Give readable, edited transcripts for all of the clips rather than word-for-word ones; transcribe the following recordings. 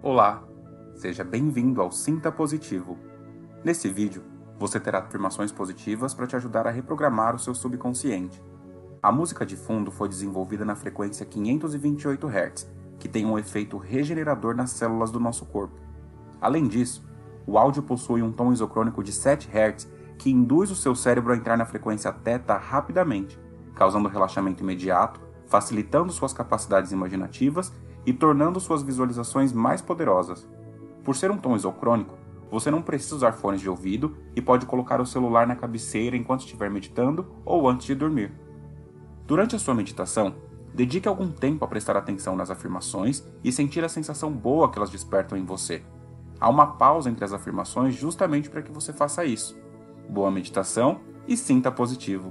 Olá, seja bem-vindo ao Sinta Positivo. Nesse vídeo, você terá afirmações positivas para te ajudar a reprogramar o seu subconsciente. A música de fundo foi desenvolvida na frequência 528 Hz, que tem um efeito regenerador nas células do nosso corpo. Além disso, o áudio possui um tom isocrônico de 7 Hz que induz o seu cérebro a entrar na frequência θ rapidamente, causando relaxamento imediato, facilitando suas capacidades imaginativas e tornando suas visualizações mais poderosas. Por ser um tom isocrônico, você não precisa usar fones de ouvido e pode colocar o celular na cabeceira enquanto estiver meditando ou antes de dormir. Durante a sua meditação, dedique algum tempo a prestar atenção nas afirmações e sentir a sensação boa que elas despertam em você. Há uma pausa entre as afirmações justamente para que você faça isso. Boa meditação e sinta positivo.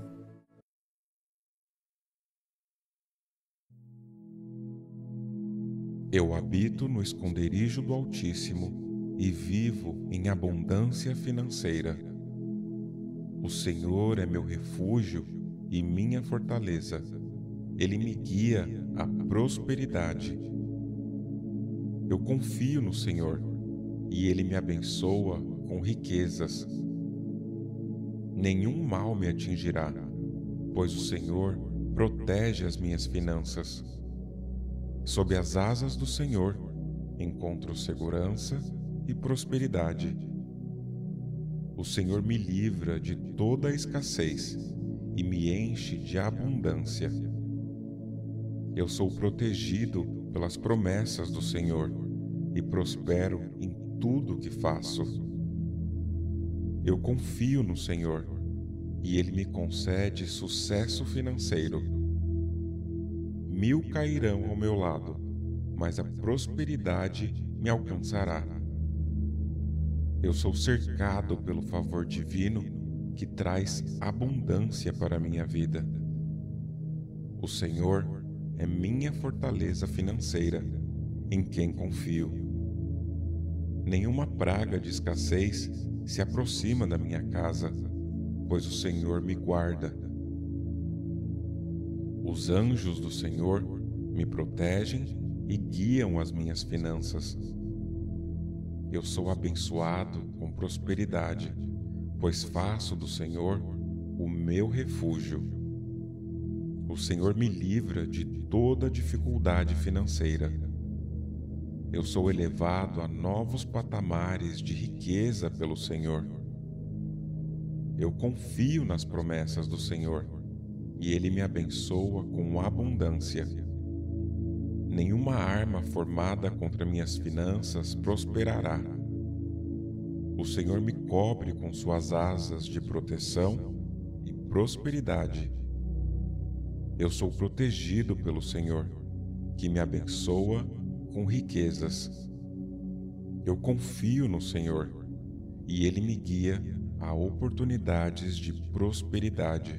Eu habito no esconderijo do Altíssimo e vivo em abundância financeira. O Senhor é meu refúgio e minha fortaleza. Ele me guia à prosperidade. Eu confio no Senhor e Ele me abençoa com riquezas. Nenhum mal me atingirá, pois o Senhor protege as minhas finanças. Sob as asas do Senhor encontro segurança e prosperidade. O Senhor me livra de toda a escassez e me enche de abundância. Eu sou protegido pelas promessas do Senhor e prospero em tudo que faço. Eu confio no Senhor e Ele me concede sucesso financeiro. 1000 cairão ao meu lado, mas a prosperidade me alcançará. Eu sou cercado pelo favor divino que traz abundância para a minha vida. O Senhor é minha fortaleza financeira, em quem confio. Nenhuma praga de escassez se aproxima da minha casa, pois o Senhor me guarda. Os anjos do Senhor me protegem e guiam as minhas finanças. Eu sou abençoado com prosperidade, pois faço do Senhor o meu refúgio. O Senhor me livra de toda dificuldade financeira. Eu sou elevado a novos patamares de riqueza pelo Senhor. Eu confio nas promessas do Senhor e Ele me abençoa com abundância. Nenhuma arma formada contra minhas finanças prosperará. O Senhor me cobre com suas asas de proteção e prosperidade. Eu sou protegido pelo Senhor, que me abençoa com riquezas. Eu confio no Senhor e Ele me guia a oportunidades de prosperidade.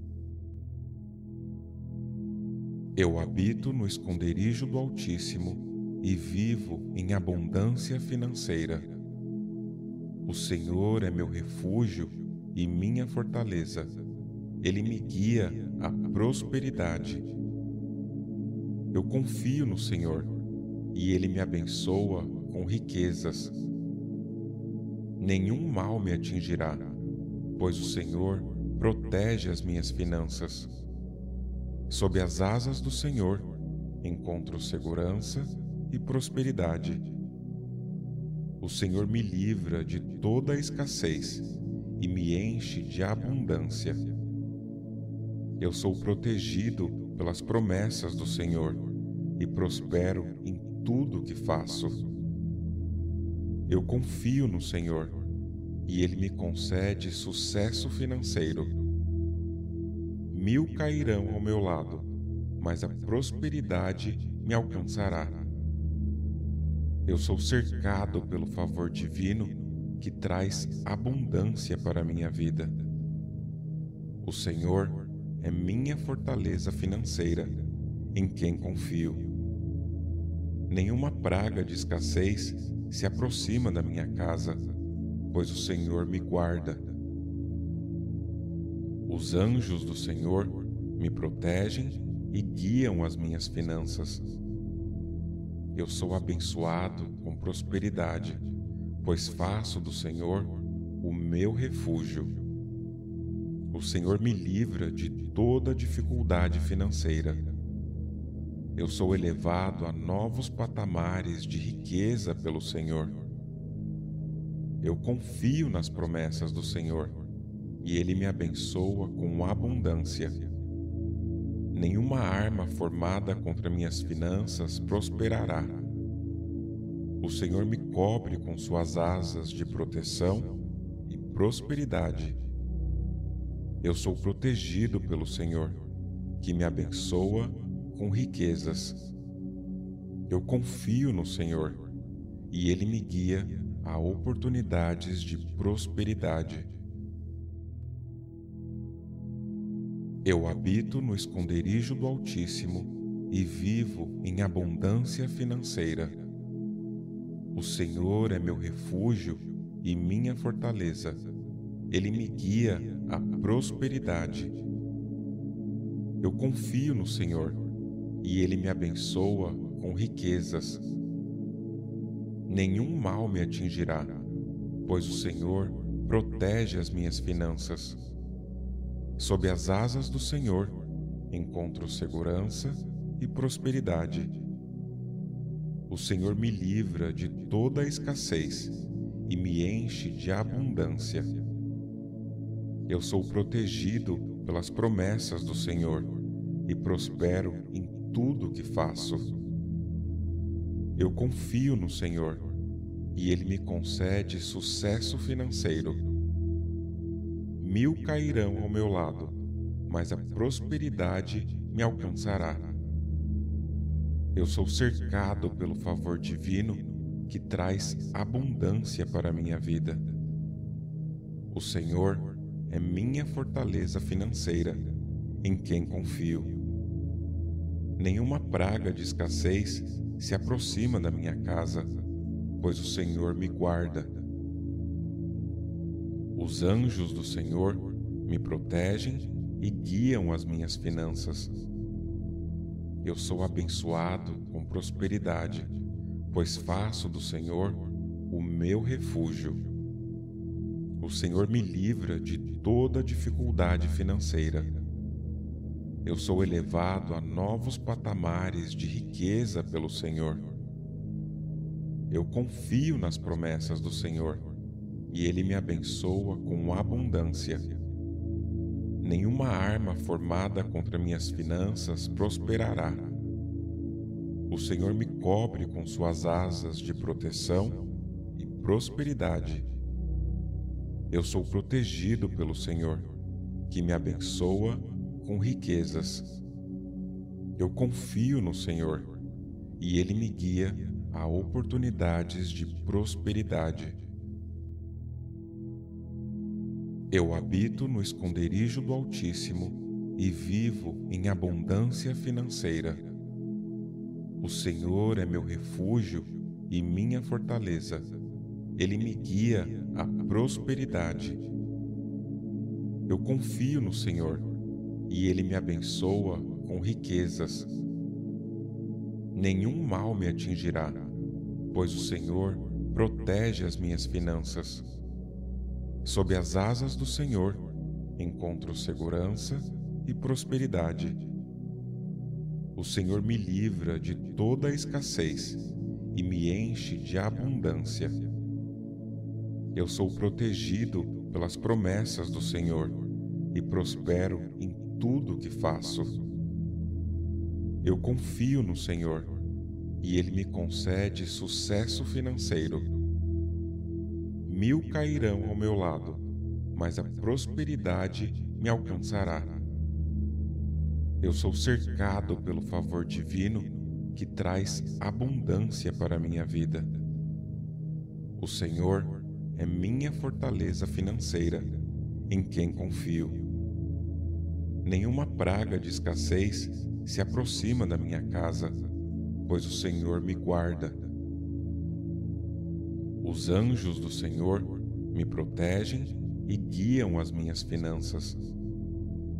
Eu habito no esconderijo do Altíssimo e vivo em abundância financeira. O Senhor é meu refúgio e minha fortaleza. Ele me guia à prosperidade. Eu confio no Senhor e Ele me abençoa com riquezas. Nenhum mal me atingirá, pois o Senhor protege as minhas finanças. Sob as asas do Senhor encontro segurança e prosperidade. O Senhor me livra de toda a escassez e me enche de abundância. Eu sou protegido pelas promessas do Senhor e prospero em tudo que faço. Eu confio no Senhor e Ele me concede sucesso financeiro. 1000 cairão ao meu lado, mas a prosperidade me alcançará. Eu sou cercado pelo favor divino que traz abundância para a minha vida. O Senhor é minha fortaleza financeira, em quem confio. Nenhuma praga de escassez se aproxima da minha casa, pois o Senhor me guarda. Os anjos do Senhor me protegem e guiam as minhas finanças. Eu sou abençoado com prosperidade, pois faço do Senhor o meu refúgio. O Senhor me livra de toda dificuldade financeira. Eu sou elevado a novos patamares de riqueza pelo Senhor. Eu confio nas promessas do Senhor e Ele me abençoa com abundância. Nenhuma arma formada contra minhas finanças prosperará. O Senhor me cobre com suas asas de proteção e prosperidade. Eu sou protegido pelo Senhor, que me abençoa com riquezas. Eu confio no Senhor e Ele me guia a oportunidades de prosperidade. Eu habito no esconderijo do Altíssimo e vivo em abundância financeira. O Senhor é meu refúgio e minha fortaleza. Ele me guia à prosperidade. Eu confio no Senhor e Ele me abençoa com riquezas. Nenhum mal me atingirá, pois o Senhor protege as minhas finanças. Sob as asas do Senhor encontro segurança e prosperidade. O Senhor me livra de toda a escassez e me enche de abundância. Eu sou protegido pelas promessas do Senhor e prospero em tudo que faço. Eu confio no Senhor e Ele me concede sucesso financeiro. 1000 cairão ao meu lado, mas a prosperidade me alcançará. Eu sou cercado pelo favor divino que traz abundância para a minha vida. O Senhor é minha fortaleza financeira, em quem confio. Nenhuma praga de escassez se aproxima da minha casa, pois o Senhor me guarda. Os anjos do Senhor me protegem e guiam as minhas finanças. Eu sou abençoado com prosperidade, pois faço do Senhor o meu refúgio. O Senhor me livra de toda dificuldade financeira. Eu sou elevado a novos patamares de riqueza pelo Senhor. Eu confio nas promessas do Senhor e Ele me abençoa com abundância. Nenhuma arma formada contra minhas finanças prosperará. O Senhor me cobre com suas asas de proteção e prosperidade. Eu sou protegido pelo Senhor, que me abençoa com riquezas. Eu confio no Senhor e Ele me guia a oportunidades de prosperidade. Eu habito no esconderijo do Altíssimo e vivo em abundância financeira. O Senhor é meu refúgio e minha fortaleza. Ele me guia à prosperidade. Eu confio no Senhor e Ele me abençoa com riquezas. Nenhum mal me atingirá, pois o Senhor protege as minhas finanças. Sob as asas do Senhor encontro segurança e prosperidade. O Senhor me livra de toda a escassez e me enche de abundância. Eu sou protegido pelas promessas do Senhor e prospero em tudo que faço. Eu confio no Senhor e Ele me concede sucesso financeiro. 1000 cairão ao meu lado, mas a prosperidade me alcançará. Eu sou cercado pelo favor divino que traz abundância para a minha vida. O Senhor é minha fortaleza financeira, em quem confio. Nenhuma praga de escassez se aproxima da minha casa, pois o Senhor me guarda. Os anjos do Senhor me protegem e guiam as minhas finanças.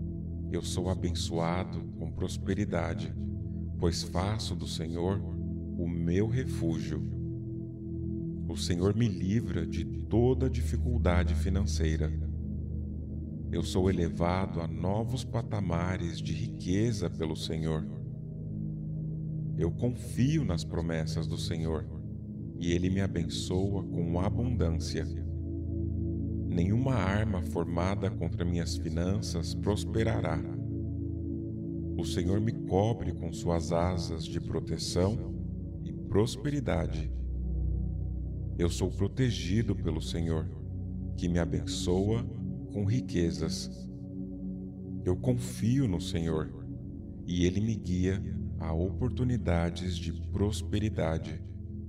Eu sou abençoado com prosperidade, pois faço do Senhor o meu refúgio. O Senhor me livra de toda dificuldade financeira. Eu sou elevado a novos patamares de riqueza pelo Senhor. Eu confio nas promessas do Senhor e Ele me abençoa com abundância. Nenhuma arma formada contra minhas finanças prosperará. O Senhor me cobre com suas asas de proteção e prosperidade. Eu sou protegido pelo Senhor, que me abençoa com riquezas. Eu confio no Senhor e Ele me guia a oportunidades de prosperidade.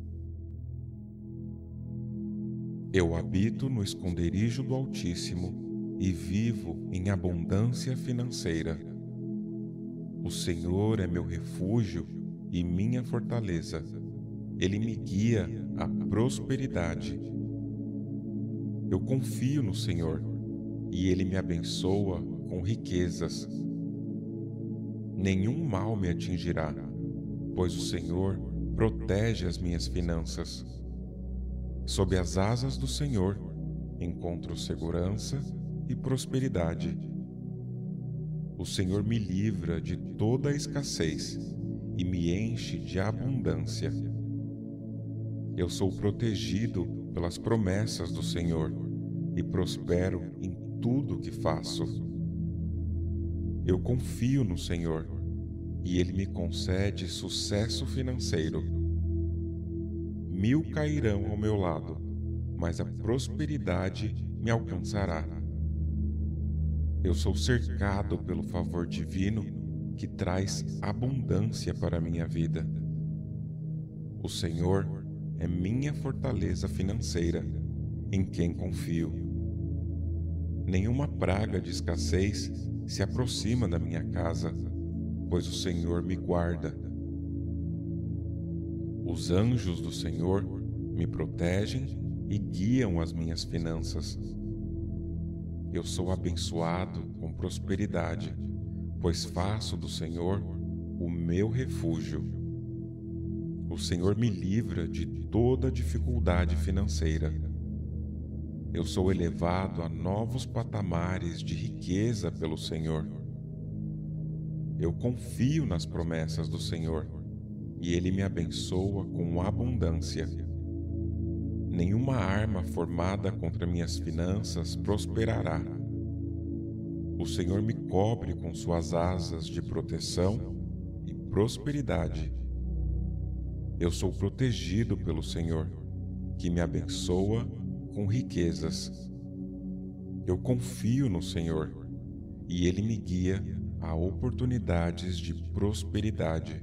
Eu habito no esconderijo do Altíssimo e vivo em abundância financeira. O Senhor é meu refúgio e minha fortaleza. Ele me guia à prosperidade. Eu confio no Senhor e Ele me abençoa com riquezas. Nenhum mal me atingirá, pois o Senhor protege as minhas finanças. Sob as asas do Senhor encontro segurança e prosperidade. O Senhor me livra de toda a escassez e me enche de abundância. Eu sou protegido pelas promessas do Senhor e prospero em tudo que faço. Eu confio no Senhor e Ele me concede sucesso financeiro. 1000 cairão ao meu lado, mas a prosperidade me alcançará. Eu sou cercado pelo favor divino que traz abundância para a minha vida. O Senhor é minha fortaleza financeira, em quem confio. Nenhuma praga de escassez se aproxima da minha casa, pois o Senhor me guarda. Os anjos do Senhor me protegem e guiam as minhas finanças. Eu sou abençoado com prosperidade, pois faço do Senhor o meu refúgio. O Senhor me livra de toda dificuldade financeira. Eu sou elevado a novos patamares de riqueza pelo Senhor. Eu confio nas promessas do Senhor e Ele me abençoa com abundância. Nenhuma arma formada contra minhas finanças prosperará. O Senhor me cobre com suas asas de proteção e prosperidade. Eu sou protegido pelo Senhor, que me abençoa com riquezas. Eu confio no Senhor e Ele me guia a oportunidades de prosperidade.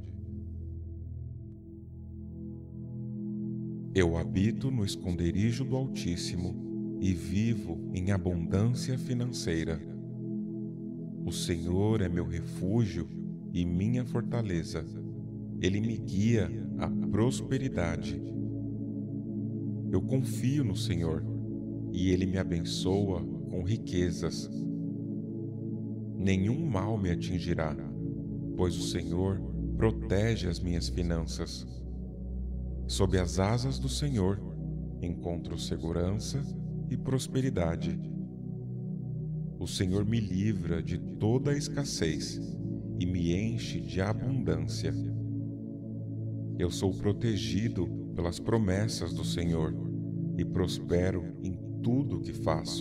Eu habito no esconderijo do Altíssimo e vivo em abundância financeira. O Senhor é meu refúgio e minha fortaleza. Ele me guia à prosperidade. Eu confio no Senhor e Ele me abençoa com riquezas. Nenhum mal me atingirá, pois o Senhor protege as minhas finanças. Sob as asas do Senhor encontro segurança e prosperidade. O Senhor me livra de toda a escassez e me enche de abundância. Eu sou protegido pelas promessas do Senhor e prospero em tudo que faço.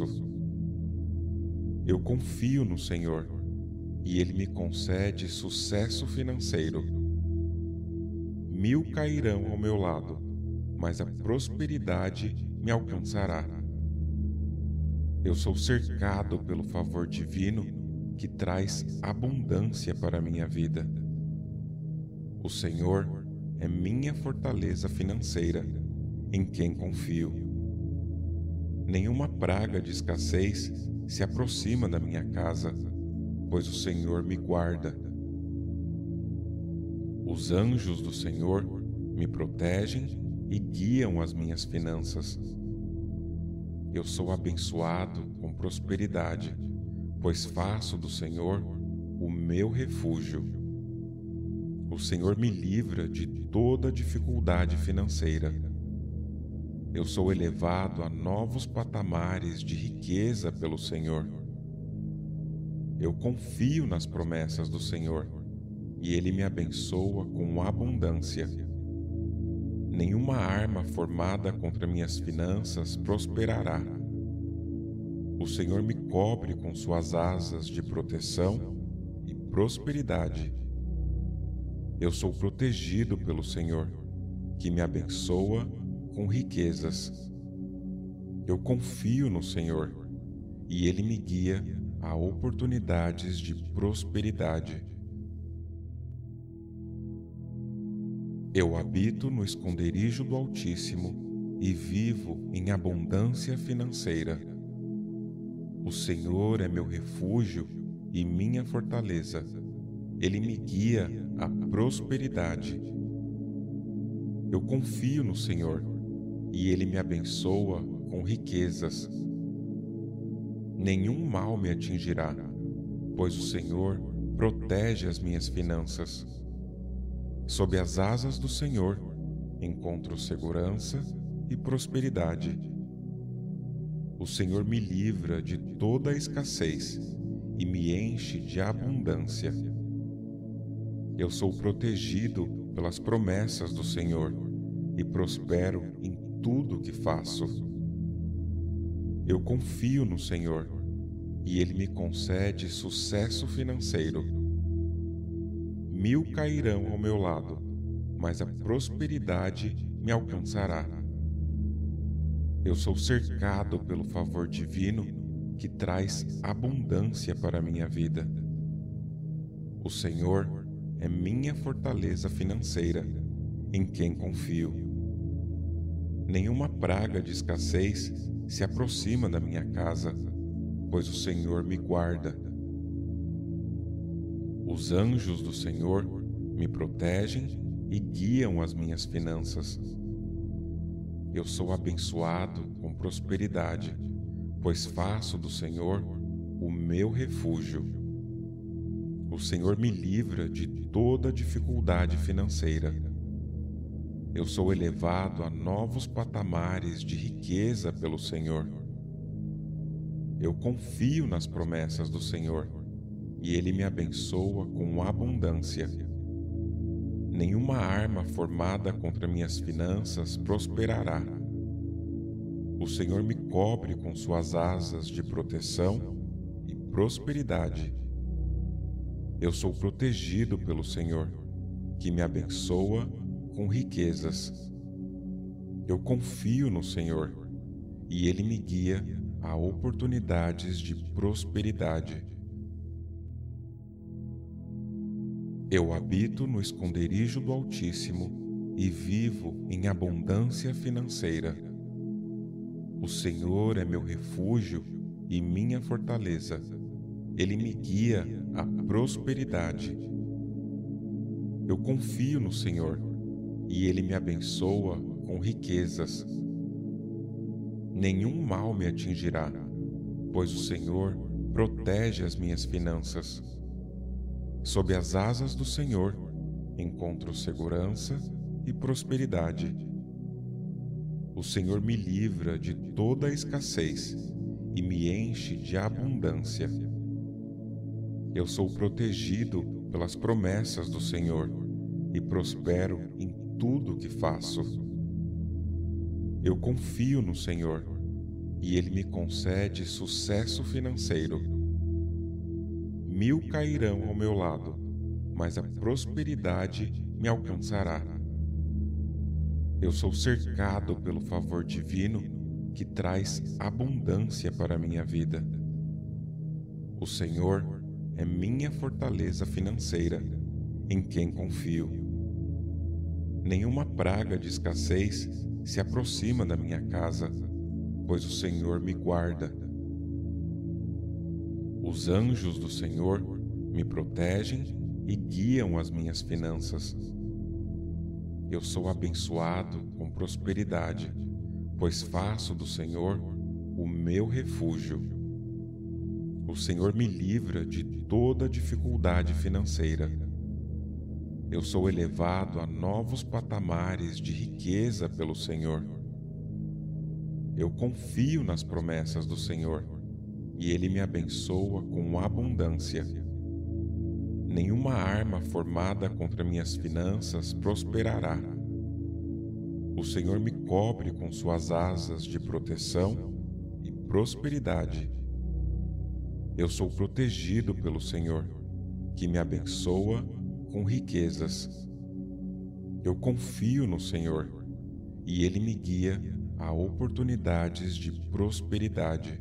Eu confio no Senhor e Ele me concede sucesso financeiro. 1000 cairão ao meu lado, mas a prosperidade me alcançará. Eu sou cercado pelo favor divino que traz abundância para a minha vida. O Senhor é minha fortaleza financeira, em quem confio. Nenhuma praga de escassez se aproxima da minha casa, pois o Senhor me guarda. Os anjos do Senhor me protegem e guiam as minhas finanças. Eu sou abençoado com prosperidade, pois faço do Senhor o meu refúgio. O Senhor me livra de toda dificuldade financeira. Eu sou elevado a novos patamares de riqueza pelo Senhor. Eu confio nas promessas do Senhor e Ele me abençoa com abundância. Nenhuma arma formada contra minhas finanças prosperará. O Senhor me cobre com suas asas de proteção e prosperidade. Eu sou protegido pelo Senhor, que me abençoa com riquezas. Eu confio no Senhor e Ele me guia a oportunidades de prosperidade. Eu habito no esconderijo do Altíssimo e vivo em abundância financeira. O Senhor é meu refúgio e minha fortaleza. Ele me guia à prosperidade. Eu confio no Senhor e Ele me abençoa com riquezas. Nenhum mal me atingirá, pois o Senhor protege as minhas finanças. Sob as asas do Senhor encontro segurança e prosperidade. O Senhor me livra de toda a escassez e me enche de abundância. Eu sou protegido pelas promessas do Senhor e prospero em tudo que faço. Eu confio no Senhor e Ele me concede sucesso financeiro. 1000 cairão ao meu lado, mas a prosperidade me alcançará. Eu sou cercado pelo favor divino que traz abundância para a minha vida. O Senhor é minha fortaleza financeira, em quem confio. Nenhuma praga de escassez se aproxima da minha casa, pois o Senhor me guarda. Os anjos do Senhor me protegem e guiam as minhas finanças. Eu sou abençoado com prosperidade, pois faço do Senhor o meu refúgio. O Senhor me livra de toda dificuldade financeira. Eu sou elevado a novos patamares de riqueza pelo Senhor. Eu confio nas promessas do Senhor e Ele me abençoa com abundância. Nenhuma arma formada contra minhas finanças prosperará. O Senhor me cobre com suas asas de proteção e prosperidade. Eu sou protegido pelo Senhor, que me abençoa com riquezas. Eu confio no Senhor e Ele me guia a oportunidades de prosperidade. Eu habito no esconderijo do Altíssimo e vivo em abundância financeira. O Senhor é meu refúgio e minha fortaleza. Ele me guia à prosperidade. Eu confio no Senhor e Ele me abençoa com riquezas. Nenhum mal me atingirá, pois o Senhor protege as minhas finanças. Sob as asas do Senhor encontro segurança e prosperidade. O Senhor me livra de toda a escassez e me enche de abundância. Eu sou protegido pelas promessas do Senhor e prospero em tudo que faço. Eu confio no Senhor e Ele me concede sucesso financeiro. 1000 cairão ao meu lado, mas a prosperidade me alcançará. Eu sou cercado pelo favor divino que traz abundância para a minha vida. O Senhor é minha fortaleza financeira, em quem confio. Nenhuma praga de escassez se aproxima da minha casa, pois o Senhor me guarda. Os anjos do Senhor me protegem e guiam as minhas finanças. Eu sou abençoado com prosperidade, pois faço do Senhor o meu refúgio. O Senhor me livra de toda dificuldade financeira. Eu sou elevado a novos patamares de riqueza pelo Senhor. Eu confio nas promessas do Senhor e Ele me abençoa com abundância. Nenhuma arma formada contra minhas finanças prosperará. O Senhor me cobre com suas asas de proteção e prosperidade. Eu sou protegido pelo Senhor, que me abençoa com riquezas. Eu confio no Senhor e Ele me guia a oportunidades de prosperidade.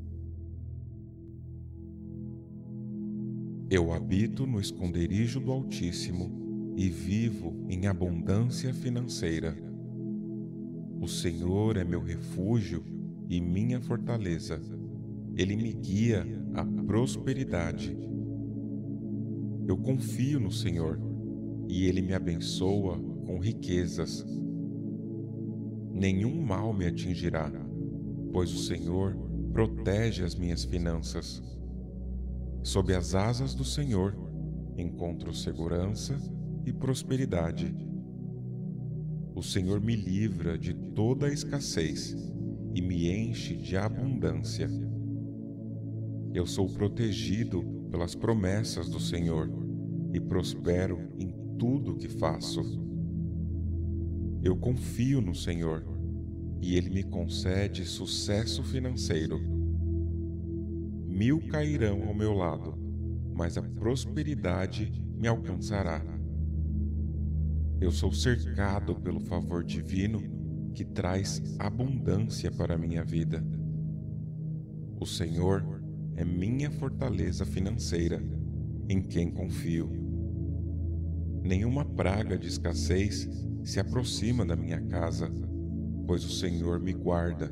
Eu habito no esconderijo do Altíssimo e vivo em abundância financeira. O Senhor é meu refúgio e minha fortaleza. Ele me guia à prosperidade. Eu confio no Senhor e Ele me abençoa com riquezas. Nenhum mal me atingirá, pois o Senhor protege as minhas finanças. Sob as asas do Senhor encontro segurança e prosperidade. O Senhor me livra de toda a escassez e me enche de abundância. Eu sou protegido pelas promessas do Senhor e prospero em tudo que faço. Eu confio no Senhor e Ele me concede sucesso financeiro. 1000 cairão ao meu lado, mas a prosperidade me alcançará. Eu sou cercado pelo favor divino que traz abundância para a minha vida. O Senhor é minha fortaleza financeira, em quem confio. Nenhuma praga de escassez se aproxima da minha casa, pois o Senhor me guarda.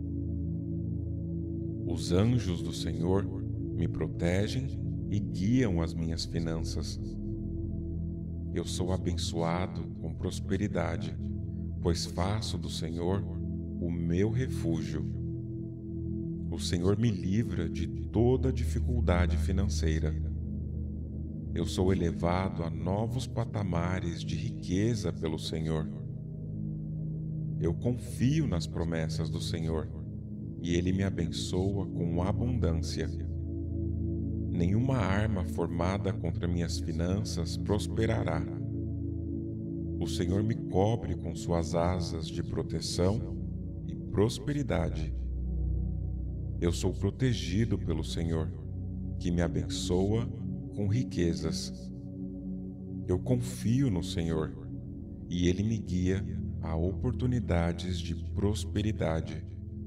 Os anjos do Senhor me protegem e guiam as minhas finanças. Eu sou abençoado com prosperidade, pois faço do Senhor o meu refúgio. O Senhor me livra de toda dificuldade financeira. Eu sou elevado a novos patamares de riqueza pelo Senhor. Eu confio nas promessas do Senhor e Ele me abençoa com abundância. Nenhuma arma formada contra minhas finanças prosperará. O Senhor me cobre com suas asas de proteção e prosperidade. Eu sou protegido pelo Senhor, que me abençoa com riquezas. Eu confio no Senhor e Ele me guia a oportunidades de prosperidade.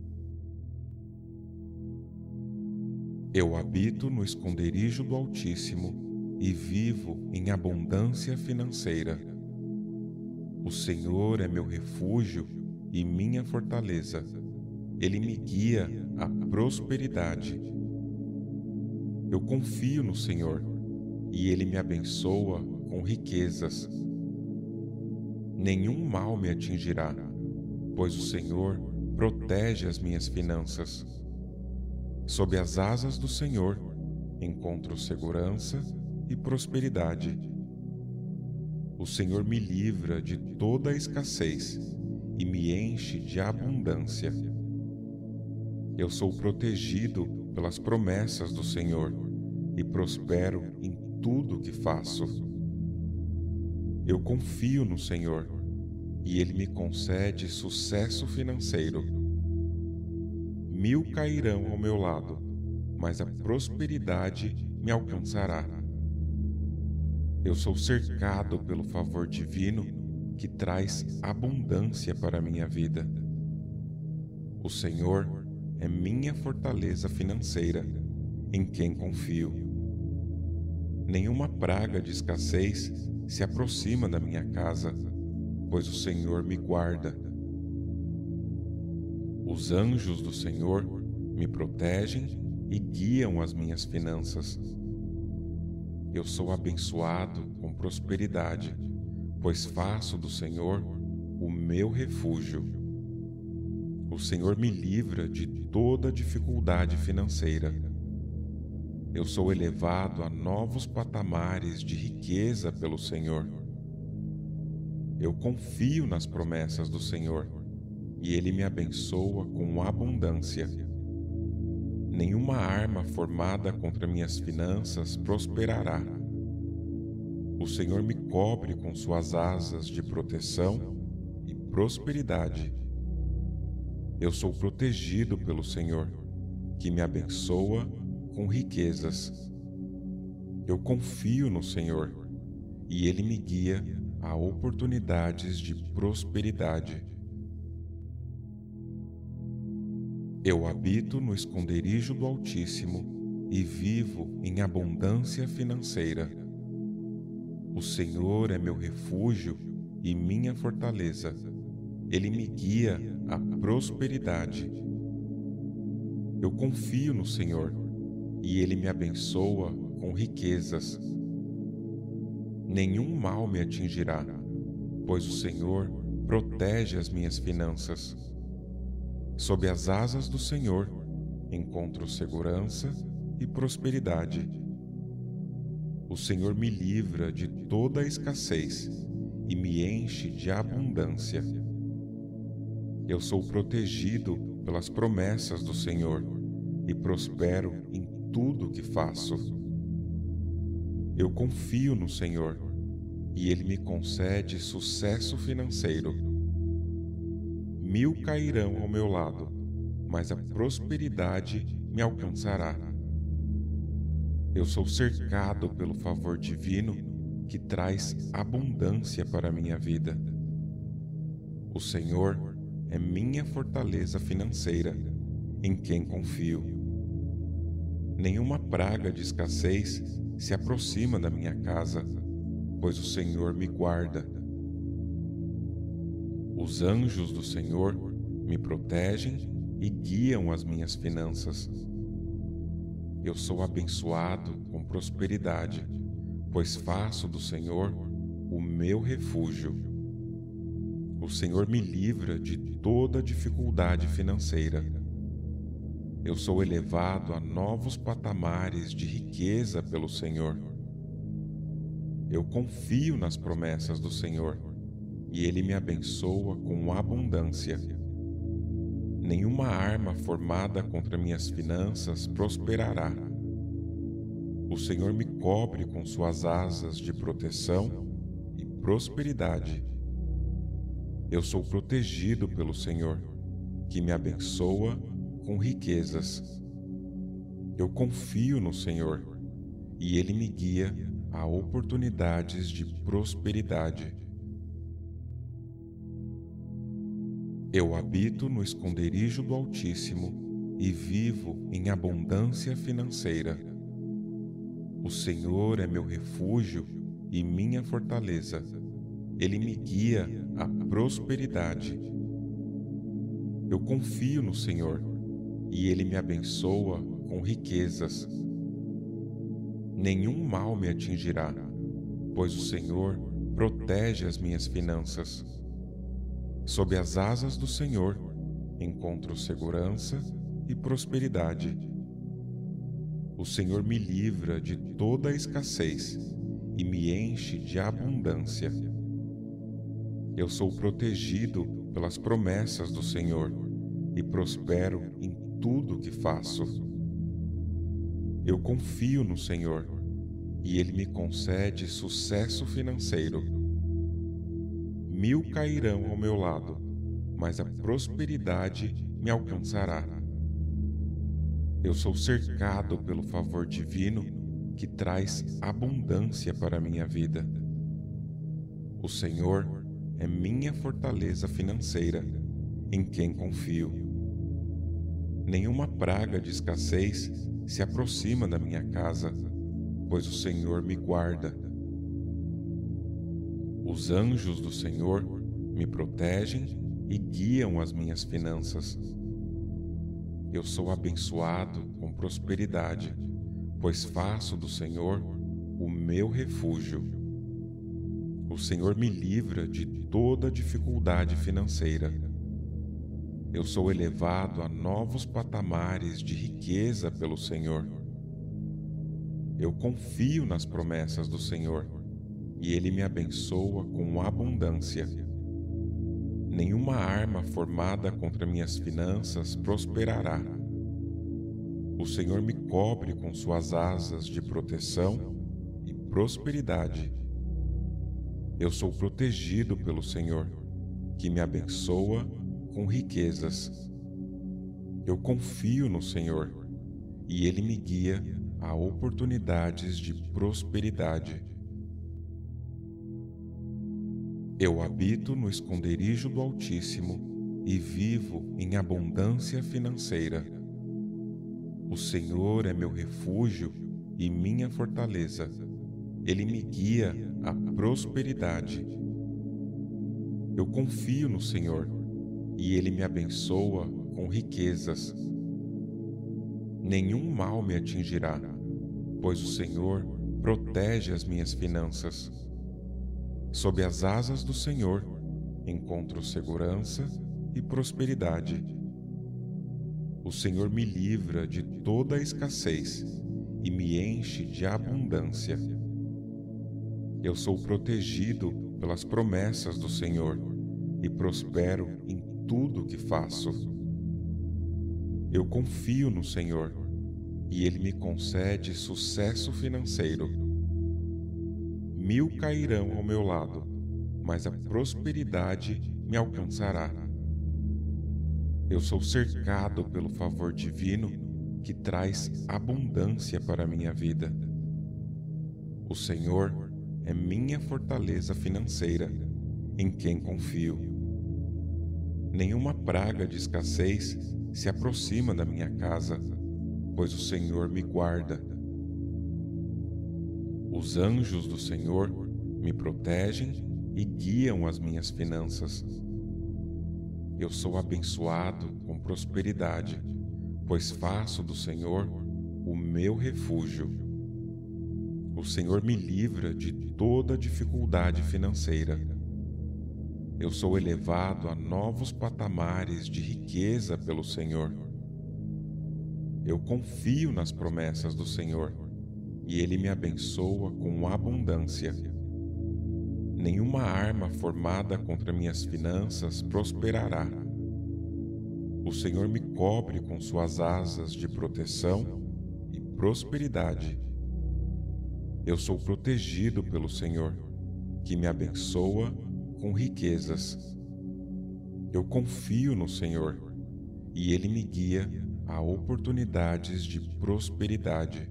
Eu habito no esconderijo do Altíssimo e vivo em abundância financeira. O Senhor é meu refúgio e minha fortaleza. Ele me guia à prosperidade. Eu confio no Senhor e Ele me abençoa com riquezas. Nenhum mal me atingirá, pois o Senhor protege as minhas finanças. Sob as asas do Senhor encontro segurança e prosperidade. O Senhor me livra de toda a escassez e me enche de abundância. Eu sou protegido pelas promessas do Senhor e prospero em tudo que faço. Eu confio no Senhor e Ele me concede sucesso financeiro. 1000 cairão ao meu lado, mas a prosperidade me alcançará. Eu sou cercado pelo favor divino que traz abundância para a minha vida. O Senhor é minha fortaleza financeira, em quem confio. Nenhuma praga de escassez se aproxima da minha casa, pois o Senhor me guarda. Os anjos do Senhor me protegem e guiam as minhas finanças. Eu sou abençoado com prosperidade, pois faço do Senhor o meu refúgio. O Senhor me livra de toda dificuldade financeira. Eu sou elevado a novos patamares de riqueza pelo Senhor. Eu confio nas promessas do Senhor, e Ele me abençoa com abundância. Nenhuma arma formada contra minhas finanças prosperará. O Senhor me cobre com suas asas de proteção e prosperidade. Eu sou protegido pelo Senhor, que me abençoa com riquezas. Eu confio no Senhor, e Ele me guia a oportunidades de prosperidade. Eu habito no esconderijo do Altíssimo e vivo em abundância financeira. O Senhor é meu refúgio e minha fortaleza. Ele me guia à prosperidade. Eu confio no Senhor, e Ele me abençoa com riquezas. Nenhum mal me atingirá, pois o Senhor protege as minhas finanças. Sob as asas do Senhor encontro segurança e prosperidade. O Senhor me livra de toda a escassez e me enche de abundância. Eu sou protegido pelas promessas do Senhor e prospero em tudo o que faço. Eu confio no Senhor, e Ele me concede sucesso financeiro. 1000 cairão ao meu lado, mas a prosperidade me alcançará. Eu sou cercado pelo favor divino que traz abundância para a minha vida. O Senhor é minha fortaleza financeira, em quem confio. Nenhuma praga de escassez se aproxima da minha casa, pois o Senhor me guarda. Os anjos do Senhor me protegem e guiam as minhas finanças. Eu sou abençoado com prosperidade, pois faço do Senhor o meu refúgio. O Senhor me livra de toda dificuldade financeira. Eu sou elevado a novos patamares de riqueza pelo Senhor. Eu confio nas promessas do Senhor, e Ele me abençoa com abundância. Nenhuma arma formada contra minhas finanças prosperará. O Senhor me cobre com suas asas de proteção e prosperidade. Eu sou protegido pelo Senhor, que me abençoa com riquezas. Eu confio no Senhor, e Ele me guia a oportunidades de prosperidade. Eu habito no esconderijo do Altíssimo e vivo em abundância financeira. O Senhor é meu refúgio e minha fortaleza. Ele me guia à prosperidade. Eu confio no Senhor, e Ele me abençoa com riquezas. Nenhum mal me atingirá, pois o Senhor protege as minhas finanças. Sob as asas do Senhor encontro segurança e prosperidade. O Senhor me livra de toda a escassez e me enche de abundância. Eu sou protegido pelas promessas do Senhor e prospero em tudo o que faço. Eu confio no Senhor, e Ele me concede sucesso financeiro. 1000 cairão ao meu lado, mas a prosperidade me alcançará. Eu sou cercado pelo favor divino que traz abundância para a minha vida. O Senhor é minha fortaleza financeira, em quem confio. Nenhuma praga de escassez se aproxima da minha casa, pois o Senhor me guarda. Os anjos do Senhor me protegem e guiam as minhas finanças. Eu sou abençoado com prosperidade, pois faço do Senhor o meu refúgio. O Senhor me livra de toda dificuldade financeira. Eu sou elevado a novos patamares de riqueza pelo Senhor. Eu confio nas promessas do Senhor, e Ele me abençoa com abundância. Nenhuma arma formada contra minhas finanças prosperará. O Senhor me cobre com suas asas de proteção e prosperidade. Eu sou protegido pelo Senhor, que me abençoa com riquezas. Eu confio no Senhor, e Ele me guia a oportunidades de prosperidade. Eu habito no esconderijo do Altíssimo e vivo em abundância financeira. O Senhor é meu refúgio e minha fortaleza. Ele me guia à prosperidade. Eu confio no Senhor, e Ele me abençoa com riquezas. Nenhum mal me atingirá, pois o Senhor protege as minhas finanças. Sob as asas do Senhor encontro segurança e prosperidade. O Senhor me livra de toda a escassez e me enche de abundância. Eu sou protegido pelas promessas do Senhor e prospero em tudo que faço. Eu confio no Senhor, e Ele me concede sucesso financeiro. 1000 cairão ao meu lado, mas a prosperidade me alcançará. Eu sou cercado pelo favor divino que traz abundância para a minha vida. O Senhor é minha fortaleza financeira, em quem confio. Nenhuma praga de escassez se aproxima da minha casa, pois o Senhor me guarda. Os anjos do Senhor me protegem e guiam as minhas finanças. Eu sou abençoado com prosperidade, pois faço do Senhor o meu refúgio. O Senhor me livra de toda dificuldade financeira. Eu sou elevado a novos patamares de riqueza pelo Senhor. Eu confio nas promessas do Senhor, e Ele me abençoa com abundância. Nenhuma arma formada contra minhas finanças prosperará. O Senhor me cobre com suas asas de proteção e prosperidade. Eu sou protegido pelo Senhor, que me abençoa com riquezas. Eu confio no Senhor, e Ele me guia a oportunidades de prosperidade.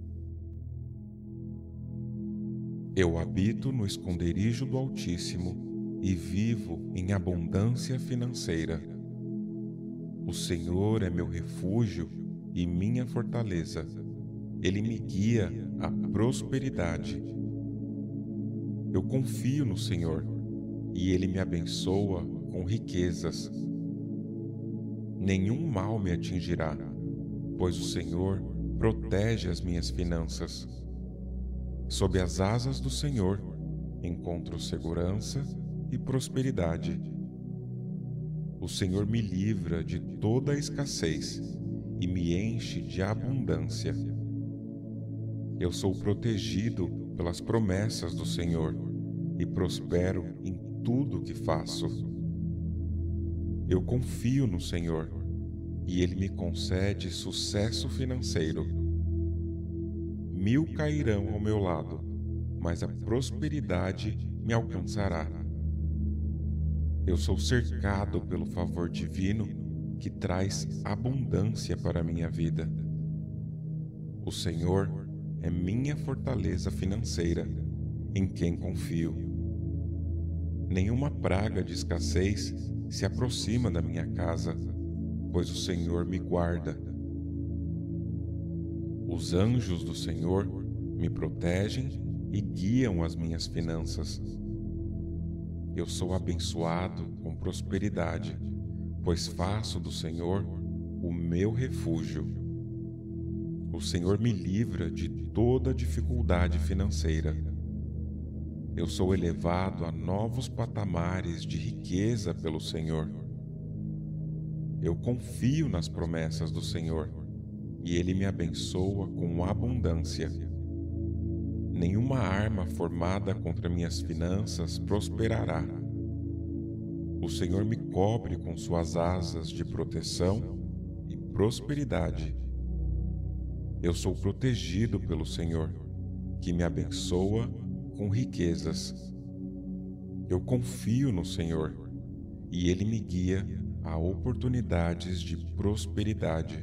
Eu habito no esconderijo do Altíssimo e vivo em abundância financeira. O Senhor é meu refúgio e minha fortaleza. Ele me guia à prosperidade. Eu confio no Senhor, e Ele me abençoa com riquezas. Nenhum mal me atingirá, pois o Senhor protege as minhas finanças. Sob as asas do Senhor encontro segurança e prosperidade. O Senhor me livra de toda a escassez e me enche de abundância. Eu sou protegido pelas promessas do Senhor e prospero em tudo que faço. Eu confio no Senhor, e Ele me concede sucesso financeiro. 1000 cairão ao meu lado, mas a prosperidade me alcançará. Eu sou cercado pelo favor divino que traz abundância para a minha vida. O Senhor é minha fortaleza financeira, em quem confio. Nenhuma praga de escassez se aproxima da minha casa, pois o Senhor me guarda. Os anjos do Senhor me protegem e guiam as minhas finanças. Eu sou abençoado com prosperidade, pois faço do Senhor o meu refúgio. O Senhor me livra de toda dificuldade financeira. Eu sou elevado a novos patamares de riqueza pelo Senhor. Eu confio nas promessas do Senhor, e Ele me abençoa com abundância. Nenhuma arma formada contra minhas finanças prosperará. O Senhor me cobre com suas asas de proteção e prosperidade. Eu sou protegido pelo Senhor, que me abençoa com riquezas. Eu confio no Senhor, e Ele me guia a oportunidades de prosperidade.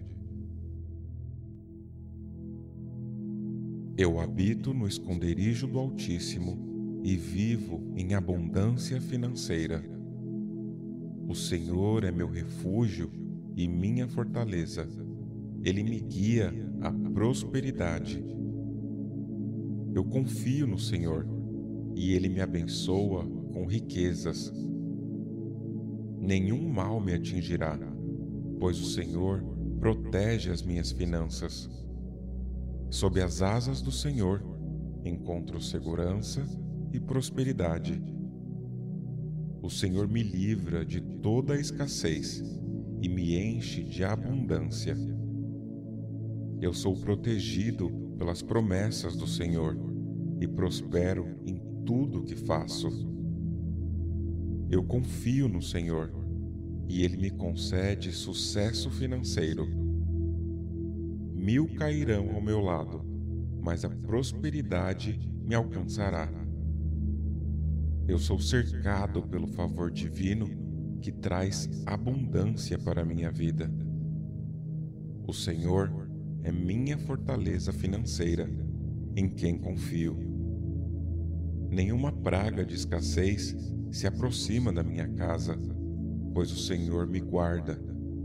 Eu habito no esconderijo do Altíssimo e vivo em abundância financeira. O Senhor é meu refúgio e minha fortaleza. Ele me guia à prosperidade. Eu confio no Senhor, e Ele me abençoa com riquezas. Nenhum mal me atingirá, pois o Senhor protege as minhas finanças. Sob as asas do Senhor encontro segurança e prosperidade. O Senhor me livra de toda a escassez e me enche de abundância. Eu sou protegido pelas promessas do Senhor e prospero em tudo o que faço. Eu confio no Senhor e Ele me concede sucesso financeiro. 1000 cairão ao meu lado, mas a prosperidade me alcançará. Eu sou cercado pelo favor divino que traz abundância para a minha vida. O Senhor é minha fortaleza financeira, em quem confio. Nenhuma praga de escassez se aproxima da minha casa, pois o Senhor me guarda.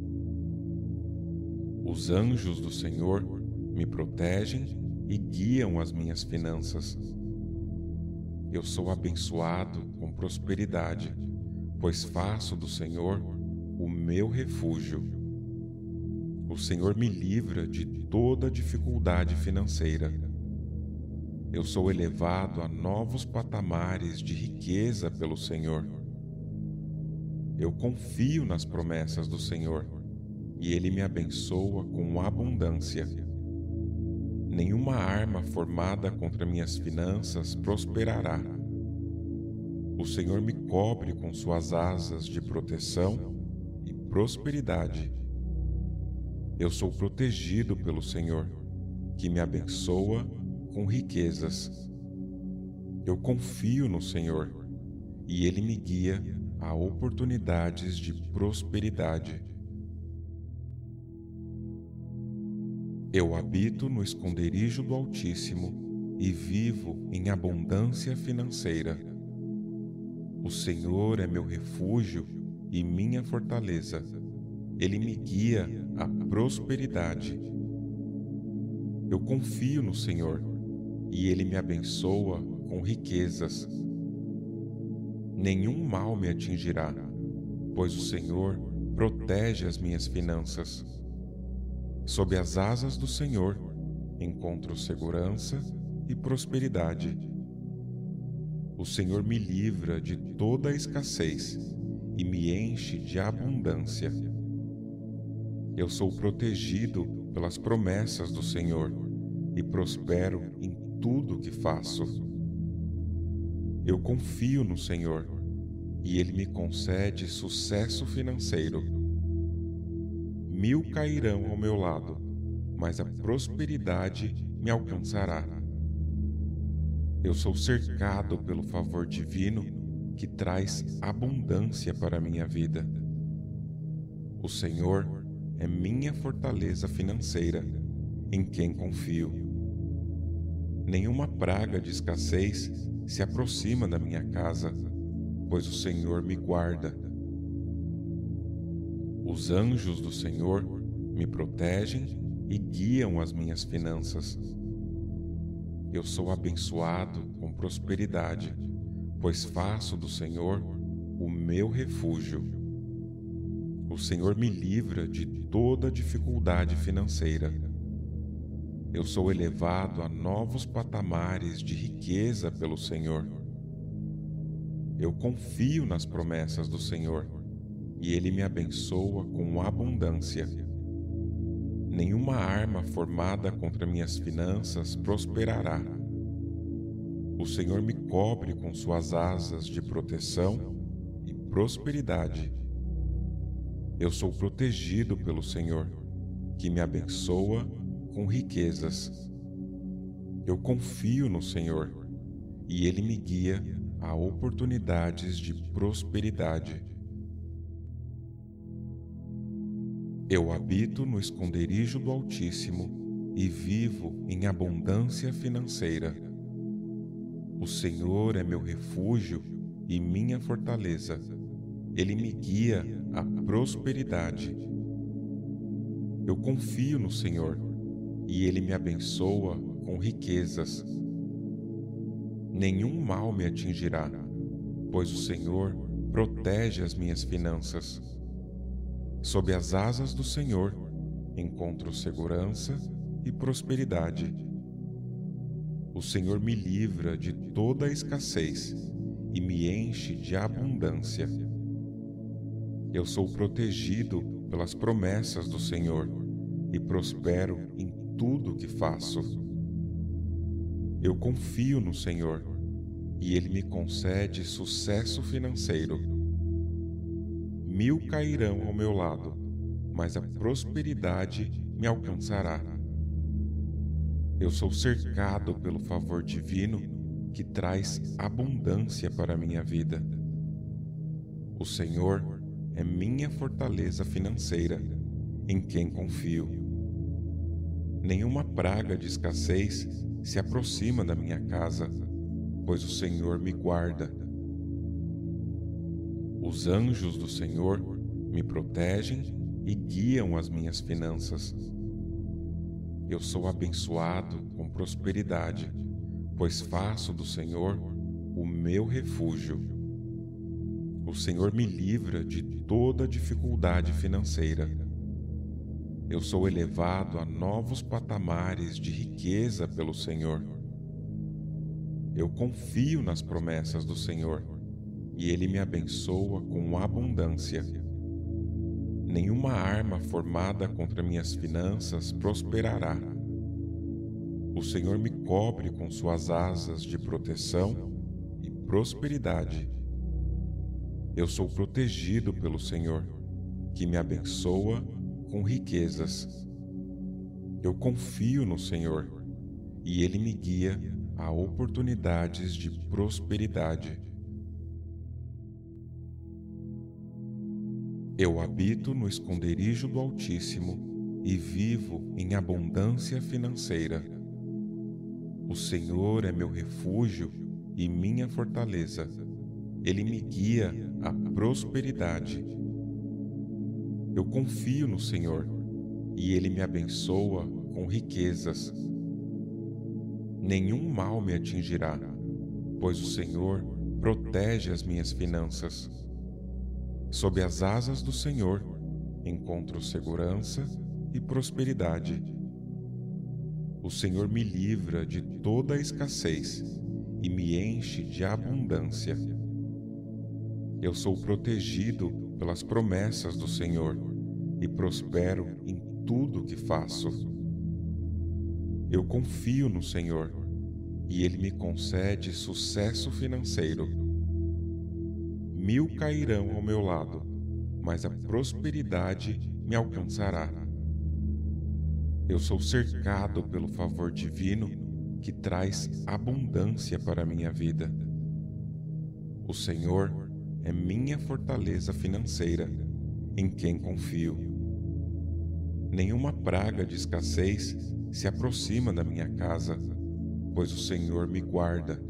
Os anjos do Senhor me protegem e guiam as minhas finanças. Eu sou abençoado com prosperidade, pois faço do Senhor o meu refúgio. O Senhor me livra de toda dificuldade financeira. Eu sou elevado a novos patamares de riqueza pelo Senhor. Eu confio nas promessas do Senhor, e Ele me abençoa com abundância. Nenhuma arma formada contra minhas finanças prosperará. O Senhor me cobre com suas asas de proteção e prosperidade. Eu sou protegido pelo Senhor, que me abençoa com riquezas. Eu confio no Senhor, e Ele me guia a oportunidades de prosperidade. Eu habito no esconderijo do Altíssimo e vivo em abundância financeira. O Senhor é meu refúgio e minha fortaleza. Ele me guia à prosperidade. Eu confio no Senhor, e Ele me abençoa com riquezas. Nenhum mal me atingirá, pois o Senhor protege as minhas finanças. Sob as asas do Senhor encontro segurança e prosperidade. O Senhor me livra de toda a escassez e me enche de abundância. Eu sou protegido pelas promessas do Senhor e prospero em tudo o que faço. Eu confio no Senhor, e Ele me concede sucesso financeiro. 1000 cairão ao meu lado, mas a prosperidade me alcançará. Eu sou cercado pelo favor divino que traz abundância para a minha vida. O Senhor é minha fortaleza financeira, em quem confio. Nenhuma praga de escassez se aproxima da minha casa, pois o Senhor me guarda. Os anjos do Senhor me protegem e guiam as minhas finanças. Eu sou abençoado com prosperidade, pois faço do Senhor o meu refúgio. O Senhor me livra de toda dificuldade financeira. Eu sou elevado a novos patamares de riqueza pelo Senhor. Eu confio nas promessas do Senhor, e Ele me abençoa com abundância. Nenhuma arma formada contra minhas finanças prosperará. O Senhor me cobre com suas asas de proteção e prosperidade. Eu sou protegido pelo Senhor, que me abençoa com riquezas. Eu confio no Senhor, e Ele me guia a oportunidades de prosperidade. Eu habito no esconderijo do Altíssimo e vivo em abundância financeira. O Senhor é meu refúgio e minha fortaleza. Ele me guia à prosperidade. Eu confio no Senhor, e Ele me abençoa com riquezas. Nenhum mal me atingirá, pois o Senhor protege as minhas finanças. Sob as asas do Senhor encontro segurança e prosperidade. O Senhor me livra de toda a escassez e me enche de abundância. Eu sou protegido pelas promessas do Senhor e prospero em tudo que faço. Eu confio no Senhor e Ele me concede sucesso financeiro. 1000 cairão ao meu lado, mas a prosperidade me alcançará. Eu sou cercado pelo favor divino que traz abundância para a minha vida. O Senhor é minha fortaleza financeira, em quem confio. Nenhuma praga de escassez se aproxima da minha casa, pois o Senhor me guarda. Os anjos do Senhor me protegem e guiam as minhas finanças. Eu sou abençoado com prosperidade, pois faço do Senhor o meu refúgio. O Senhor me livra de toda dificuldade financeira. Eu sou elevado a novos patamares de riqueza pelo Senhor. Eu confio nas promessas do Senhor, e Ele me abençoa com abundância. Nenhuma arma formada contra minhas finanças prosperará. O Senhor me cobre com suas asas de proteção e prosperidade. Eu sou protegido pelo Senhor, que me abençoa com riquezas. Eu confio no Senhor, e Ele me guia a oportunidades de prosperidade. Eu habito no esconderijo do Altíssimo e vivo em abundância financeira. O Senhor é meu refúgio e minha fortaleza. Ele me guia à prosperidade. Eu confio no Senhor, e Ele me abençoa com riquezas. Nenhum mal me atingirá, pois o Senhor protege as minhas finanças. Sob as asas do Senhor encontro segurança e prosperidade. O Senhor me livra de toda a escassez e me enche de abundância. Eu sou protegido pelas promessas do Senhor e prospero em tudo que faço. Eu confio no Senhor, e Ele me concede sucesso financeiro. 1000 cairão ao meu lado, mas a prosperidade me alcançará. Eu sou cercado pelo favor divino que traz abundância para a minha vida. O Senhor é minha fortaleza financeira, em quem confio. Nenhuma praga de escassez se aproxima da minha casa, pois o Senhor me guarda.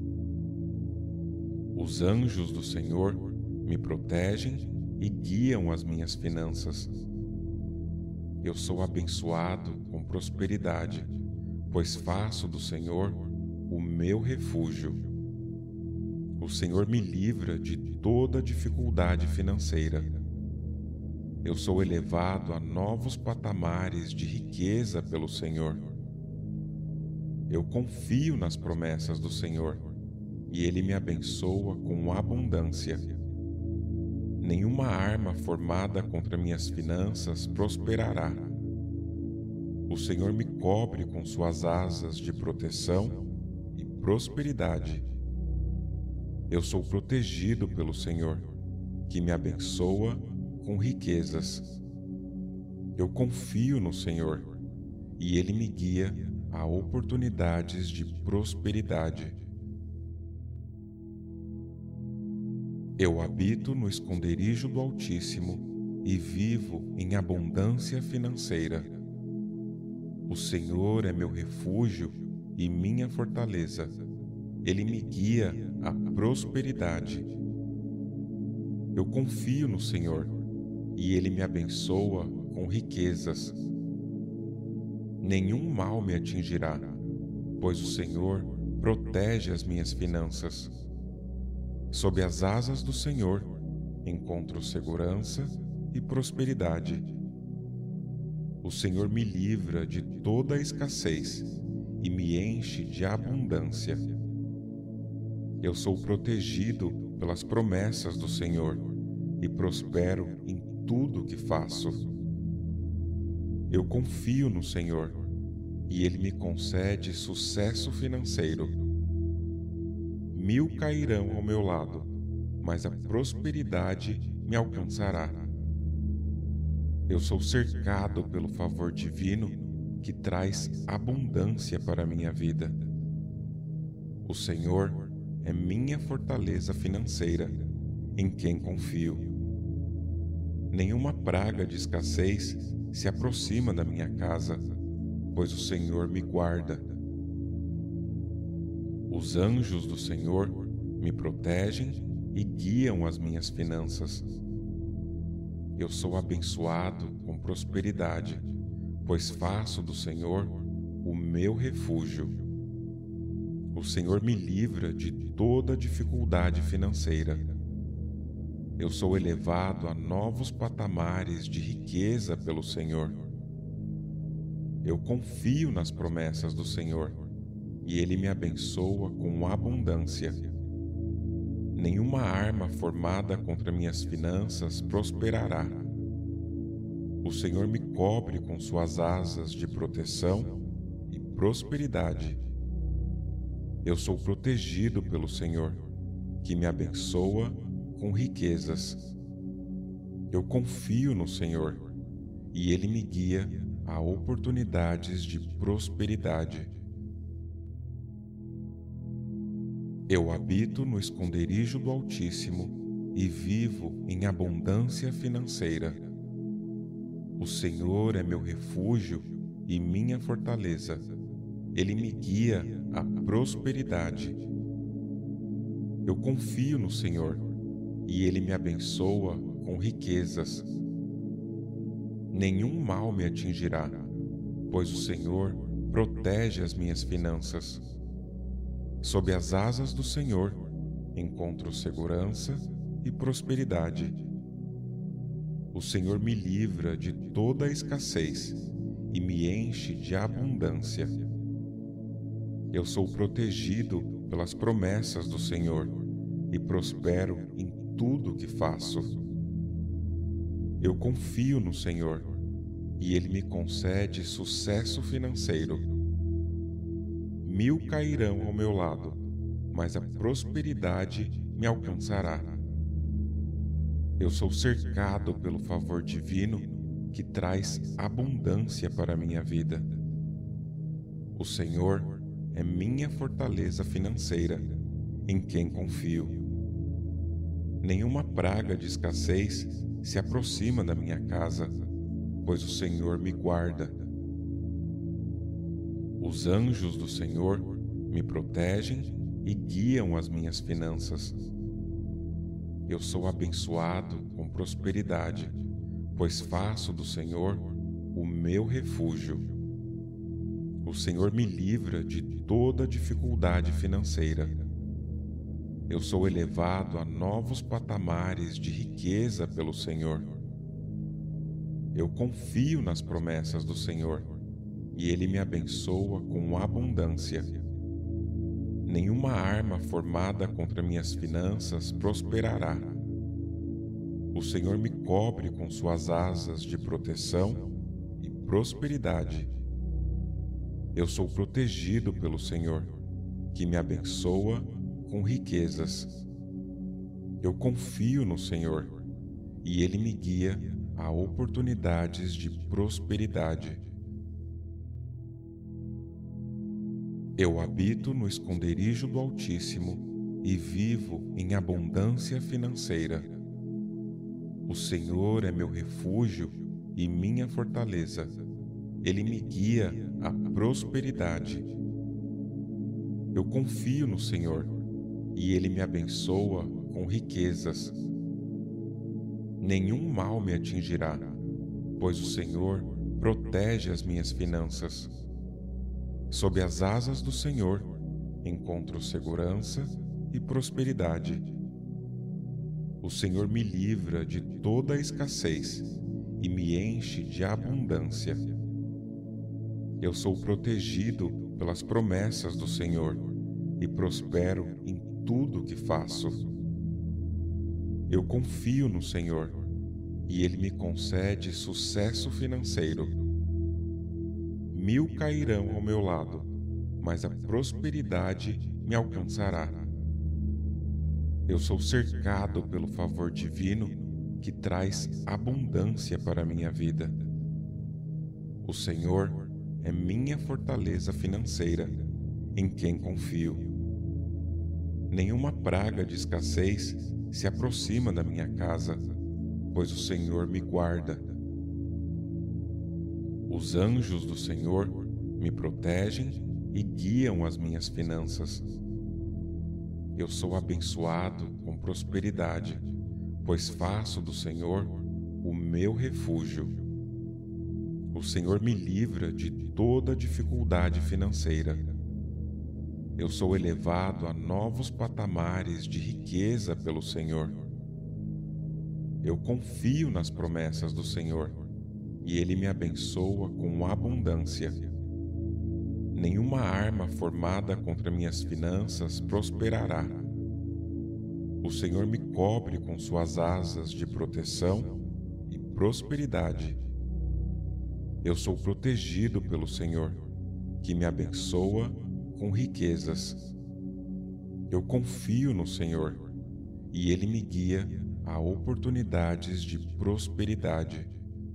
Os anjos do Senhor me protegem e guiam as minhas finanças. Eu sou abençoado com prosperidade, pois faço do Senhor o meu refúgio. O Senhor me livra de toda dificuldade financeira. Eu sou elevado a novos patamares de riqueza pelo Senhor. Eu confio nas promessas do Senhor, e Ele me abençoa com abundância. Nenhuma arma formada contra minhas finanças prosperará. O Senhor me cobre com suas asas de proteção e prosperidade. Eu sou protegido pelo Senhor, que me abençoa com riquezas. Eu confio no Senhor, e Ele me guia a oportunidades de prosperidade. Eu habito no esconderijo do Altíssimo e vivo em abundância financeira. O Senhor é meu refúgio e minha fortaleza. Ele me guia à prosperidade. Eu confio no Senhor, e Ele me abençoa com riquezas. Nenhum mal me atingirá, pois o Senhor protege as minhas finanças. Sob as asas do Senhor encontro segurança e prosperidade. O Senhor me livra de toda a escassez e me enche de abundância. Eu sou protegido pelas promessas do Senhor e prospero em tudo o que faço. Eu confio no Senhor e Ele me concede sucesso financeiro. 1000 cairão ao meu lado, mas a prosperidade me alcançará. Eu sou cercado pelo favor divino que traz abundância para a minha vida. O Senhor é minha fortaleza financeira, em quem confio. Nenhuma praga de escassez se aproxima da minha casa, pois o Senhor me guarda. Os anjos do Senhor me protegem e guiam as minhas finanças. Eu sou abençoado com prosperidade, pois faço do Senhor o meu refúgio. O Senhor me livra de toda dificuldade financeira. Eu sou elevado a novos patamares de riqueza pelo Senhor. Eu confio nas promessas do Senhor, e Ele me abençoa com abundância. Nenhuma arma formada contra minhas finanças prosperará. O Senhor me cobre com suas asas de proteção e prosperidade. Eu sou protegido pelo Senhor, que me abençoa com riquezas. Eu confio no Senhor, e Ele me guia a oportunidades de prosperidade. Eu habito no esconderijo do Altíssimo e vivo em abundância financeira. O Senhor é meu refúgio e minha fortaleza. Ele me guia à prosperidade. Eu confio no Senhor, e Ele me abençoa com riquezas. Nenhum mal me atingirá, pois o Senhor protege as minhas finanças. Sob as asas do Senhor encontro segurança e prosperidade. O Senhor me livra de toda a escassez e me enche de abundância. Eu sou protegido pelas promessas do Senhor e prospero em tudo o que faço. Eu confio no Senhor, e Ele me concede sucesso financeiro. 1000 cairão ao meu lado, mas a prosperidade me alcançará. Eu sou cercado pelo favor divino que traz abundância para a minha vida. O Senhor é minha fortaleza financeira, em quem confio. Nenhuma praga de escassez se aproxima da minha casa, pois o Senhor me guarda. Os anjos do Senhor me protegem e guiam as minhas finanças. Eu sou abençoado com prosperidade, pois faço do Senhor o meu refúgio. O Senhor me livra de toda dificuldade financeira. Eu sou elevado a novos patamares de riqueza pelo Senhor. Eu confio nas promessas do Senhor, e Ele me abençoa com abundância. Nenhuma arma formada contra minhas finanças prosperará. O Senhor me cobre com suas asas de proteção e prosperidade. Eu sou protegido pelo Senhor, que me abençoa com riquezas. Eu confio no Senhor, e Ele me guia a oportunidades de prosperidade. Eu habito no esconderijo do Altíssimo e vivo em abundância financeira. O Senhor é meu refúgio e minha fortaleza. Ele me guia à prosperidade. Eu confio no Senhor, e Ele me abençoa com riquezas. Nenhum mal me atingirá, pois o Senhor protege as minhas finanças. Sob as asas do Senhor encontro segurança e prosperidade. O Senhor me livra de toda a escassez e me enche de abundância. Eu sou protegido pelas promessas do Senhor e prospero em tudo o que faço. Eu confio no Senhor, e Ele me concede sucesso financeiro. 1000 cairão ao meu lado, mas a prosperidade me alcançará. Eu sou cercado pelo favor divino que traz abundância para a minha vida. O Senhor é minha fortaleza financeira, em quem confio. Nenhuma praga de escassez se aproxima da minha casa, pois o Senhor me guarda. Os anjos do Senhor me protegem e guiam as minhas finanças. Eu sou abençoado com prosperidade, pois faço do Senhor o meu refúgio. O Senhor me livra de toda dificuldade financeira. Eu sou elevado a novos patamares de riqueza pelo Senhor. Eu confio nas promessas do Senhor, e Ele me abençoa com abundância. Nenhuma arma formada contra minhas finanças prosperará. O Senhor me cobre com suas asas de proteção e prosperidade. Eu sou protegido pelo Senhor, que me abençoa com riquezas. Eu confio no Senhor, e Ele me guia a oportunidades de prosperidade.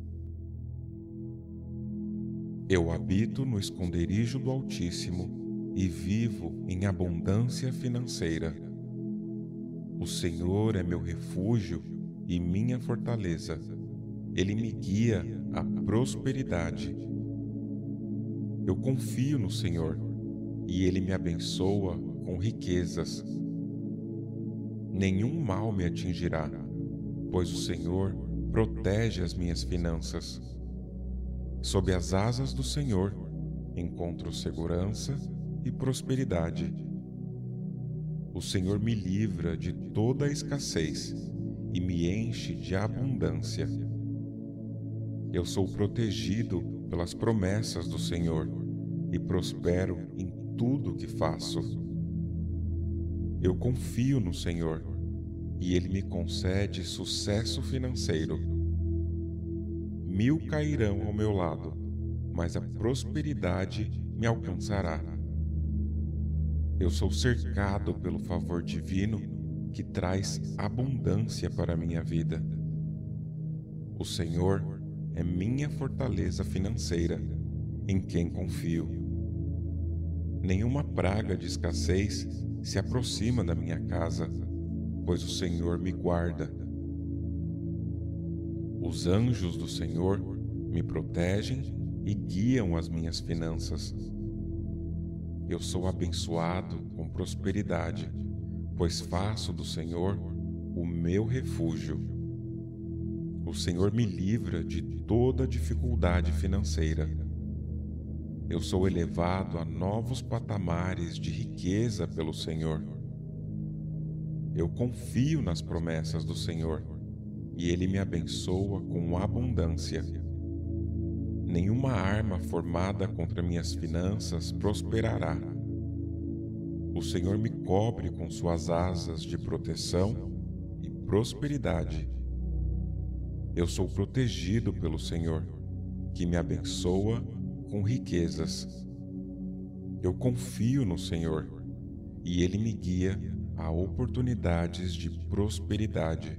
Eu habito no esconderijo do Altíssimo e vivo em abundância financeira. O Senhor é meu refúgio e minha fortaleza. Ele me guia à prosperidade. Eu confio no Senhor, e Ele me abençoa com riquezas. Nenhum mal me atingirá, pois o Senhor protege as minhas finanças. Sob as asas do Senhor encontro segurança e prosperidade. O Senhor me livra de toda a escassez e me enche de abundância. Eu sou protegido pelas promessas do Senhor e prospero em tudo o que faço. Eu confio no Senhor, e Ele me concede sucesso financeiro. 1000 cairão ao meu lado, mas a prosperidade me alcançará. Eu sou cercado pelo favor divino que traz abundância para a minha vida. O Senhor é minha fortaleza financeira, em quem confio. Nenhuma praga de escassez se aproxima da minha casa, pois o Senhor me guarda. Os anjos do Senhor me protegem e guiam as minhas finanças. Eu sou abençoado com prosperidade, pois faço do Senhor o meu refúgio. O Senhor me livra de toda dificuldade financeira. Eu sou elevado a novos patamares de riqueza pelo Senhor. Eu confio nas promessas do Senhor, e Ele me abençoa com abundância. Nenhuma arma formada contra minhas finanças prosperará. O Senhor me cobre com suas asas de proteção e prosperidade. Eu sou protegido pelo Senhor, que me abençoa com riquezas. Eu confio no Senhor, e Ele me guia a oportunidades de prosperidade.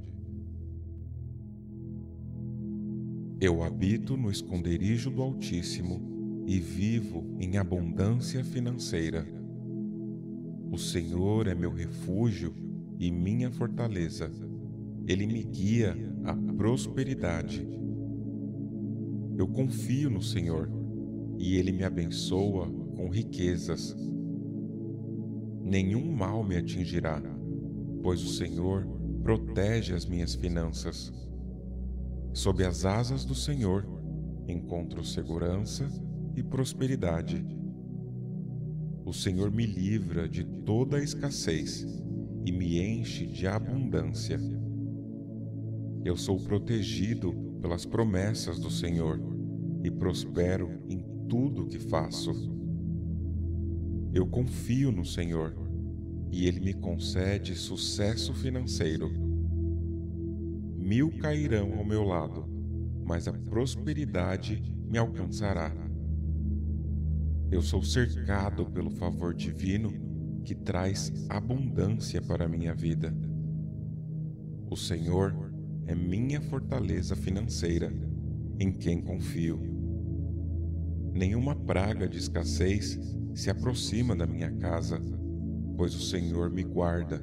Eu habito no esconderijo do Altíssimo e vivo em abundância financeira. O Senhor é meu refúgio e minha fortaleza. Ele me guia à prosperidade. Eu confio no Senhor e Ele me abençoa com riquezas. Nenhum mal me atingirá, pois o Senhor protege as minhas finanças. Sob as asas do Senhor encontro segurança e prosperidade. O Senhor me livra de toda a escassez e me enche de abundância. Eu sou protegido pelas promessas do Senhor e prospero em tudo que faço. Eu confio no Senhor e Ele me concede sucesso financeiro. 1000 cairão ao meu lado, mas a prosperidade me alcançará. Eu sou cercado pelo favor divino que traz abundância para a minha vida. O Senhor é minha fortaleza financeira, em quem confio. Nenhuma praga de escassez se aproxima da minha casa, pois o Senhor me guarda.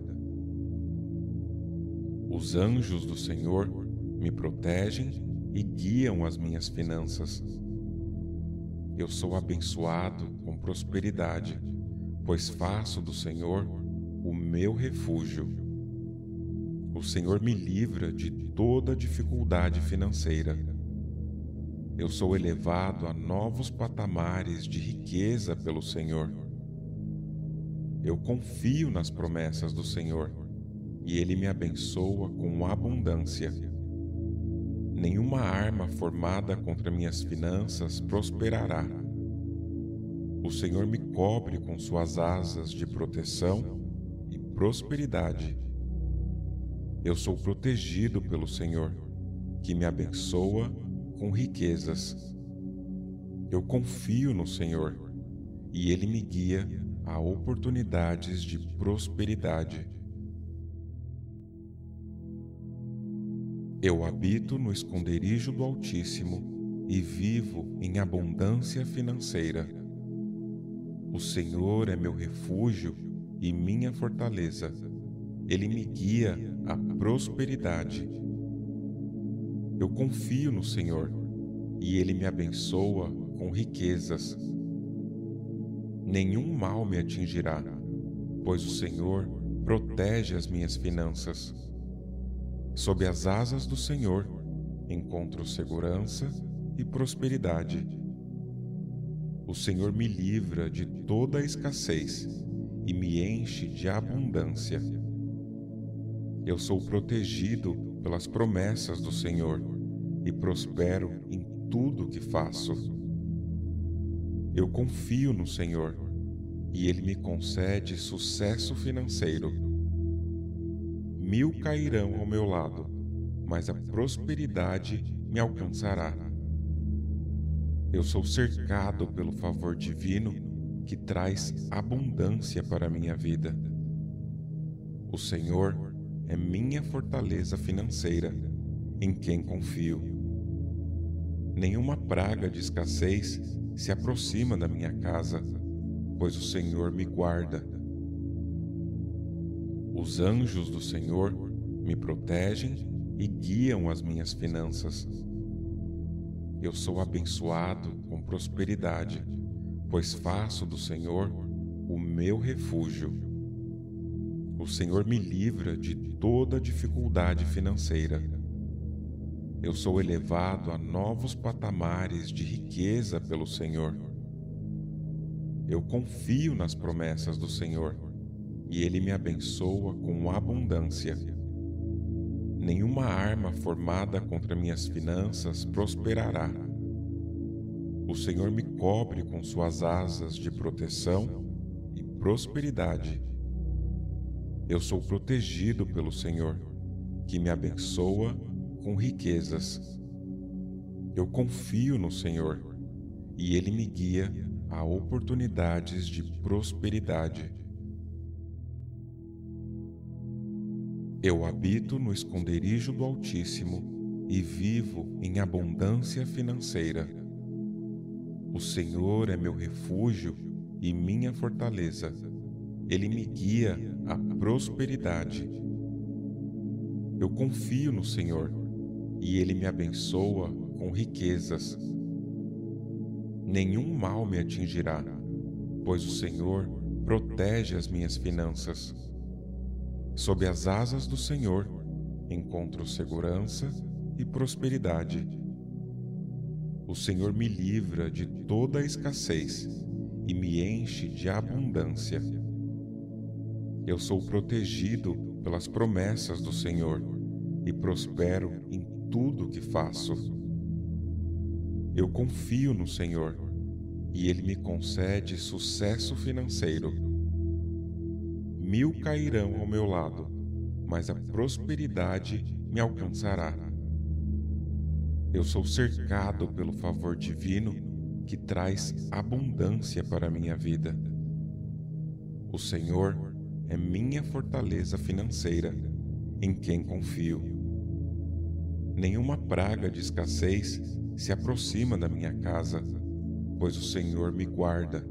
Os anjos do Senhor me protegem e guiam as minhas finanças. Eu sou abençoado com prosperidade, pois faço do Senhor o meu refúgio. O Senhor me livra de toda dificuldade financeira. Eu sou elevado a novos patamares de riqueza pelo Senhor. Eu confio nas promessas do Senhor e Ele me abençoa com abundância. Nenhuma arma formada contra minhas finanças prosperará. O Senhor me cobre com suas asas de proteção e prosperidade. Eu sou protegido pelo Senhor, que me abençoa com riquezas. Eu confio no Senhor e Ele me guia a oportunidades de prosperidade. Eu habito no esconderijo do Altíssimo e vivo em abundância financeira. O Senhor é meu refúgio e minha fortaleza. Ele me guia à prosperidade. Eu confio no Senhor e Ele me abençoa com riquezas. Nenhum mal me atingirá, pois o Senhor protege as minhas finanças. Sob as asas do Senhor encontro segurança e prosperidade. O Senhor me livra de toda a escassez e me enche de abundância. Eu sou protegido pelas promessas do Senhor e prospero em tudo que faço. Eu confio no Senhor e Ele me concede sucesso financeiro. 1000 cairão ao meu lado, mas a prosperidade me alcançará. Eu sou cercado pelo favor divino que traz abundância para a minha vida. O Senhor é minha fortaleza financeira, em quem confio. Nenhuma praga de escassez se aproxima da minha casa, pois o Senhor me guarda. Os anjos do Senhor me protegem e guiam as minhas finanças. Eu sou abençoado com prosperidade, pois faço do Senhor o meu refúgio. O Senhor me livra de toda dificuldade financeira. Eu sou elevado a novos patamares de riqueza pelo Senhor. Eu confio nas promessas do Senhor e Ele me abençoa com abundância. Nenhuma arma formada contra minhas finanças prosperará. O Senhor me cobre com suas asas de proteção e prosperidade. Eu sou protegido pelo Senhor, que me abençoa com riquezas. Eu confio no Senhor e Ele me guia a oportunidades de prosperidade. Eu habito no esconderijo do Altíssimo e vivo em abundância financeira. O Senhor é meu refúgio e minha fortaleza. Ele me guia à prosperidade. Eu confio no Senhor e Ele me abençoa com riquezas. Nenhum mal me atingirá, pois o Senhor protege as minhas finanças. Sob as asas do Senhor encontro segurança e prosperidade. O Senhor me livra de toda a escassez e me enche de abundância. Eu sou protegido pelas promessas do Senhor e prospero em tudo o que faço. Eu confio no Senhor e Ele me concede sucesso financeiro. 1000 cairão ao meu lado, mas a prosperidade me alcançará. Eu sou cercado pelo favor divino que traz abundância para a minha vida. O Senhor é minha fortaleza financeira, em quem confio. Nenhuma praga de escassez se aproxima da minha casa, pois o Senhor me guarda.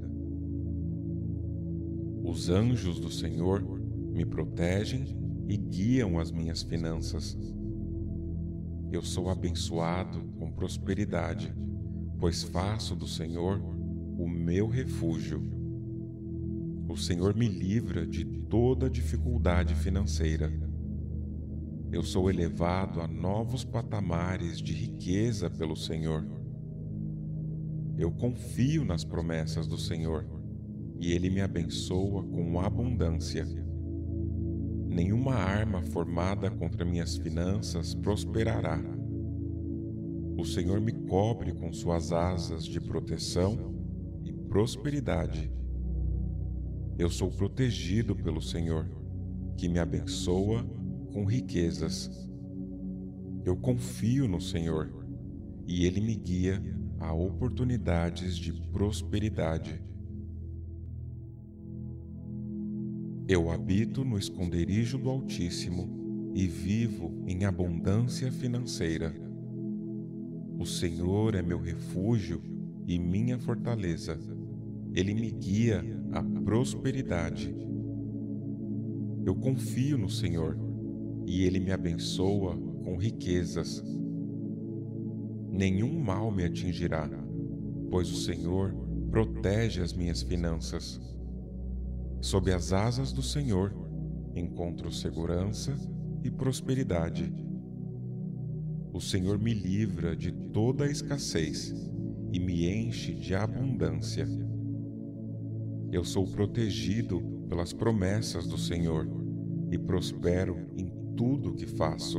Os anjos do Senhor me protegem e guiam as minhas finanças. Eu sou abençoado com prosperidade, pois faço do Senhor o meu refúgio. O Senhor me livra de toda dificuldade financeira. Eu sou elevado a novos patamares de riqueza pelo Senhor. Eu confio nas promessas do Senhor e Ele me abençoa com abundância. Nenhuma arma formada contra minhas finanças prosperará. O Senhor me cobre com suas asas de proteção e prosperidade. Eu sou protegido pelo Senhor, que me abençoa com riquezas. Eu confio no Senhor e Ele me guia a oportunidades de prosperidade. Eu habito no esconderijo do Altíssimo e vivo em abundância financeira. O Senhor é meu refúgio e minha fortaleza. Ele me guia à prosperidade. Eu confio no Senhor e Ele me abençoa com riquezas. Nenhum mal me atingirá, pois o Senhor protege as minhas finanças. Sob as asas do Senhor encontro segurança e prosperidade. O Senhor me livra de toda a escassez e me enche de abundância. Eu sou protegido pelas promessas do Senhor e prospero em tudo o que faço.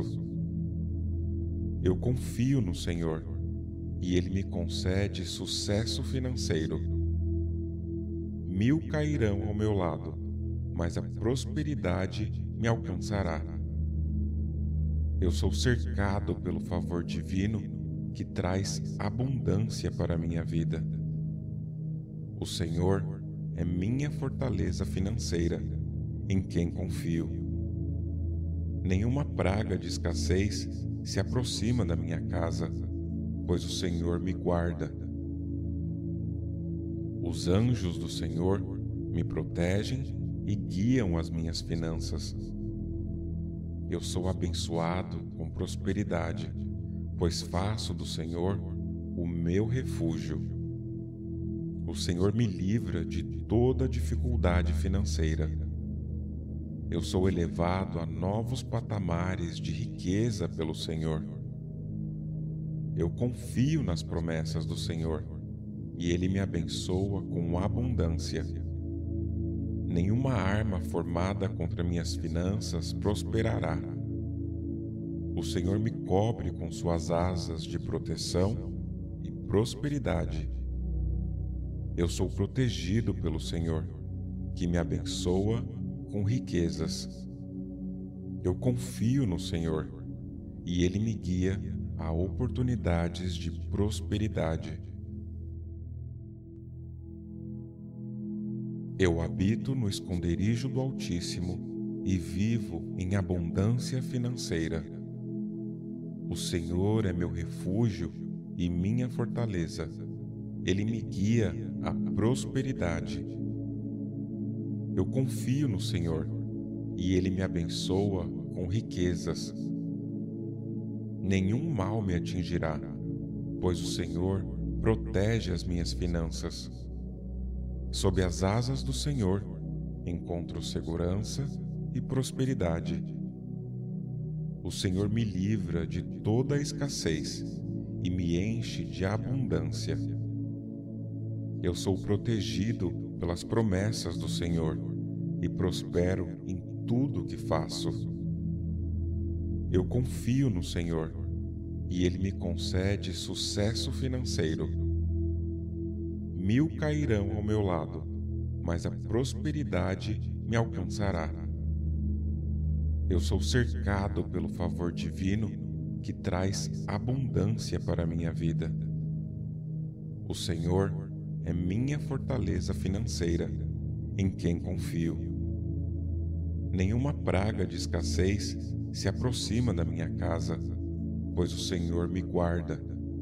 Eu confio no Senhor e Ele me concede sucesso financeiro. 1000 cairão ao meu lado, mas a prosperidade me alcançará. Eu sou cercado pelo favor divino que traz abundância para a minha vida. O Senhor é minha fortaleza financeira, em quem confio. Nenhuma praga de escassez se aproxima da minha casa, pois o Senhor me guarda. Os anjos do Senhor me protegem e guiam as minhas finanças. Eu sou abençoado com prosperidade, pois faço do Senhor o meu refúgio. O Senhor me livra de toda dificuldade financeira. Eu sou elevado a novos patamares de riqueza pelo Senhor. Eu confio nas promessas do Senhor e Ele me abençoa com abundância. Nenhuma arma formada contra minhas finanças prosperará. O Senhor me cobre com suas asas de proteção e prosperidade. Eu sou protegido pelo Senhor, que me abençoa com riquezas. Eu confio no Senhor e Ele me guia a oportunidades de prosperidade. Eu habito no esconderijo do Altíssimo e vivo em abundância financeira. O Senhor é meu refúgio e minha fortaleza. Ele me guia à prosperidade. Eu confio no Senhor e Ele me abençoa com riquezas. Nenhum mal me atingirá, pois o Senhor protege as minhas finanças. Sob as asas do Senhor encontro segurança e prosperidade. O Senhor me livra de toda a escassez e me enche de abundância. Eu sou protegido pelas promessas do Senhor e prospero em tudo que faço. Eu confio no Senhor e Ele me concede sucesso financeiro. 1000 cairão ao meu lado, mas a prosperidade me alcançará. Eu sou cercado pelo favor divino que traz abundância para a minha vida. O Senhor é minha fortaleza financeira, em quem confio. Nenhuma praga de escassez se aproxima da minha casa, pois o Senhor me guarda.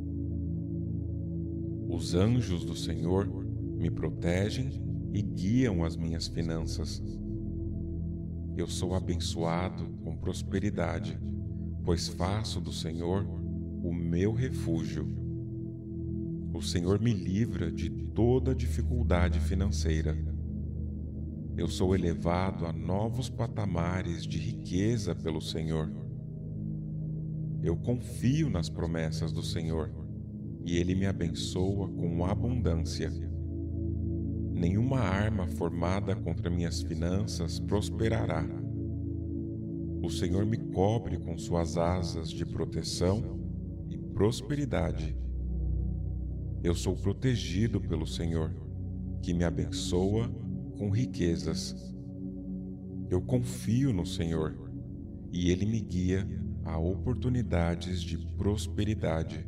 Os anjos do Senhor me protegem e guiam as minhas finanças. Eu sou abençoado com prosperidade, pois faço do Senhor o meu refúgio. O Senhor me livra de toda dificuldade financeira. Eu sou elevado a novos patamares de riqueza pelo Senhor. Eu confio nas promessas do Senhor e Ele me abençoa com abundância. Nenhuma arma formada contra minhas finanças prosperará. O Senhor me cobre com suas asas de proteção e prosperidade. Eu sou protegido pelo Senhor, que me abençoa com riquezas. Eu confio no Senhor e Ele me guia a oportunidades de prosperidade.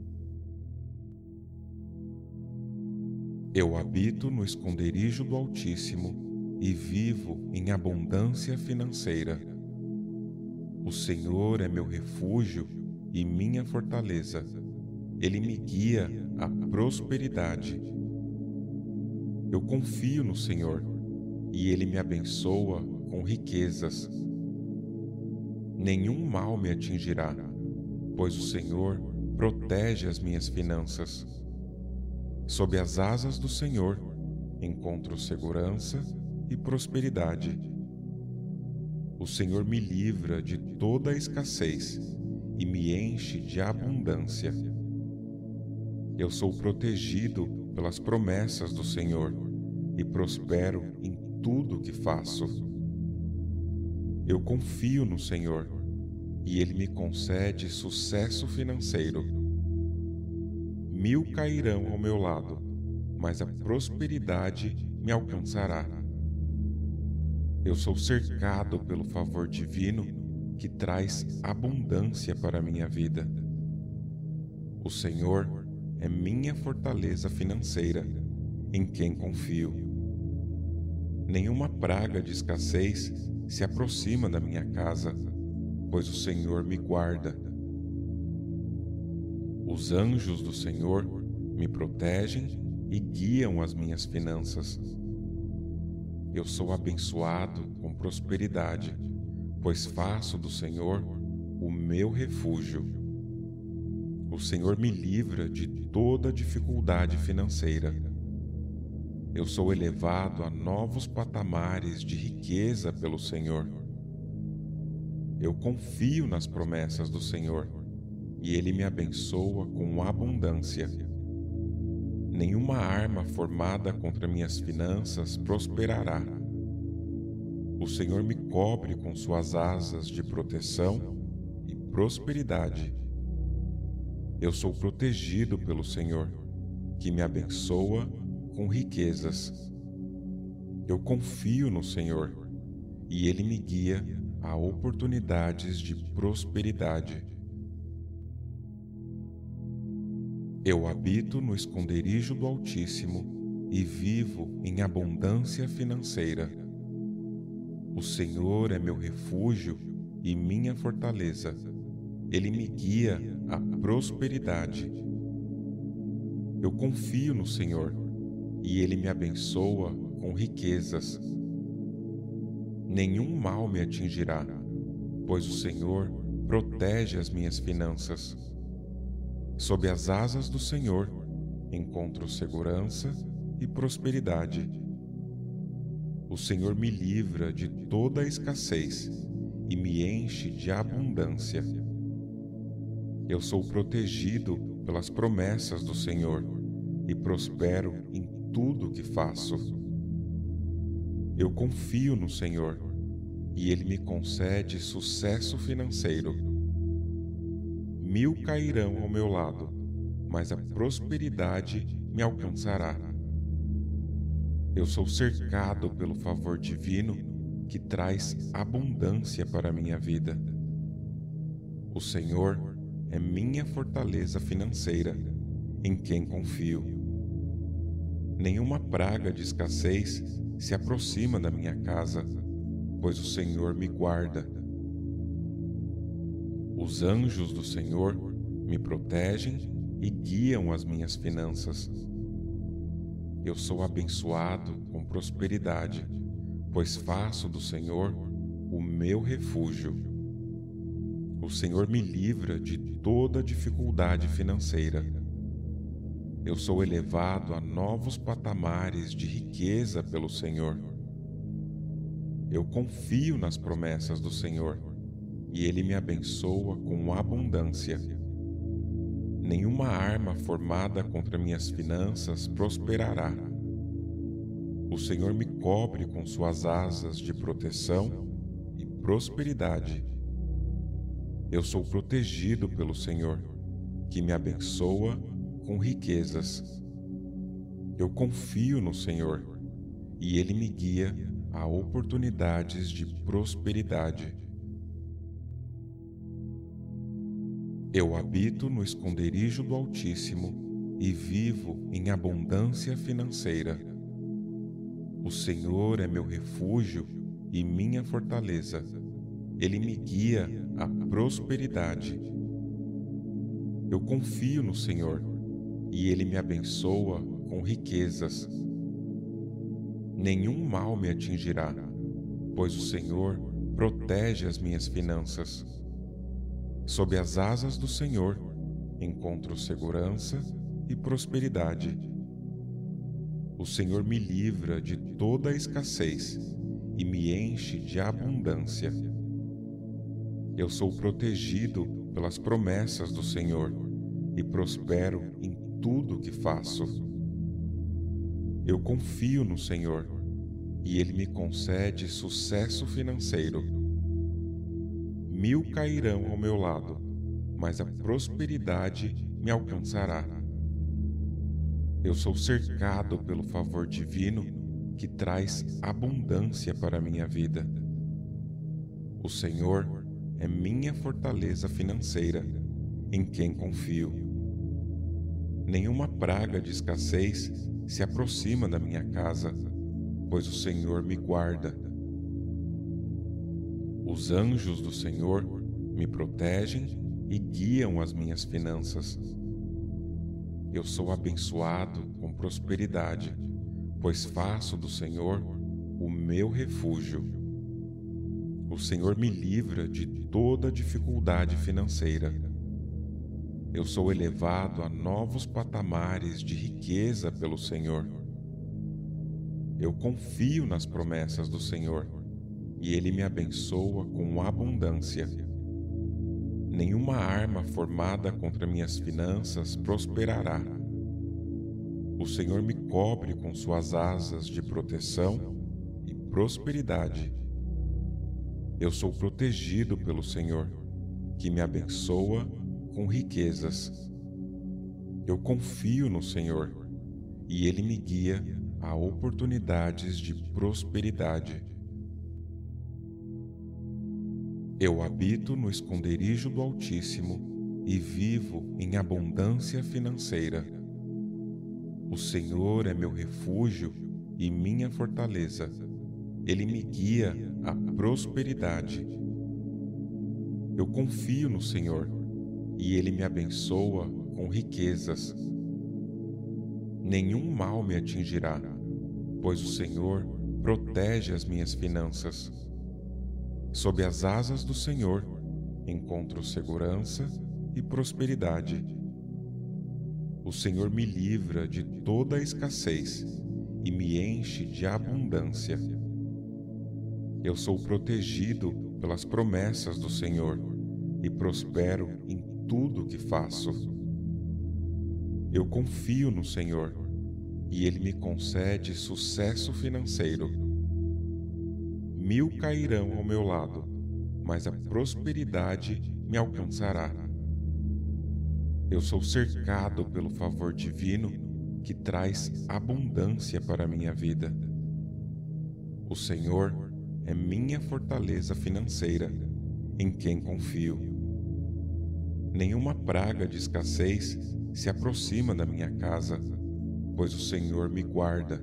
Eu habito no esconderijo do Altíssimo e vivo em abundância financeira. O Senhor é meu refúgio e minha fortaleza. Ele me guia à prosperidade. Eu confio no Senhor e Ele me abençoa com riquezas. Nenhum mal me atingirá, pois o Senhor protege as minhas finanças. Sob as asas do Senhor encontro segurança e prosperidade. O Senhor me livra de toda a escassez e me enche de abundância. Eu sou protegido pelas promessas do Senhor e prospero em tudo que faço. Eu confio no Senhor e Ele me concede sucesso financeiro. 1000 cairão ao meu lado, mas a prosperidade me alcançará. Eu sou cercado pelo favor divino que traz abundância para a minha vida. O Senhor é minha fortaleza financeira, em quem confio. Nenhuma praga de escassez se aproxima da minha casa, pois o Senhor me guarda. Os anjos do Senhor me protegem e guiam as minhas finanças. Eu sou abençoado com prosperidade, pois faço do Senhor o meu refúgio. O Senhor me livra de toda dificuldade financeira. Eu sou elevado a novos patamares de riqueza pelo Senhor. Eu confio nas promessas do Senhor e Ele me abençoa com abundância. Nenhuma arma formada contra minhas finanças prosperará. O Senhor me cobre com suas asas de proteção e prosperidade. Eu sou protegido pelo Senhor, que me abençoa com riquezas. Eu confio no Senhor e Ele me guia a oportunidades de prosperidade. Eu habito no esconderijo do Altíssimo e vivo em abundância financeira. O Senhor é meu refúgio e minha fortaleza. Ele me guia à prosperidade. Eu confio no Senhor e Ele me abençoa com riquezas. Nenhum mal me atingirá, pois o Senhor protege as minhas finanças. Sob as asas do Senhor encontro segurança e prosperidade. O Senhor me livra de toda a escassez e me enche de abundância. Eu sou protegido pelas promessas do Senhor e prospero em tudo o que faço. Eu confio no Senhor e Ele me concede sucesso financeiro. 1000 cairão ao meu lado, mas a prosperidade me alcançará. Eu sou cercado pelo favor divino que traz abundância para a minha vida. O Senhor é minha fortaleza financeira, em quem confio. Nenhuma praga de escassez se aproxima da minha casa, pois o Senhor me guarda. Os anjos do Senhor me protegem e guiam as minhas finanças. Eu sou abençoado com prosperidade, pois faço do Senhor o meu refúgio. O Senhor me livra de toda dificuldade financeira. Eu sou elevado a novos patamares de riqueza pelo Senhor. Eu confio nas promessas do Senhor e Ele me abençoa com abundância. Nenhuma arma formada contra minhas finanças prosperará. O Senhor me cobre com suas asas de proteção e prosperidade. Eu sou protegido pelo Senhor, que me abençoa com riquezas. Eu confio no Senhor e Ele me guia a oportunidades de prosperidade. Eu habito no esconderijo do Altíssimo e vivo em abundância financeira. O Senhor é meu refúgio e minha fortaleza. Ele me guia à prosperidade. Eu confio no Senhor e Ele me abençoa com riquezas. Nenhum mal me atingirá, pois o Senhor protege as minhas finanças. Sob as asas do Senhor encontro segurança e prosperidade. O Senhor me livra de toda a escassez e me enche de abundância. Eu sou protegido pelas promessas do Senhor e prospero em tudo o que faço. Eu confio no Senhor e Ele me concede sucesso financeiro. 1000 cairão ao meu lado, mas a prosperidade me alcançará. Eu sou cercado pelo favor divino que traz abundância para a minha vida. O Senhor é minha fortaleza financeira, em quem confio. Nenhuma praga de escassez se aproxima da minha casa, pois o Senhor me guarda. Os anjos do Senhor me protegem e guiam as minhas finanças. Eu sou abençoado com prosperidade, pois faço do Senhor o meu refúgio. O Senhor me livra de toda dificuldade financeira. Eu sou elevado a novos patamares de riqueza pelo Senhor. Eu confio nas promessas do Senhor e Ele me abençoa com abundância. Nenhuma arma formada contra minhas finanças prosperará. O Senhor me cobre com suas asas de proteção e prosperidade. Eu sou protegido pelo Senhor, que me abençoa com riquezas. Eu confio no Senhor e Ele me guia a oportunidades de prosperidade. Eu habito no esconderijo do Altíssimo e vivo em abundância financeira. O Senhor é meu refúgio e minha fortaleza. Ele me guia a prosperidade. Eu confio no Senhor e Ele me abençoa com riquezas. Nenhum mal me atingirá, pois o Senhor protege as minhas finanças. Sob as asas do Senhor encontro segurança e prosperidade. O Senhor me livra de toda a escassez e me enche de abundância. Eu sou protegido pelas promessas do Senhor e prospero em tudo que faço. Eu confio no Senhor e Ele me concede sucesso financeiro. 1000 cairão ao meu lado, mas a prosperidade me alcançará. Eu sou cercado pelo favor divino que traz abundância para a minha vida. O Senhor é minha fortaleza financeira, em quem confio. Nenhuma praga de escassez se aproxima da minha casa, pois o Senhor me guarda.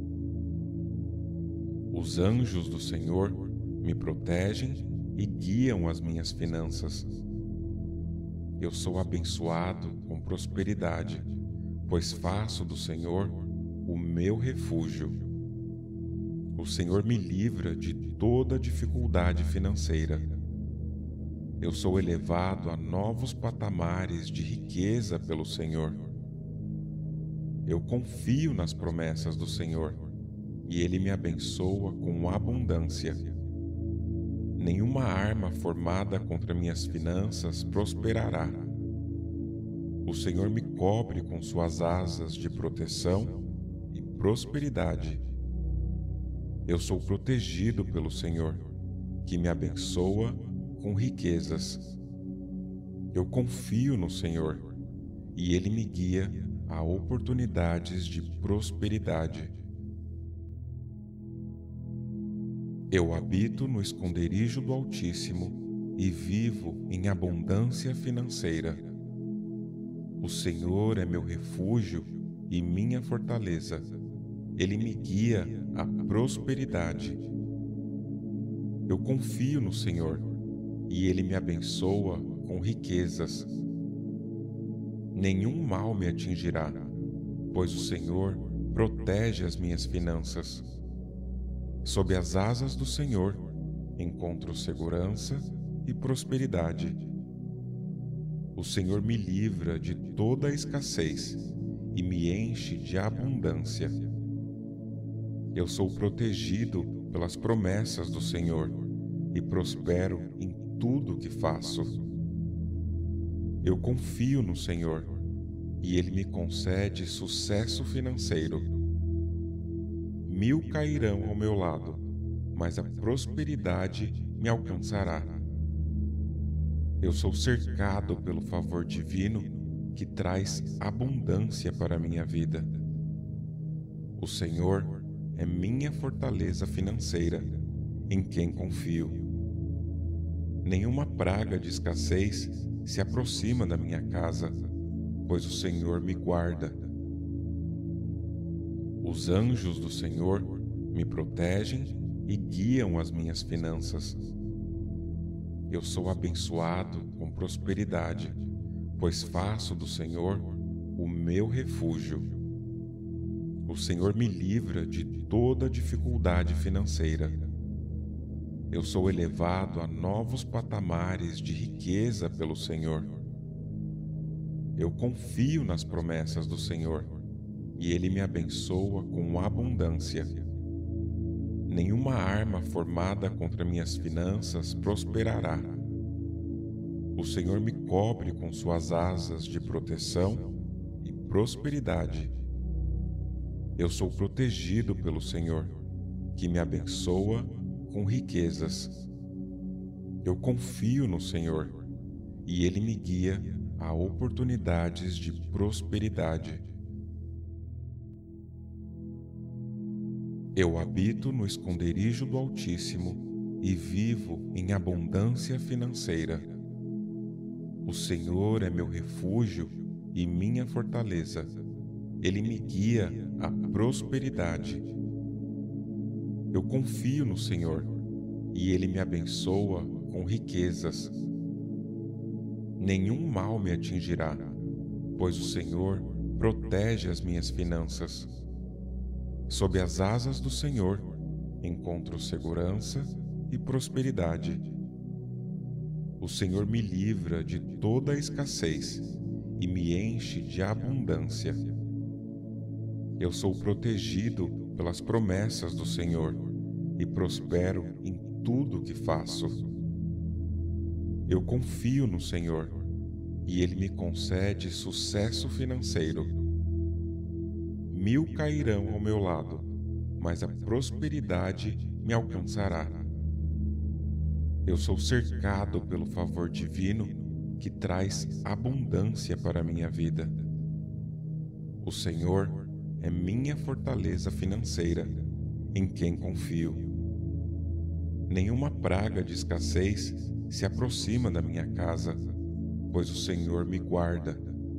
Os anjos do Senhor me protegem e guiam as minhas finanças. Eu sou abençoado com prosperidade, pois faço do Senhor o meu refúgio. O Senhor me livra de toda dificuldade financeira. Eu sou elevado a novos patamares de riqueza pelo Senhor. Eu confio nas promessas do Senhor e Ele me abençoa com abundância. Nenhuma arma formada contra minhas finanças prosperará. O Senhor me cobre com suas asas de proteção e prosperidade. Eu sou protegido pelo Senhor, que me abençoa com riquezas. Eu confio no Senhor e Ele me guia a oportunidades de prosperidade. Eu habito no esconderijo do Altíssimo e vivo em abundância financeira. O Senhor é meu refúgio e minha fortaleza. Ele me guia à prosperidade. Eu confio no Senhor e Ele me abençoa com riquezas. Nenhum mal me atingirá, pois o Senhor protege as minhas finanças. Sob as asas do Senhor encontro segurança e prosperidade. O Senhor me livra de toda a escassez e me enche de abundância. Eu sou protegido pelas promessas do Senhor e prospero em tudo que faço. Eu confio no Senhor e Ele me concede sucesso financeiro. 1000 cairão ao meu lado, mas a prosperidade me alcançará. Eu sou cercado pelo favor divino que traz abundância para a minha vida. O Senhor é minha fortaleza financeira, em quem confio. Nenhuma praga de escassez se aproxima da minha casa, pois o Senhor me guarda. Os anjos do Senhor me protegem e guiam as minhas finanças. Eu sou abençoado com prosperidade, pois faço do Senhor o meu refúgio. O Senhor me livra de toda dificuldade financeira. Eu sou elevado a novos patamares de riqueza pelo Senhor. Eu confio nas promessas do Senhor e Ele me abençoa com abundância. Nenhuma arma formada contra minhas finanças prosperará. O Senhor me cobre com suas asas de proteção e prosperidade. Eu sou protegido pelo Senhor, que me abençoa com riquezas. Eu confio no Senhor e Ele me guia a oportunidades de prosperidade. Eu habito no esconderijo do Altíssimo e vivo em abundância financeira. O Senhor é meu refúgio e minha fortaleza. Ele me guia à prosperidade. Eu confio no Senhor e Ele me abençoa com riquezas. Nenhum mal me atingirá, pois o Senhor protege as minhas finanças. Sob as asas do Senhor encontro segurança e prosperidade. O Senhor me livra de toda a escassez e me enche de abundância. Eu sou protegido pelas promessas do Senhor e prospero em tudo o que faço. Eu confio no Senhor e Ele me concede sucesso financeiro. 1000 cairão ao meu lado, mas a prosperidade me alcançará. Eu sou cercado pelo favor divino que traz abundância para a minha vida. O Senhor é minha fortaleza financeira, em quem confio. Nenhuma praga de escassez se aproxima da minha casa, pois o Senhor me guarda.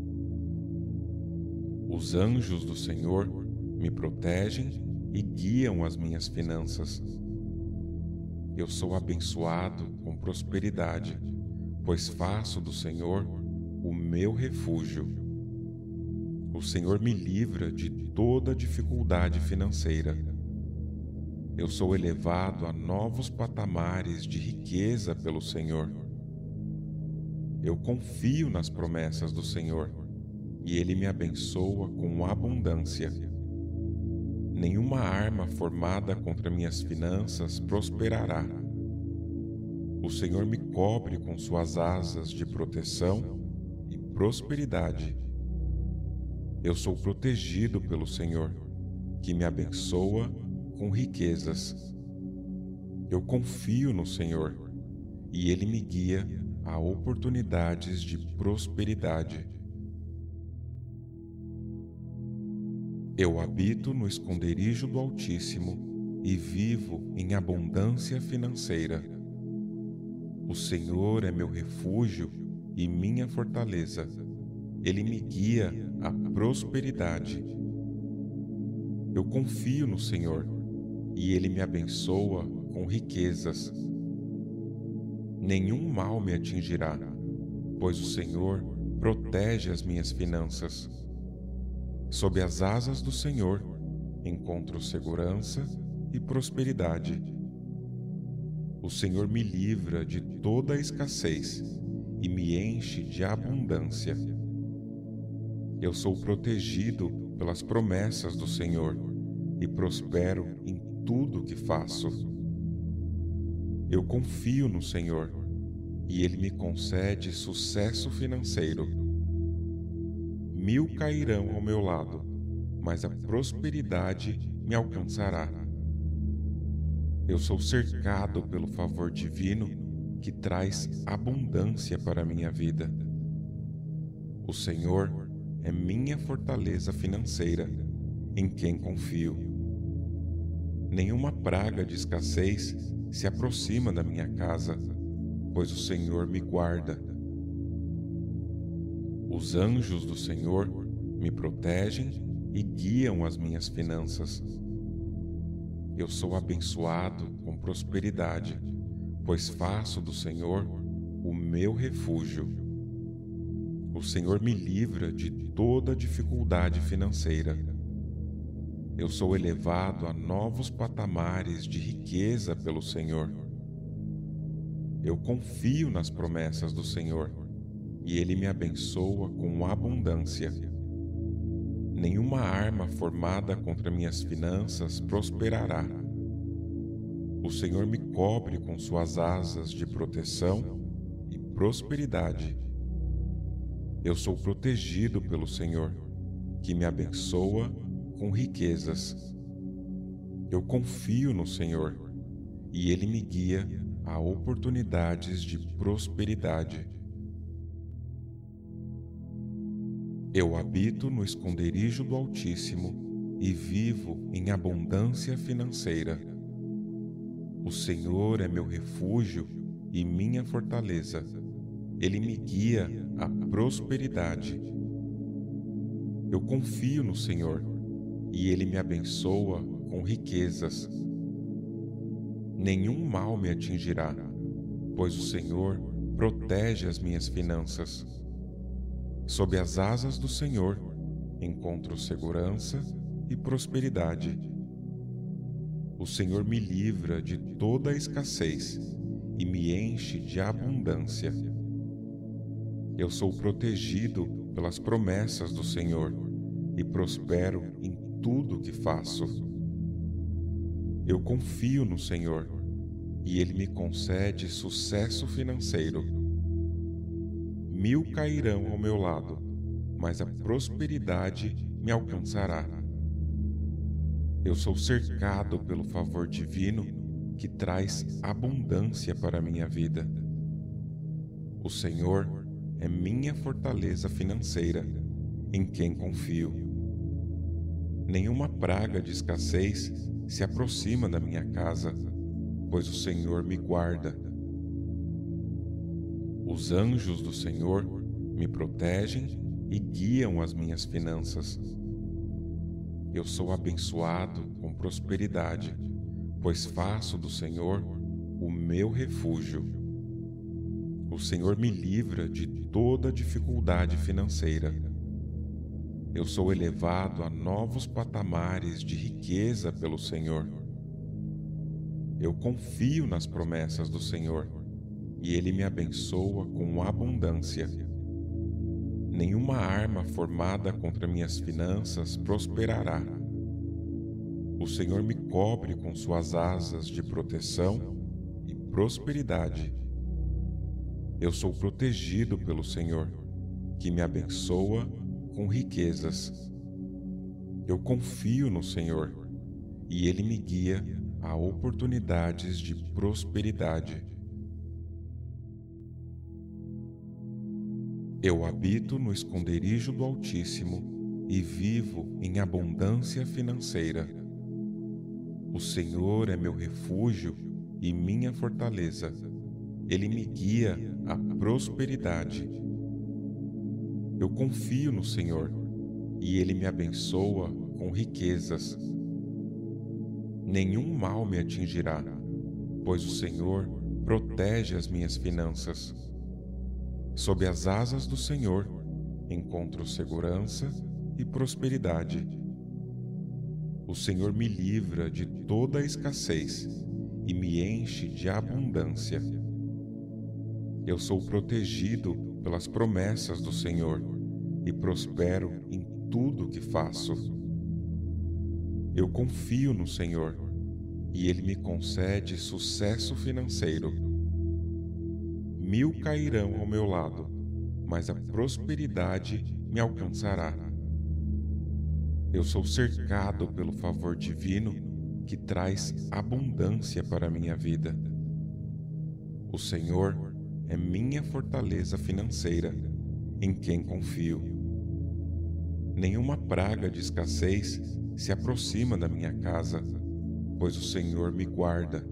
Os anjos do Senhor me protegem e guiam as minhas finanças. Eu sou abençoado com prosperidade, pois faço do Senhor o meu refúgio. O Senhor me livra de toda dificuldade financeira. Eu sou elevado a novos patamares de riqueza pelo Senhor. Eu confio nas promessas do Senhor e Ele me abençoa com abundância. Nenhuma arma formada contra minhas finanças prosperará. O Senhor me cobre com suas asas de proteção e prosperidade. Eu sou protegido pelo Senhor, que me abençoa com riquezas. Eu confio no Senhor e Ele me guia a oportunidades de prosperidade. Eu habito no esconderijo do Altíssimo e vivo em abundância financeira. O Senhor é meu refúgio e minha fortaleza. Ele me guia à prosperidade. Eu confio no Senhor e Ele me abençoa com riquezas. Nenhum mal me atingirá, pois o Senhor protege as minhas finanças. Sob as asas do Senhor encontro segurança e prosperidade. O Senhor me livra de toda a escassez e me enche de abundância. Eu sou protegido pelas promessas do Senhor e prospero em tudo o que faço. Eu confio no Senhor e Ele me concede sucesso financeiro. 1000 cairão ao meu lado, mas a prosperidade me alcançará. Eu sou cercado pelo favor divino que traz abundância para a minha vida. O Senhor é minha fortaleza financeira, em quem confio. Nenhuma praga de escassez se aproxima da minha casa, pois o Senhor me guarda. Os anjos do Senhor me protegem e guiam as minhas finanças. Eu sou abençoado com prosperidade, pois faço do Senhor o meu refúgio. O Senhor me livra de toda dificuldade financeira. Eu sou elevado a novos patamares de riqueza pelo Senhor. Eu confio nas promessas do Senhor e Ele me abençoa com abundância. Nenhuma arma formada contra minhas finanças prosperará. O Senhor me cobre com suas asas de proteção e prosperidade. Eu sou protegido pelo Senhor, que me abençoa com riquezas. Eu confio no Senhor e Ele me guia a oportunidades de prosperidade. Eu habito no esconderijo do Altíssimo e vivo em abundância financeira. O Senhor é meu refúgio e minha fortaleza. Ele me guia à prosperidade. Eu confio no Senhor e Ele me abençoa com riquezas. Nenhum mal me atingirá, pois o Senhor protege as minhas finanças. Sob as asas do Senhor encontro segurança e prosperidade. O Senhor me livra de toda a escassez e me enche de abundância. Eu sou protegido pelas promessas do Senhor e prospero em tudo que faço. Eu confio no Senhor e Ele me concede sucesso financeiro. 1000 cairão ao meu lado, mas a prosperidade me alcançará. Eu sou cercado pelo favor divino que traz abundância para a minha vida. O Senhor é minha fortaleza financeira, em quem confio. Nenhuma praga de escassez se aproxima da minha casa, pois o Senhor me guarda. Os anjos do Senhor me protegem e guiam as minhas finanças. Eu sou abençoado com prosperidade, pois faço do Senhor o meu refúgio. O Senhor me livra de toda dificuldade financeira. Eu sou elevado a novos patamares de riqueza pelo Senhor. Eu confio nas promessas do Senhor e Ele me abençoa com abundância. Nenhuma arma formada contra minhas finanças prosperará. O Senhor me cobre com suas asas de proteção e prosperidade. Eu sou protegido pelo Senhor, que me abençoa com riquezas. Eu confio no Senhor e Ele me guia a oportunidades de prosperidade. Eu habito no esconderijo do Altíssimo e vivo em abundância financeira. O Senhor é meu refúgio e minha fortaleza. Ele me guia à prosperidade. Eu confio no Senhor e Ele me abençoa com riquezas. Nenhum mal me atingirá, pois o Senhor protege as minhas finanças. Sob as asas do Senhor encontro segurança e prosperidade. O Senhor me livra de toda a escassez e me enche de abundância. Eu sou protegido pelas promessas do Senhor e prospero em tudo que faço. Eu confio no Senhor e Ele me concede sucesso financeiro. 1000 cairão ao meu lado, mas a prosperidade me alcançará. Eu sou cercado pelo favor divino que traz abundância para a minha vida. O Senhor é minha fortaleza financeira, em quem confio. Nenhuma praga de escassez se aproxima da minha casa, pois o Senhor me guarda.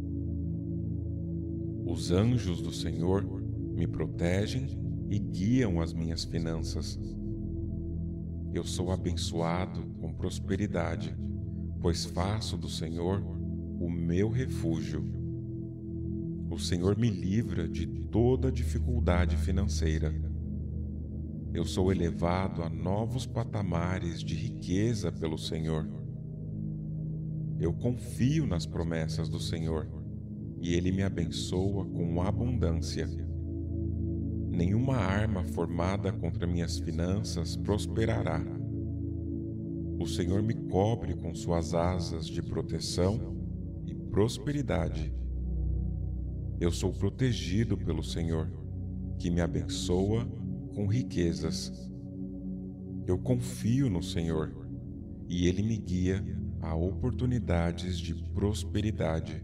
Os anjos do Senhor me protegem e guiam as minhas finanças. Eu sou abençoado com prosperidade, pois faço do Senhor o meu refúgio. O Senhor me livra de toda dificuldade financeira. Eu sou elevado a novos patamares de riqueza pelo Senhor. Eu confio nas promessas do Senhor e Ele me abençoa com abundância. Nenhuma arma formada contra minhas finanças prosperará. O Senhor me cobre com suas asas de proteção e prosperidade. Eu sou protegido pelo Senhor, que me abençoa com riquezas. Eu confio no Senhor e Ele me guia a oportunidades de prosperidade.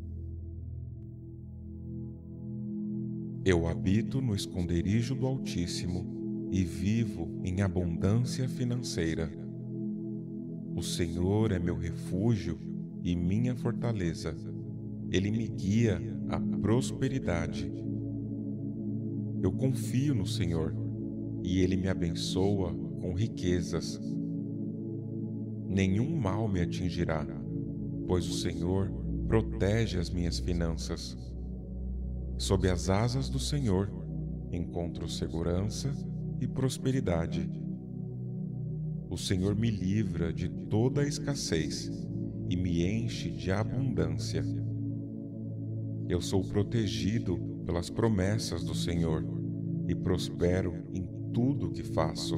Eu habito no esconderijo do Altíssimo e vivo em abundância financeira. O Senhor é meu refúgio e minha fortaleza. Ele me guia à prosperidade. Eu confio no Senhor e Ele me abençoa com riquezas. Nenhum mal me atingirá, pois o Senhor protege as minhas finanças. Sob as asas do Senhor encontro segurança e prosperidade. O Senhor me livra de toda a escassez e me enche de abundância. Eu sou protegido pelas promessas do Senhor e prospero em tudo que faço.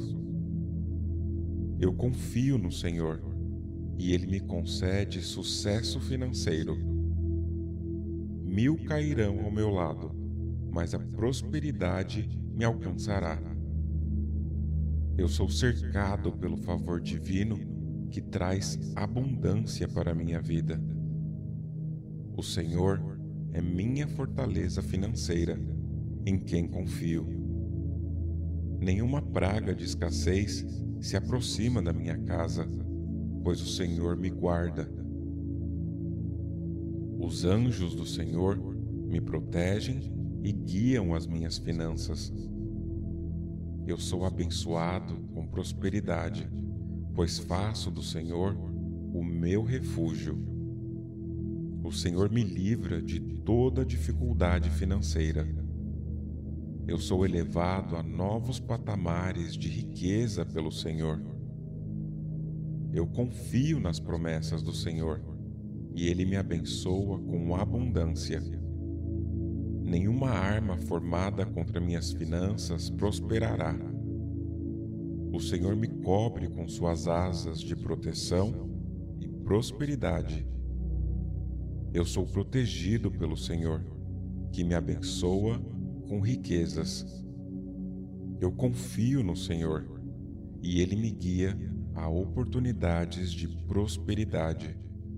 Eu confio no Senhor e Ele me concede sucesso financeiro. 1000 cairão ao meu lado, mas a prosperidade me alcançará. Eu sou cercado pelo favor divino que traz abundância para a minha vida. O Senhor é minha fortaleza financeira, em quem confio. Nenhuma praga de escassez se aproxima da minha casa, pois o Senhor me guarda. Os anjos do Senhor me protegem e guiam as minhas finanças. Eu sou abençoado com prosperidade, pois faço do Senhor o meu refúgio. O Senhor me livra de toda dificuldade financeira. Eu sou elevado a novos patamares de riqueza pelo Senhor. Eu confio nas promessas do Senhor e Ele me abençoa com abundância. Nenhuma arma formada contra minhas finanças prosperará. O Senhor me cobre com suas asas de proteção e prosperidade. Eu sou protegido pelo Senhor, que me abençoa com riquezas. Eu confio no Senhor e Ele me guia a oportunidades de prosperidade.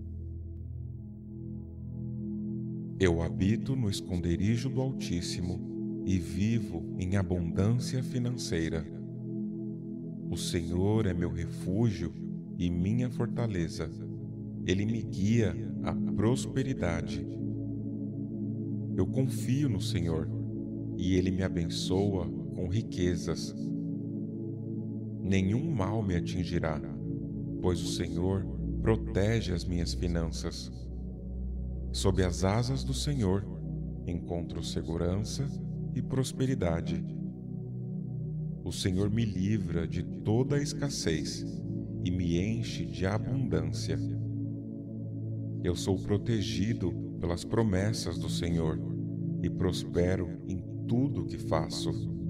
Eu habito no esconderijo do Altíssimo e vivo em abundância financeira. O Senhor é meu refúgio e minha fortaleza. Ele me guia à prosperidade. Eu confio no Senhor e Ele me abençoa com riquezas. Nenhum mal me atingirá, pois o Senhor protege as minhas finanças. Sob as asas do Senhor encontro segurança e prosperidade. O Senhor me livra de toda a escassez e me enche de abundância. Eu sou protegido pelas promessas do Senhor e prospero em tudo que faço.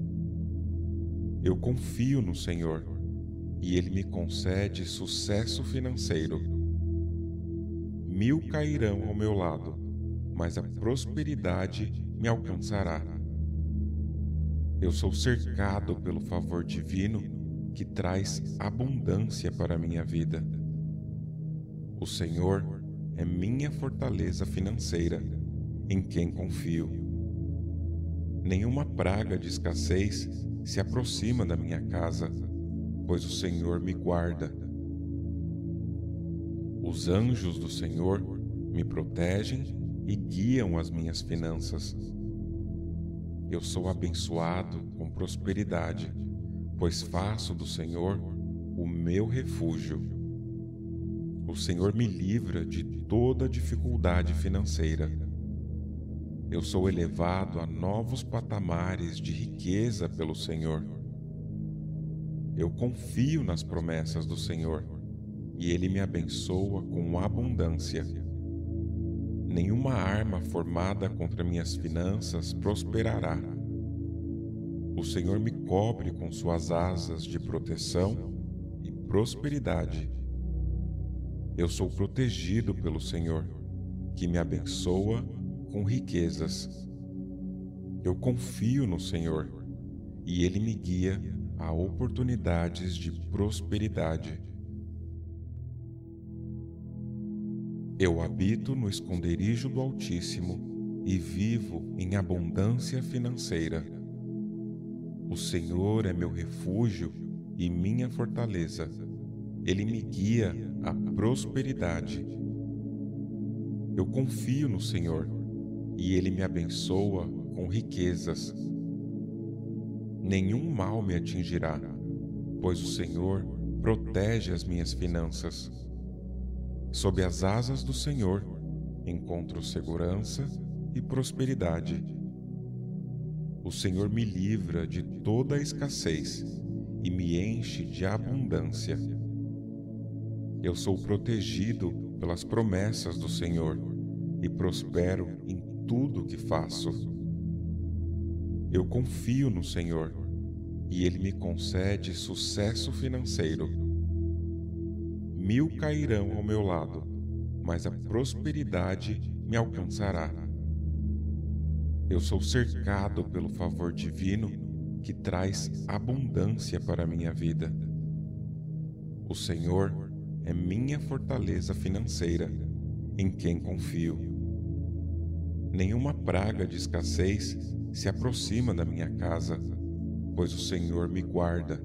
Eu confio no Senhor e Ele me concede sucesso financeiro. 1000 cairão ao meu lado, mas a prosperidade me alcançará. Eu sou cercado pelo favor divino que traz abundância para a minha vida. O Senhor é minha fortaleza financeira, em quem confio. Nenhuma praga de escassez se aproxima da minha casa, pois o Senhor me guarda. Os anjos do Senhor me protegem e guiam as minhas finanças. Eu sou abençoado com prosperidade, pois faço do Senhor o meu refúgio. O Senhor me livra de toda dificuldade financeira. Eu sou elevado a novos patamares de riqueza pelo Senhor. Eu confio nas promessas do Senhor e Ele me abençoa com abundância. Nenhuma arma formada contra minhas finanças prosperará. O Senhor me cobre com suas asas de proteção e prosperidade. Eu sou protegido pelo Senhor, que me abençoa com riquezas. Eu confio no Senhor e Ele me guia a oportunidades de prosperidade. Eu habito no esconderijo do Altíssimo e vivo em abundância financeira. O Senhor é meu refúgio e minha fortaleza. Ele me guia à prosperidade. Eu confio no Senhor e Ele me abençoa com riquezas. Nenhum mal me atingirá, pois o Senhor protege as minhas finanças. Sob as asas do Senhor encontro segurança e prosperidade. O Senhor me livra de toda a escassez e me enche de abundância. Eu sou protegido pelas promessas do Senhor e prospero em tudo que faço. Eu confio no Senhor e Ele me concede sucesso financeiro. 1000 cairão ao meu lado, mas a prosperidade me alcançará. Eu sou cercado pelo favor divino que traz abundância para a minha vida. O Senhor é minha fortaleza financeira, em quem confio. Nenhuma praga de escassez se aproxima da minha casa, pois o Senhor me guarda.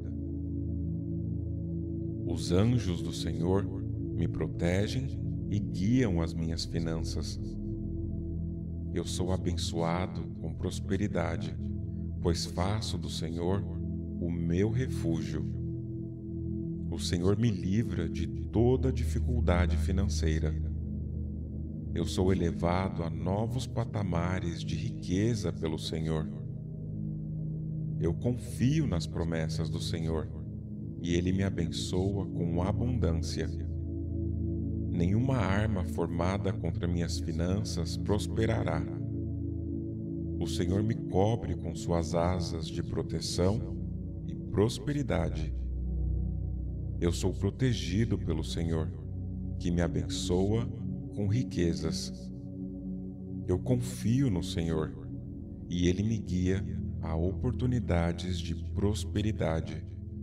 Os anjos do Senhor me protegem e guiam as minhas finanças. Eu sou abençoado com prosperidade, pois faço do Senhor o meu refúgio. O Senhor me livra de toda dificuldade financeira. Eu sou elevado a novos patamares de riqueza pelo Senhor. Eu confio nas promessas do Senhor e Ele me abençoa com abundância. Nenhuma arma formada contra minhas finanças prosperará. O Senhor me cobre com suas asas de proteção e prosperidade. Eu sou protegido pelo Senhor, que me abençoa com riquezas. Eu confio no Senhor e Ele me guia a oportunidades de prosperidade.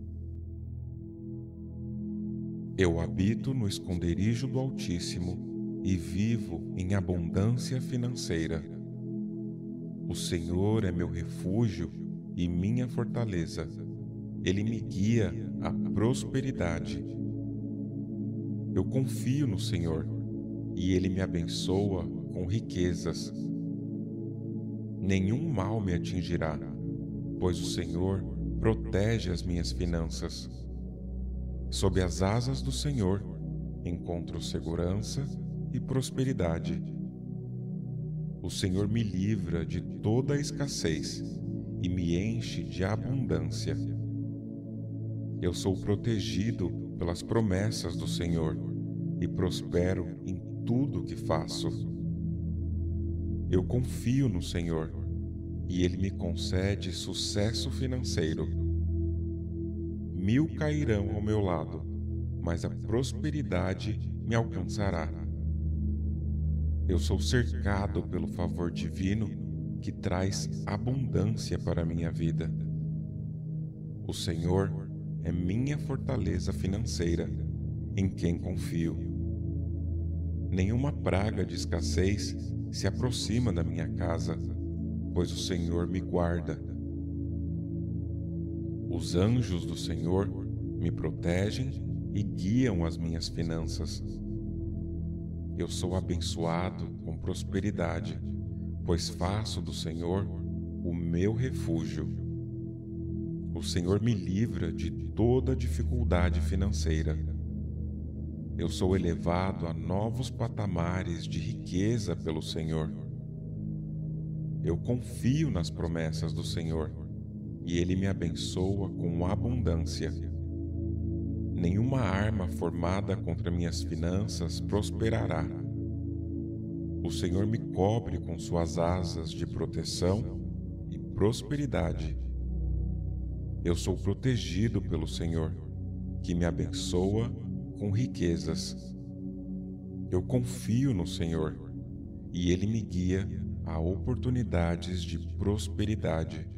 Eu habito no esconderijo do Altíssimo e vivo em abundância financeira. O Senhor é meu refúgio e minha fortaleza. Ele me guia à prosperidade. Eu confio no Senhor e Ele me abençoa com riquezas. Nenhum mal me atingirá, pois o Senhor protege as minhas finanças. Sob as asas do Senhor encontro segurança e prosperidade. O Senhor me livra de toda a escassez e me enche de abundância. Eu sou protegido pelas promessas do Senhor e prospero em tudo que faço. Eu confio no Senhor e Ele me concede sucesso financeiro. 1000 cairão ao meu lado, mas a prosperidade me alcançará. Eu sou cercado pelo favor divino que traz abundância para a minha vida. O Senhor é minha fortaleza financeira, em quem confio. Nenhuma praga de escassez se aproxima da minha casa, pois o Senhor me guarda. Os anjos do Senhor me protegem e guiam as minhas finanças. Eu sou abençoado com prosperidade, pois faço do Senhor o meu refúgio. O Senhor me livra de toda dificuldade financeira. Eu sou elevado a novos patamares de riqueza pelo Senhor. Eu confio nas promessas do Senhor e Ele me abençoa com abundância. Nenhuma arma formada contra minhas finanças prosperará. O Senhor me cobre com suas asas de proteção e prosperidade. Eu sou protegido pelo Senhor, que me abençoa com riquezas. Eu confio no Senhor e Ele me guia a oportunidades de prosperidade.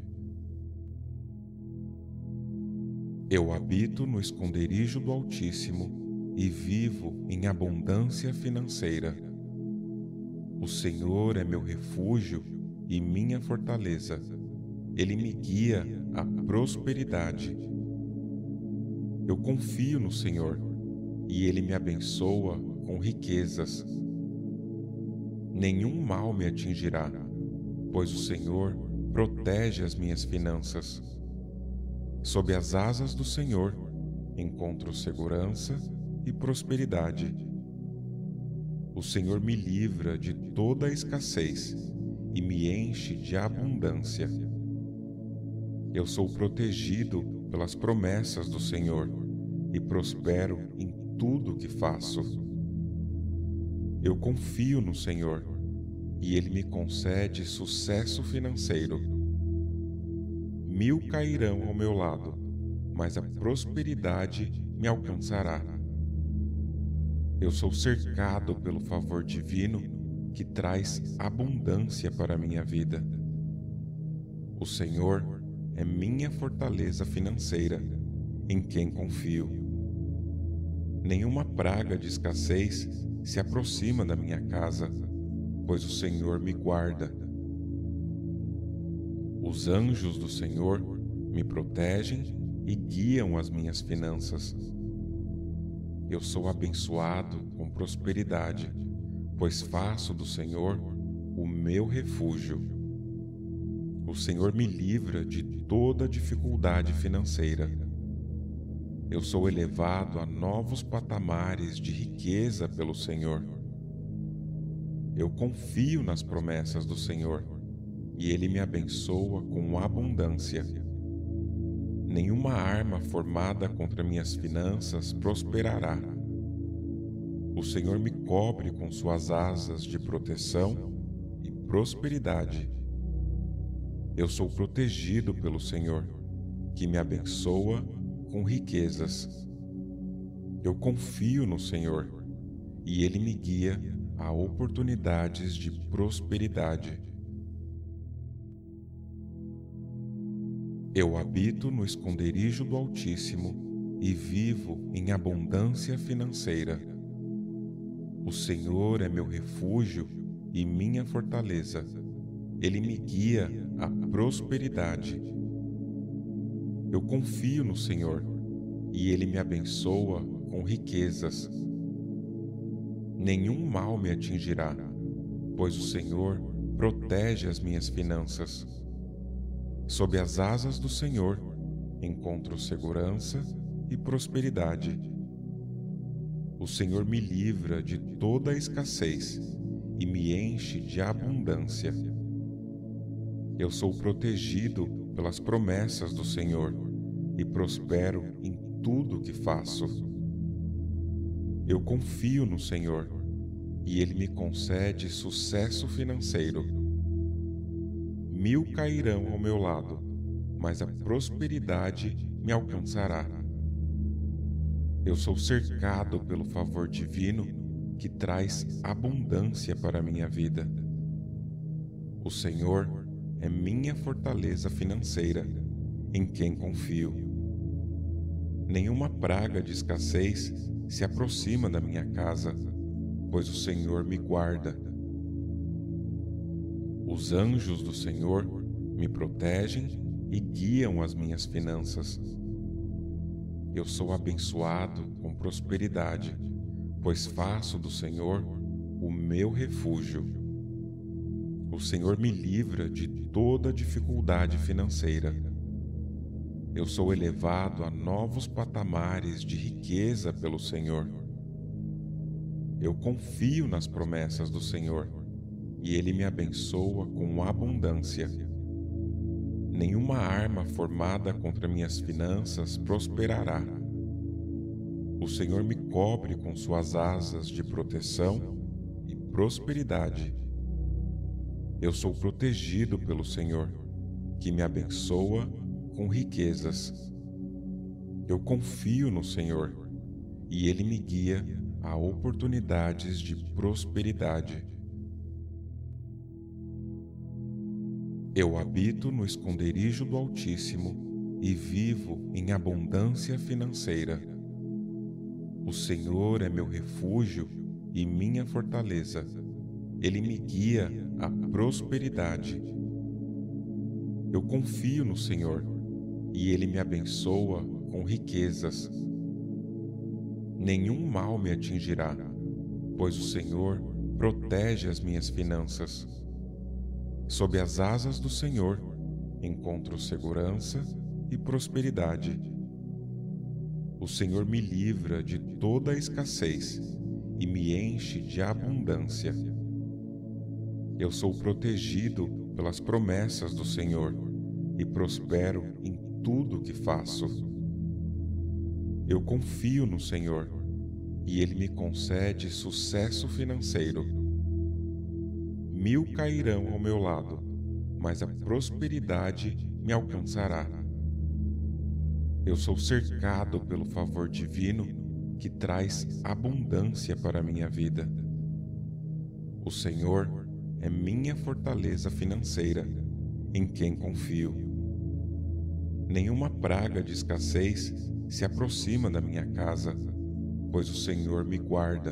Eu habito no esconderijo do Altíssimo e vivo em abundância financeira. O Senhor é meu refúgio e minha fortaleza. Ele me guia à prosperidade. Eu confio no Senhor e Ele me abençoa com riquezas. Nenhum mal me atingirá, pois o Senhor protege as minhas finanças. Sob as asas do Senhor encontro segurança e prosperidade. O Senhor me livra de toda a escassez e me enche de abundância. Eu sou protegido pelas promessas do Senhor e prospero em tudo que faço. Eu confio no Senhor e Ele me concede sucesso financeiro. 1000 cairão ao meu lado, mas a prosperidade me alcançará. Eu sou cercado pelo favor divino que traz abundância para a minha vida. O Senhor é minha fortaleza financeira, em quem confio. Nenhuma praga de escassez se aproxima da minha casa, pois o Senhor me guarda. Os anjos do Senhor me protegem e guiam as minhas finanças. Eu sou abençoado com prosperidade, pois faço do Senhor o meu refúgio. O Senhor me livra de toda dificuldade financeira. Eu sou elevado a novos patamares de riqueza pelo Senhor. Eu confio nas promessas do Senhor e Ele me abençoa com abundância. Nenhuma arma formada contra minhas finanças prosperará. O Senhor me cobre com suas asas de proteção e prosperidade. Eu sou protegido pelo Senhor, que me abençoa com riquezas. Eu confio no Senhor e Ele me guia a oportunidades de prosperidade. Eu habito no esconderijo do Altíssimo e vivo em abundância financeira. O Senhor é meu refúgio e minha fortaleza. Ele me guia à prosperidade. Eu confio no Senhor e Ele me abençoa com riquezas. Nenhum mal me atingirá, pois o Senhor protege as minhas finanças. Sob as asas do Senhor encontro segurança e prosperidade. O Senhor me livra de toda a escassez e me enche de abundância. Eu sou protegido pelas promessas do Senhor e prospero em tudo que faço. Eu confio no Senhor e Ele me concede sucesso financeiro. 1000 cairão ao meu lado, mas a prosperidade me alcançará. Eu sou cercado pelo favor divino que traz abundância para a minha vida. O Senhor é minha fortaleza financeira, em quem confio. Nenhuma praga de escassez se aproxima da minha casa, pois o Senhor me guarda. Os anjos do Senhor me protegem e guiam as minhas finanças. Eu sou abençoado com prosperidade, pois faço do Senhor o meu refúgio. O Senhor me livra de toda dificuldade financeira. Eu sou elevado a novos patamares de riqueza pelo Senhor. Eu confio nas promessas do Senhor e Ele me abençoa com abundância. Nenhuma arma formada contra minhas finanças prosperará. O Senhor me cobre com suas asas de proteção e prosperidade. Eu sou protegido pelo Senhor, que me abençoa com riquezas. Eu confio no Senhor e Ele me guia a oportunidades de prosperidade. Eu habito no esconderijo do Altíssimo e vivo em abundância financeira. O Senhor é meu refúgio e minha fortaleza. Ele me guia à prosperidade. Eu confio no Senhor e Ele me abençoa com riquezas. Nenhum mal me atingirá, pois o Senhor protege as minhas finanças. Sob as asas do Senhor encontro segurança e prosperidade. O Senhor me livra de toda a escassez e me enche de abundância. Eu sou protegido pelas promessas do Senhor e prospero em tudo que faço. Eu confio no Senhor e Ele me concede sucesso financeiro. 1000 cairão ao meu lado, mas a prosperidade me alcançará. Eu sou cercado pelo favor divino que traz abundância para a minha vida. O Senhor é minha fortaleza financeira, em quem confio. Nenhuma praga de escassez se aproxima da minha casa, pois o Senhor me guarda.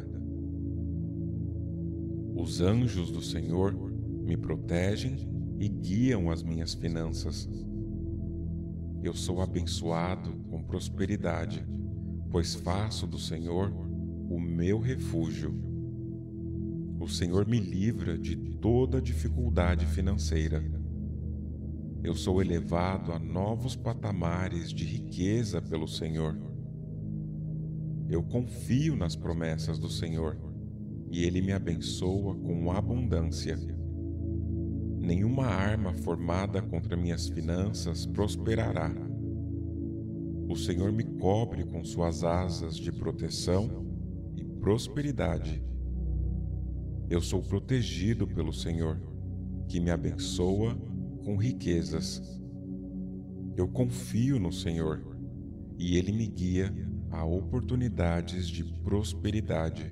Os anjos do Senhor me protegem e guiam as minhas finanças. Eu sou abençoado com prosperidade, pois faço do Senhor o meu refúgio. O Senhor me livra de toda dificuldade financeira. Eu sou elevado a novos patamares de riqueza pelo Senhor. Eu confio nas promessas do Senhor e Ele me abençoa com abundância. Nenhuma arma formada contra minhas finanças prosperará. O Senhor me cobre com suas asas de proteção e prosperidade. Eu sou protegido pelo Senhor, que me abençoa com riquezas. Eu confio no Senhor e Ele me guia a oportunidades de prosperidade.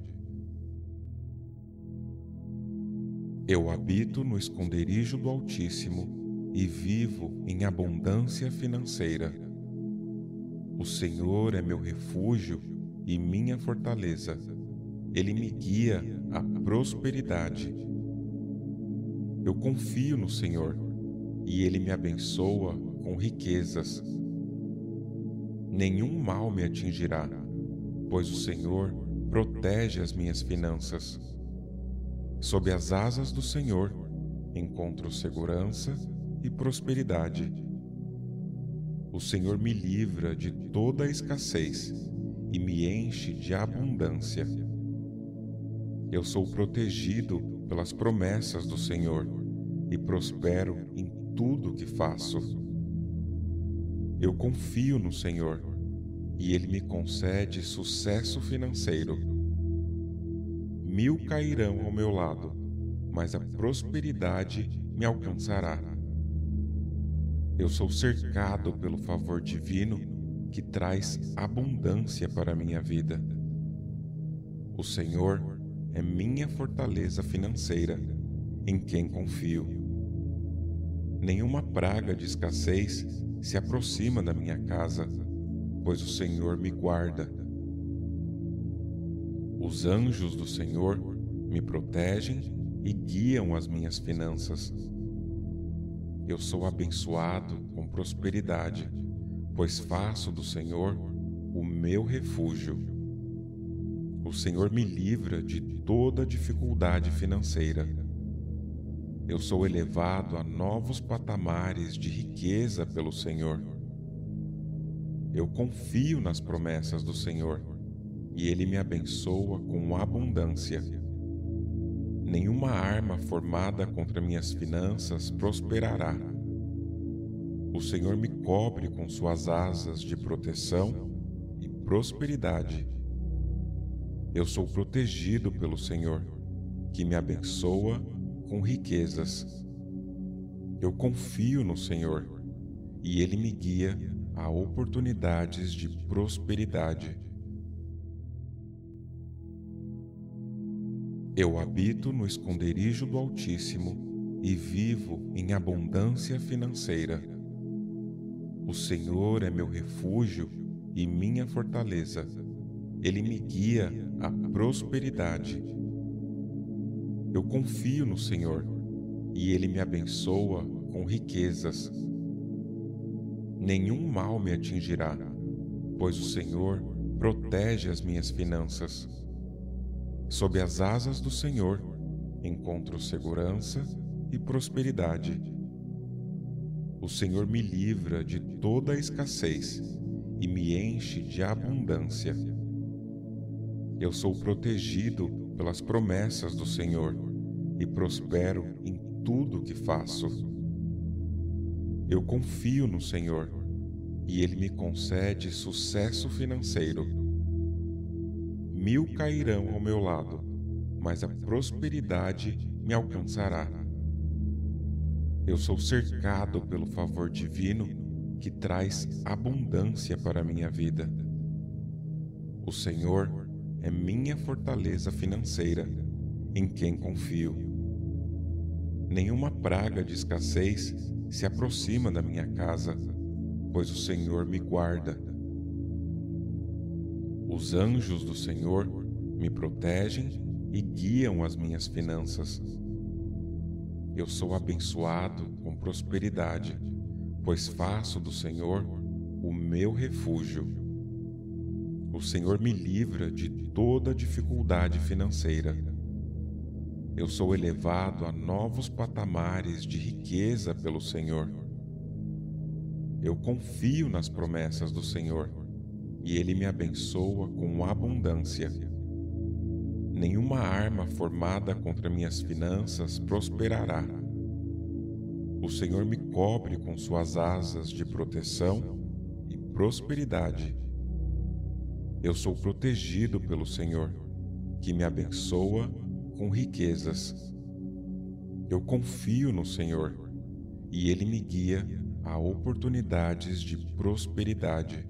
Eu habito no esconderijo do Altíssimo e vivo em abundância financeira. O Senhor é meu refúgio e minha fortaleza. Ele me guia à prosperidade. Eu confio no Senhor e Ele me abençoa com riquezas. Nenhum mal me atingirá, pois o Senhor protege as minhas finanças. Sob as asas do Senhor encontro segurança e prosperidade. O Senhor me livra de toda a escassez e me enche de abundância. Eu sou protegido pelas promessas do Senhor e prospero em tudo que faço. Eu confio no Senhor e Ele me concede sucesso financeiro. 1000 cairão ao meu lado, mas a prosperidade me alcançará. Eu sou cercado pelo favor divino que traz abundância para a minha vida. O Senhor é minha fortaleza financeira, em quem confio. Nenhuma praga de escassez se aproxima da minha casa, pois o Senhor me guarda. Os anjos do Senhor me protegem e guiam as minhas finanças. Eu sou abençoado com prosperidade, pois faço do Senhor o meu refúgio. O Senhor me livra de toda dificuldade financeira. Eu sou elevado a novos patamares de riqueza pelo Senhor. Eu confio nas promessas do Senhor e Ele me abençoa com abundância. Nenhuma arma formada contra minhas finanças prosperará. O Senhor me cobre com suas asas de proteção e prosperidade. Eu sou protegido pelo Senhor, que me abençoa com riquezas. Eu confio no Senhor e Ele me guia a oportunidades de prosperidade. Eu habito no esconderijo do Altíssimo e vivo em abundância financeira. O Senhor é meu refúgio e minha fortaleza. Ele me guia à prosperidade. Eu confio no Senhor e Ele me abençoa com riquezas. Nenhum mal me atingirá, pois o Senhor protege as minhas finanças. Sob as asas do Senhor encontro segurança e prosperidade. O Senhor me livra de toda a escassez e me enche de abundância. Eu sou protegido pelas promessas do Senhor e prospero em tudo que faço. Eu confio no Senhor e Ele me concede sucesso financeiro. 1000 cairão ao meu lado, mas a prosperidade me alcançará. Eu sou cercado pelo favor divino que traz abundância para a minha vida. O Senhor é minha fortaleza financeira, em quem confio. Nenhuma praga de escassez se aproxima da minha casa, pois o Senhor me guarda. Os anjos do Senhor me protegem e guiam as minhas finanças. Eu sou abençoado com prosperidade, pois faço do Senhor o meu refúgio. O Senhor me livra de toda dificuldade financeira. Eu sou elevado a novos patamares de riqueza pelo Senhor. Eu confio nas promessas do Senhor e Ele me abençoa com abundância. Nenhuma arma formada contra minhas finanças prosperará. O Senhor me cobre com suas asas de proteção e prosperidade. Eu sou protegido pelo Senhor, que me abençoa com riquezas. Eu confio no Senhor e Ele me guia a oportunidades de prosperidade.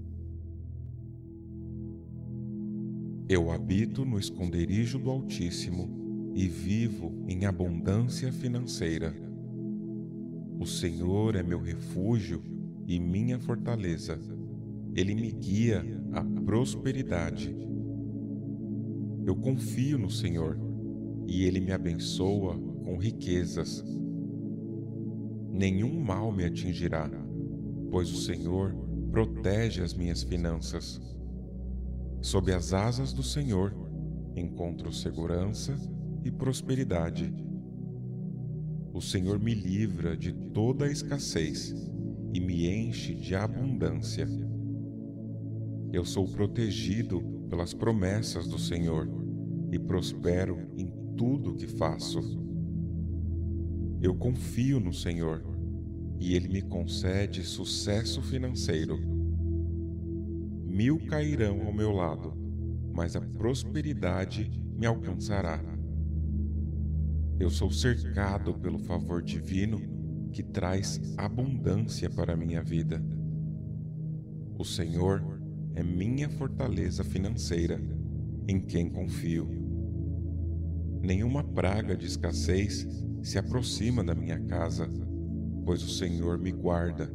Eu habito no esconderijo do Altíssimo e vivo em abundância financeira. O Senhor é meu refúgio e minha fortaleza. Ele me guia à prosperidade. Eu confio no Senhor e Ele me abençoa com riquezas. Nenhum mal me atingirá, pois o Senhor protege as minhas finanças. Sob as asas do Senhor encontro segurança e prosperidade. O Senhor me livra de toda a escassez e me enche de abundância. Eu sou protegido pelas promessas do Senhor e prospero em tudo que faço. Eu confio no Senhor e Ele me concede sucesso financeiro. 1000 cairão ao meu lado, mas a prosperidade me alcançará. Eu sou cercado pelo favor divino que traz abundância para a minha vida. O Senhor é minha fortaleza financeira, em quem confio. Nenhuma praga de escassez se aproxima da minha casa, pois o Senhor me guarda.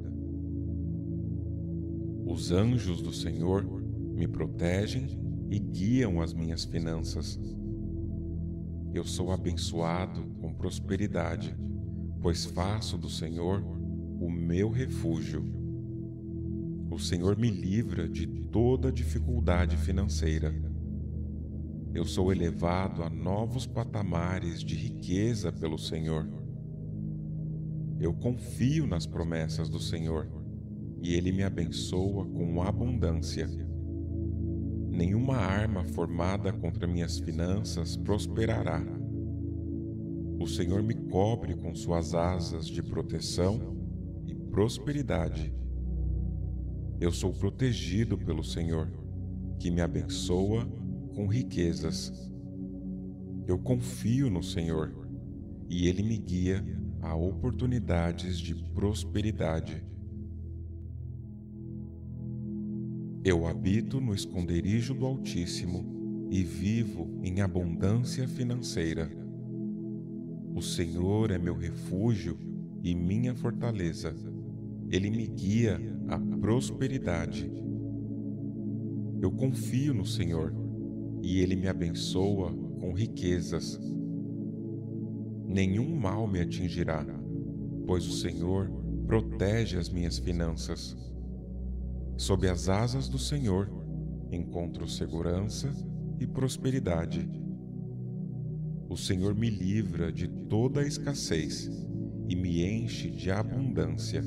Os anjos do Senhor me protegem e guiam as minhas finanças. Eu sou abençoado com prosperidade, pois faço do Senhor o meu refúgio. O Senhor me livra de toda dificuldade financeira. Eu sou elevado a novos patamares de riqueza pelo Senhor. Eu confio nas promessas do Senhor e Ele me abençoa com abundância. Nenhuma arma formada contra minhas finanças prosperará. O Senhor me cobre com suas asas de proteção e prosperidade. Eu sou protegido pelo Senhor, que me abençoa com riquezas. Eu confio no Senhor e Ele me guia a oportunidades de prosperidade. Eu habito no esconderijo do Altíssimo e vivo em abundância financeira. O Senhor é meu refúgio e minha fortaleza. Ele me guia à prosperidade. Eu confio no Senhor e Ele me abençoa com riquezas. Nenhum mal me atingirá, pois o Senhor protege as minhas finanças. Sob as asas do Senhor encontro segurança e prosperidade. O Senhor me livra de toda a escassez e me enche de abundância.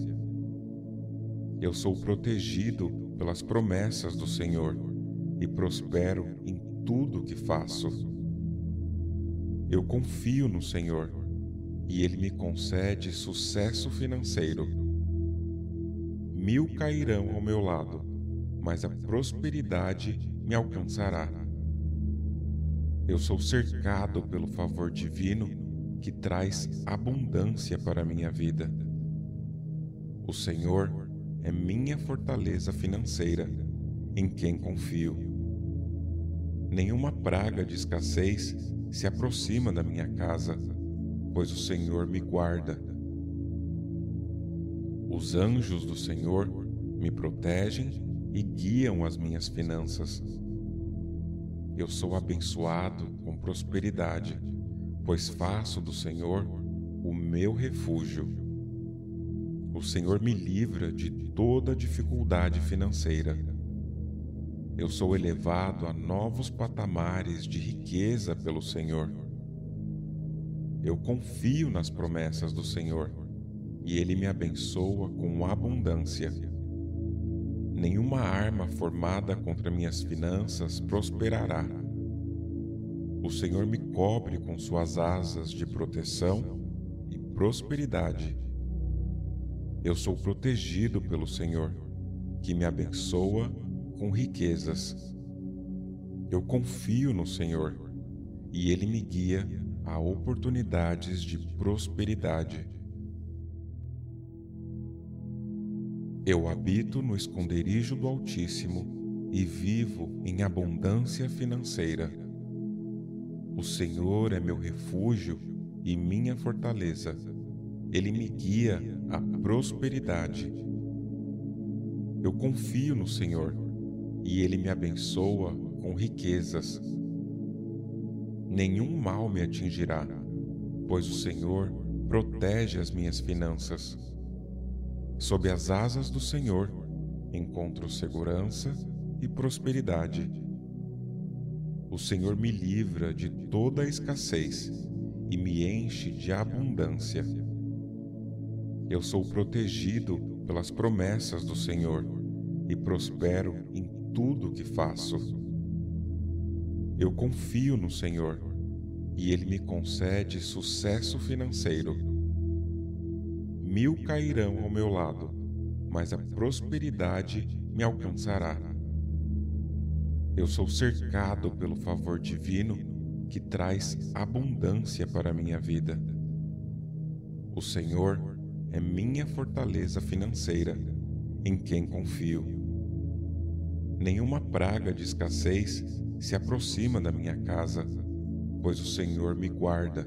Eu sou protegido pelas promessas do Senhor e prospero em tudo o que faço. Eu confio no Senhor e Ele me concede sucesso financeiro. 1000 cairão ao meu lado, mas a prosperidade me alcançará. Eu sou cercado pelo favor divino que traz abundância para a minha vida. O Senhor é minha fortaleza financeira, em quem confio. Nenhuma praga de escassez se aproxima da minha casa, pois o Senhor me guarda. Os anjos do Senhor me protegem e guiam as minhas finanças. Eu sou abençoado com prosperidade, pois faço do Senhor o meu refúgio. O Senhor me livra de toda dificuldade financeira. Eu sou elevado a novos patamares de riqueza pelo Senhor. Eu confio nas promessas do Senhor e Ele me abençoa com abundância. Nenhuma arma formada contra minhas finanças prosperará. O Senhor me cobre com suas asas de proteção e prosperidade. Eu sou protegido pelo Senhor, que me abençoa com riquezas. Eu confio no Senhor e Ele me guia a oportunidades de prosperidade. Eu habito no esconderijo do Altíssimo e vivo em abundância financeira. O Senhor é meu refúgio e minha fortaleza. Ele me guia à prosperidade. Eu confio no Senhor e Ele me abençoa com riquezas. Nenhum mal me atingirá, pois o Senhor protege as minhas finanças. Sob as asas do Senhor encontro segurança e prosperidade. O Senhor me livra de toda a escassez e me enche de abundância. Eu sou protegido pelas promessas do Senhor e prospero em tudo o que faço. Eu confio no Senhor e Ele me concede sucesso financeiro. 1000 cairão ao meu lado, mas a prosperidade me alcançará. Eu sou cercado pelo favor divino que traz abundância para a minha vida. O Senhor é minha fortaleza financeira, em quem confio. Nenhuma praga de escassez se aproxima da minha casa, pois o Senhor me guarda.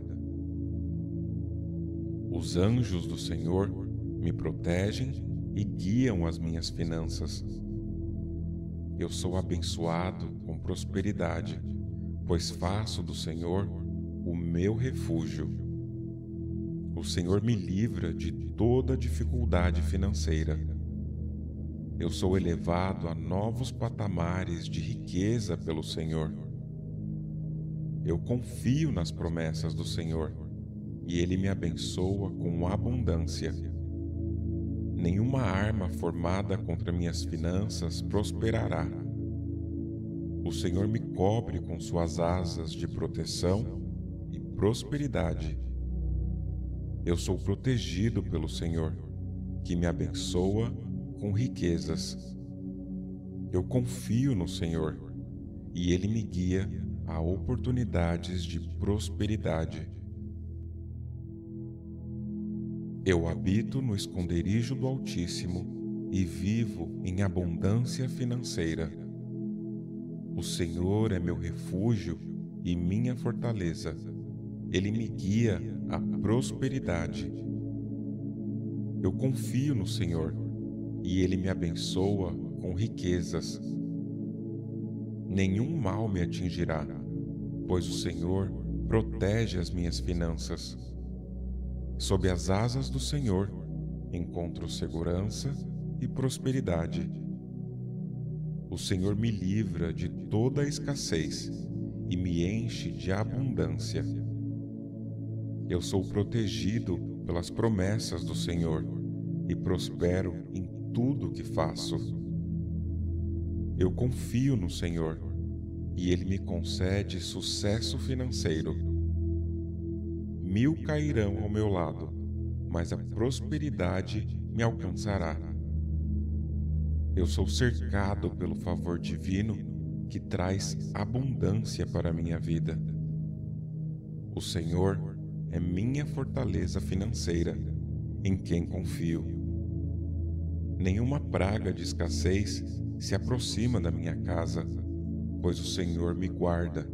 Os anjos do Senhor me protegem e guiam as minhas finanças. Eu sou abençoado com prosperidade, pois faço do Senhor o meu refúgio. O Senhor me livra de toda dificuldade financeira. Eu sou elevado a novos patamares de riqueza pelo Senhor. Eu confio nas promessas do Senhor e Ele me abençoa com abundância. Nenhuma arma formada contra minhas finanças prosperará. O Senhor me cobre com suas asas de proteção e prosperidade. Eu sou protegido pelo Senhor, que me abençoa com riquezas. Eu confio no Senhor e Ele me guia a oportunidades de prosperidade. Eu habito no esconderijo do Altíssimo e vivo em abundância financeira. O Senhor é meu refúgio e minha fortaleza. Ele me guia à prosperidade. Eu confio no Senhor e Ele me abençoa com riquezas. Nenhum mal me atingirá, pois o Senhor protege as minhas finanças. Sob as asas do Senhor encontro segurança e prosperidade. O Senhor me livra de toda a escassez e me enche de abundância. Eu sou protegido pelas promessas do Senhor e prospero em tudo o que faço. Eu confio no Senhor e Ele me concede sucesso financeiro. 1000 cairão ao meu lado, mas a prosperidade me alcançará. Eu sou cercado pelo favor divino que traz abundância para a minha vida. O Senhor é minha fortaleza financeira, em quem confio. Nenhuma praga de escassez se aproxima da minha casa, pois o Senhor me guarda.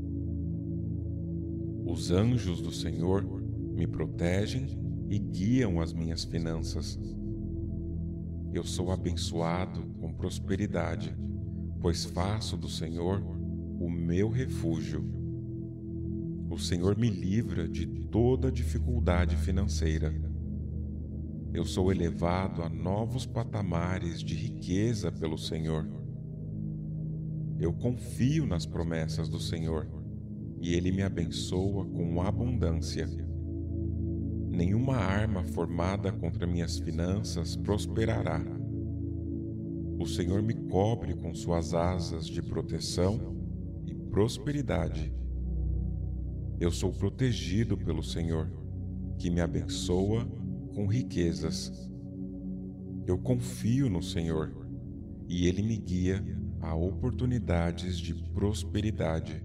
Os anjos do Senhor me protegem e guiam as minhas finanças. Eu sou abençoado com prosperidade, pois faço do Senhor o meu refúgio. O Senhor me livra de toda dificuldade financeira. Eu sou elevado a novos patamares de riqueza pelo Senhor. Eu confio nas promessas do Senhor, e Ele me abençoa com abundância. Nenhuma arma formada contra minhas finanças prosperará. O Senhor me cobre com suas asas de proteção e prosperidade. Eu sou protegido pelo Senhor, que me abençoa com riquezas. Eu confio no Senhor, e Ele me guia a oportunidades de prosperidade.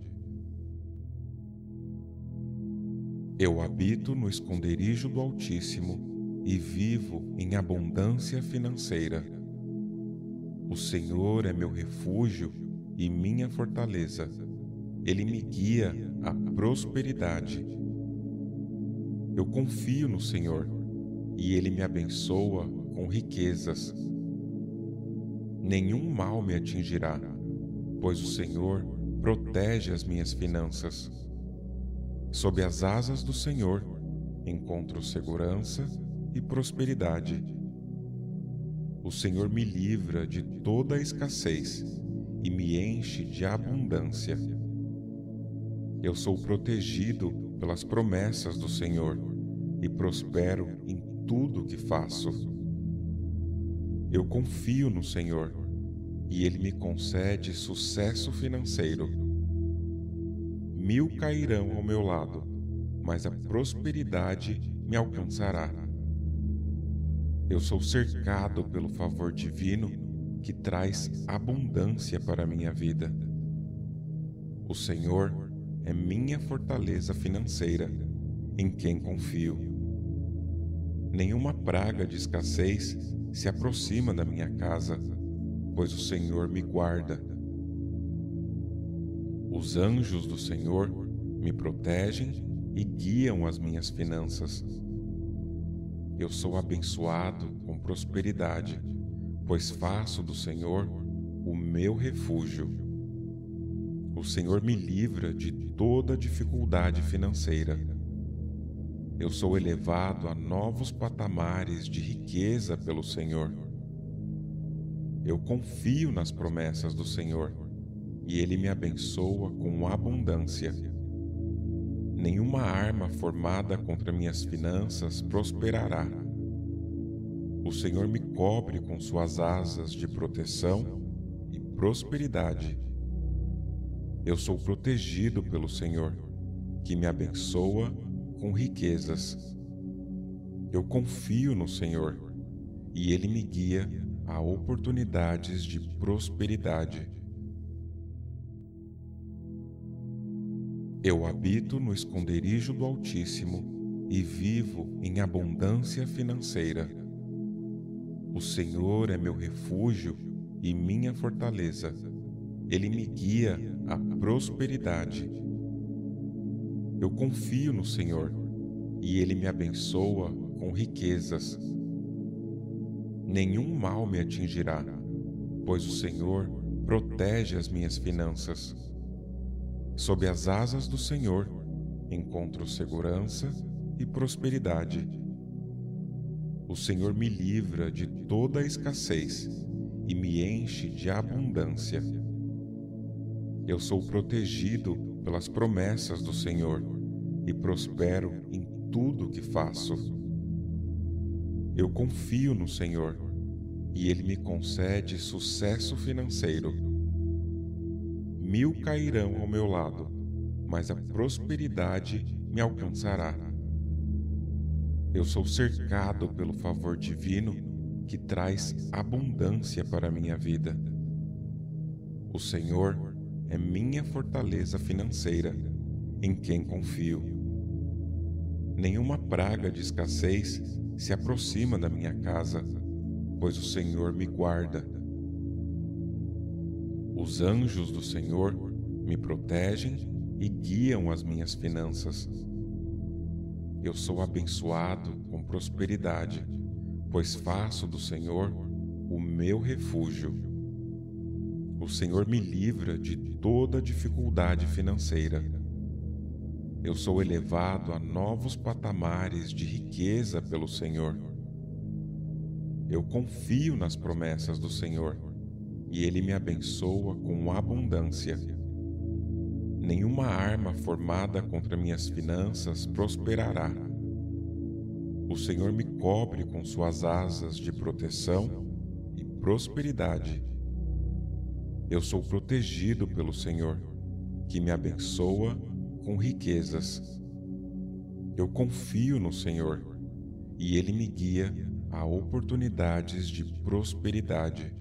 Eu habito no esconderijo do Altíssimo e vivo em abundância financeira. O Senhor é meu refúgio e minha fortaleza. Ele me guia à prosperidade. Eu confio no Senhor, e Ele me abençoa com riquezas. Nenhum mal me atingirá, pois o Senhor protege as minhas finanças. Sob as asas do Senhor encontro segurança e prosperidade. O Senhor me livra de toda a escassez e me enche de abundância. Eu sou protegido pelas promessas do Senhor e prospero em tudo que faço. Eu confio no Senhor, e Ele me concede sucesso financeiro. 1000 cairão ao meu lado, mas a prosperidade me alcançará. Eu sou cercado pelo favor divino que traz abundância para a minha vida. O Senhor é minha fortaleza financeira, em quem confio. Nenhuma praga de escassez se aproxima da minha casa, pois o Senhor me guarda. Os anjos do Senhor me protegem e guiam as minhas finanças. Eu sou abençoado com prosperidade, pois faço do Senhor o meu refúgio. O Senhor me livra de toda dificuldade financeira. Eu sou elevado a novos patamares de riqueza pelo Senhor. Eu confio nas promessas do Senhor, e Ele me abençoa com abundância. Nenhuma arma formada contra minhas finanças prosperará. O Senhor me cobre com suas asas de proteção e prosperidade. Eu sou protegido pelo Senhor, que me abençoa com riquezas. Eu confio no Senhor, e Ele me guia a oportunidades de prosperidade. Eu habito no esconderijo do Altíssimo e vivo em abundância financeira. O Senhor é meu refúgio e minha fortaleza. Ele me guia à prosperidade. Eu confio no Senhor, e Ele me abençoa com riquezas. Nenhum mal me atingirá, pois o Senhor protege as minhas finanças. Sob as asas do Senhor encontro segurança e prosperidade. O Senhor me livra de toda a escassez e me enche de abundância. Eu sou protegido pelas promessas do Senhor e prospero em tudo que faço. Eu confio no Senhor, e Ele me concede sucesso financeiro. 1000 cairão ao meu lado, mas a prosperidade me alcançará. Eu sou cercado pelo favor divino que traz abundância para a minha vida. O Senhor é minha fortaleza financeira, em quem confio. Nenhuma praga de escassez se aproxima da minha casa, pois o Senhor me guarda. Os anjos do Senhor me protegem e guiam as minhas finanças. Eu sou abençoado com prosperidade, pois faço do Senhor o meu refúgio. O Senhor me livra de toda dificuldade financeira. Eu sou elevado a novos patamares de riqueza pelo Senhor. Eu confio nas promessas do Senhor, e Ele me abençoa com abundância. Nenhuma arma formada contra minhas finanças prosperará. O Senhor me cobre com suas asas de proteção e prosperidade. Eu sou protegido pelo Senhor, que me abençoa com riquezas. Eu confio no Senhor, e Ele me guia a oportunidades de prosperidade.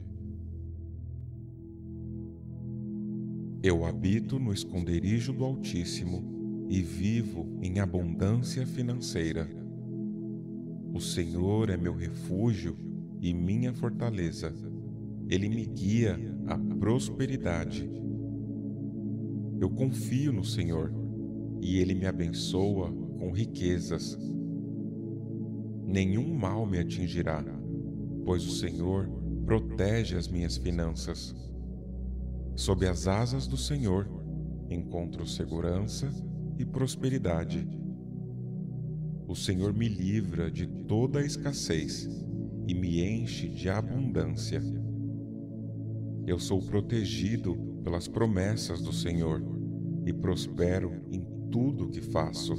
Eu habito no esconderijo do Altíssimo e vivo em abundância financeira. O Senhor é meu refúgio e minha fortaleza. Ele me guia à prosperidade. Eu confio no Senhor, e Ele me abençoa com riquezas. Nenhum mal me atingirá, pois o Senhor protege as minhas finanças. Sob as asas do Senhor encontro segurança e prosperidade. O Senhor me livra de toda a escassez e me enche de abundância. Eu sou protegido pelas promessas do Senhor e prospero em tudo o que faço.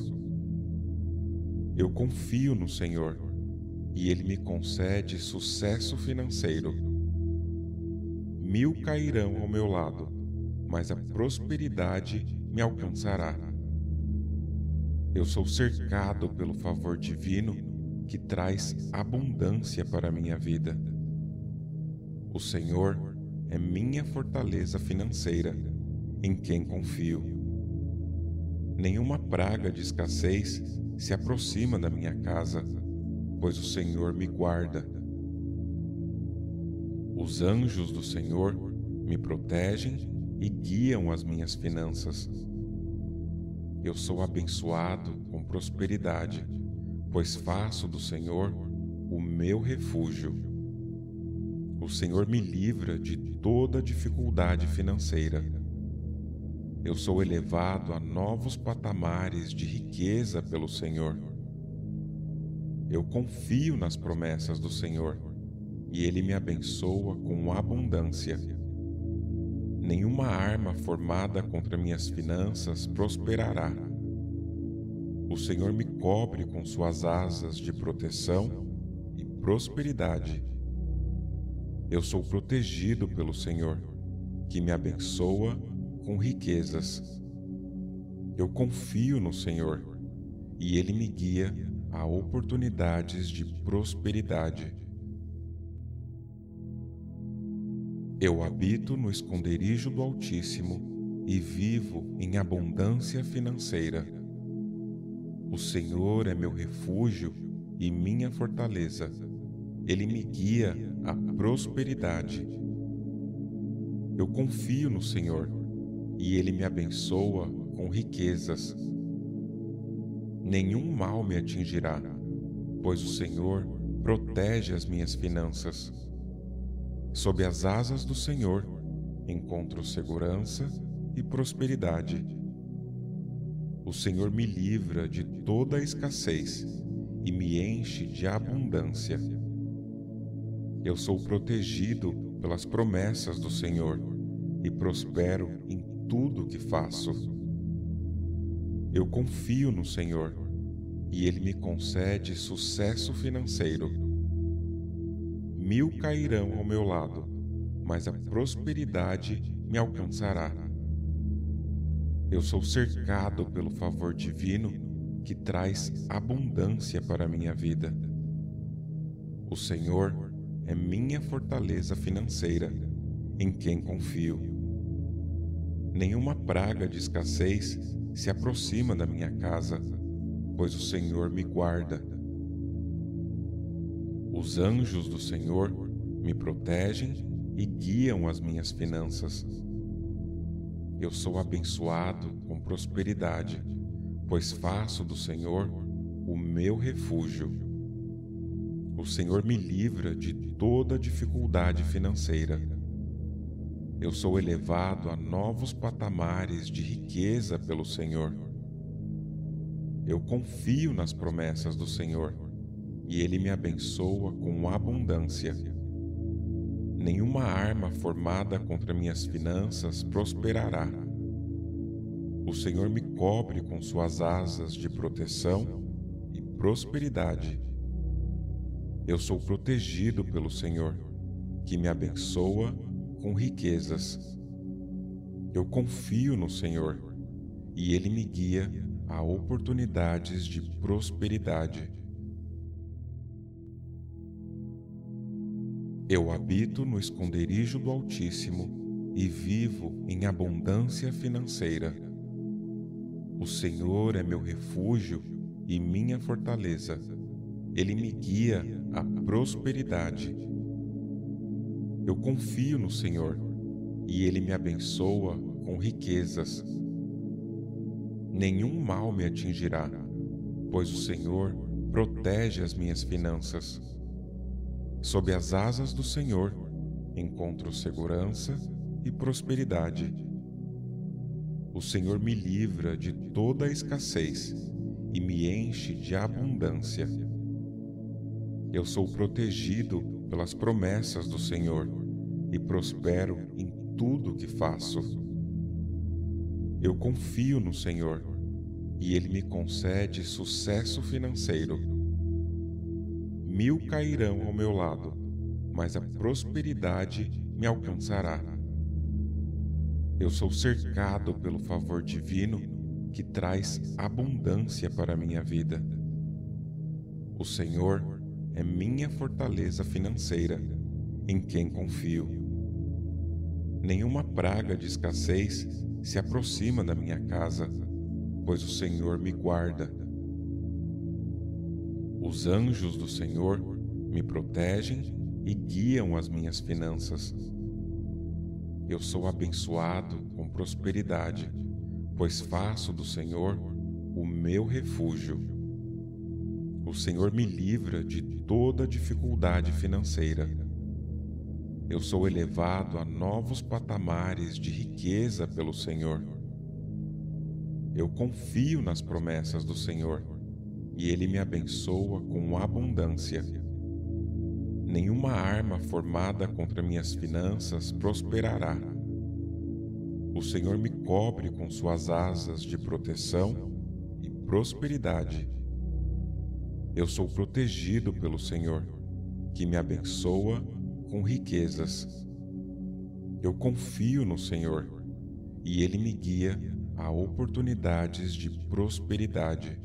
Eu confio no Senhor, e Ele me concede sucesso financeiro. 1000 cairão ao meu lado, mas a prosperidade me alcançará. Eu sou cercado pelo favor divino que traz abundância para a minha vida. O Senhor é minha fortaleza financeira, em quem confio. Nenhuma praga de escassez se aproxima da minha casa, pois o Senhor me guarda. Os anjos do Senhor me protegem e guiam as minhas finanças. Eu sou abençoado com prosperidade, pois faço do Senhor o meu refúgio. O Senhor me livra de toda dificuldade financeira. Eu sou elevado a novos patamares de riqueza pelo Senhor. Eu confio nas promessas do Senhor, e Ele me abençoa com abundância. Nenhuma arma formada contra minhas finanças prosperará. O Senhor me cobre com suas asas de proteção e prosperidade. Eu sou protegido pelo Senhor, que me abençoa com riquezas. Eu confio no Senhor, e Ele me guia a oportunidades de prosperidade. Eu habito no esconderijo do Altíssimo e vivo em abundância financeira. O Senhor é meu refúgio e minha fortaleza. Ele me guia à prosperidade. Eu confio no Senhor, e Ele me abençoa com riquezas. Nenhum mal me atingirá, pois o Senhor protege as minhas finanças. Sob as asas do Senhor encontro segurança e prosperidade. O Senhor me livra de toda a escassez e me enche de abundância. Eu sou protegido pelas promessas do Senhor e prospero em tudo o que faço. Eu confio no Senhor, e Ele me concede sucesso financeiro. 1000 cairão ao meu lado, mas a prosperidade me alcançará. Eu sou cercado pelo favor divino que traz abundância para a minha vida. O Senhor é minha fortaleza financeira, em quem confio. Nenhuma praga de escassez se aproxima da minha casa, pois o Senhor me guarda. Os anjos do Senhor me protegem e guiam as minhas finanças. Eu sou abençoado com prosperidade, pois faço do Senhor o meu refúgio. O Senhor me livra de toda dificuldade financeira. Eu sou elevado a novos patamares de riqueza pelo Senhor. Eu confio nas promessas do Senhor e Ele me abençoa com abundância. Nenhuma arma formada contra minhas finanças prosperará. O Senhor me cobre com suas asas de proteção e prosperidade. Eu sou protegido pelo Senhor, que me abençoa com riquezas. Eu confio no Senhor e Ele me guia a oportunidades de prosperidade. Eu habito no esconderijo do Altíssimo e vivo em abundância financeira. O Senhor é meu refúgio e minha fortaleza. Ele me guia à prosperidade. Eu confio no Senhor e Ele me abençoa com riquezas. Nenhum mal me atingirá, pois o Senhor protege as minhas finanças. Sob as asas do Senhor encontro segurança e prosperidade. O Senhor me livra de toda a escassez e me enche de abundância. Eu sou protegido pelas promessas do Senhor e prospero em tudo que faço. Eu confio no Senhor e Ele me concede sucesso financeiro. 1000 cairão ao meu lado, mas a prosperidade me alcançará. Eu sou cercado pelo favor divino que traz abundância para a minha vida. O Senhor é minha fortaleza financeira, em quem confio. Nenhuma praga de escassez se aproxima da minha casa, pois o Senhor me guarda. Os anjos do Senhor me protegem e guiam as minhas finanças. Eu sou abençoado com prosperidade, pois faço do Senhor o meu refúgio. O Senhor me livra de toda dificuldade financeira. Eu sou elevado a novos patamares de riqueza pelo Senhor. Eu confio nas promessas do Senhor e Ele me abençoa com abundância. Nenhuma arma formada contra minhas finanças prosperará. O Senhor me cobre com suas asas de proteção e prosperidade. Eu sou protegido pelo Senhor, que me abençoa com riquezas. Eu confio no Senhor e Ele me guia a oportunidades de prosperidade.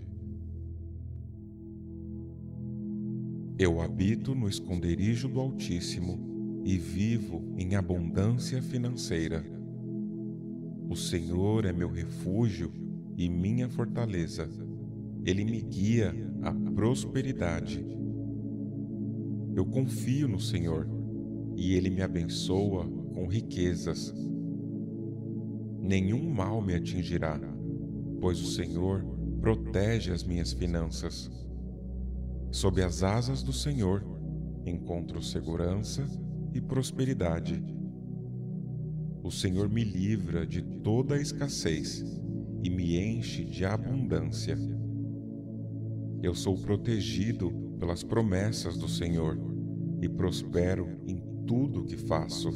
Eu habito no esconderijo do Altíssimo e vivo em abundância financeira. O Senhor é meu refúgio e minha fortaleza. Ele me guia à prosperidade. Eu confio no Senhor e Ele me abençoa com riquezas. Nenhum mal me atingirá, pois o Senhor protege as minhas finanças. Sob as asas do Senhor encontro segurança e prosperidade. O Senhor me livra de toda a escassez e me enche de abundância. Eu sou protegido pelas promessas do Senhor e prospero em tudo que faço.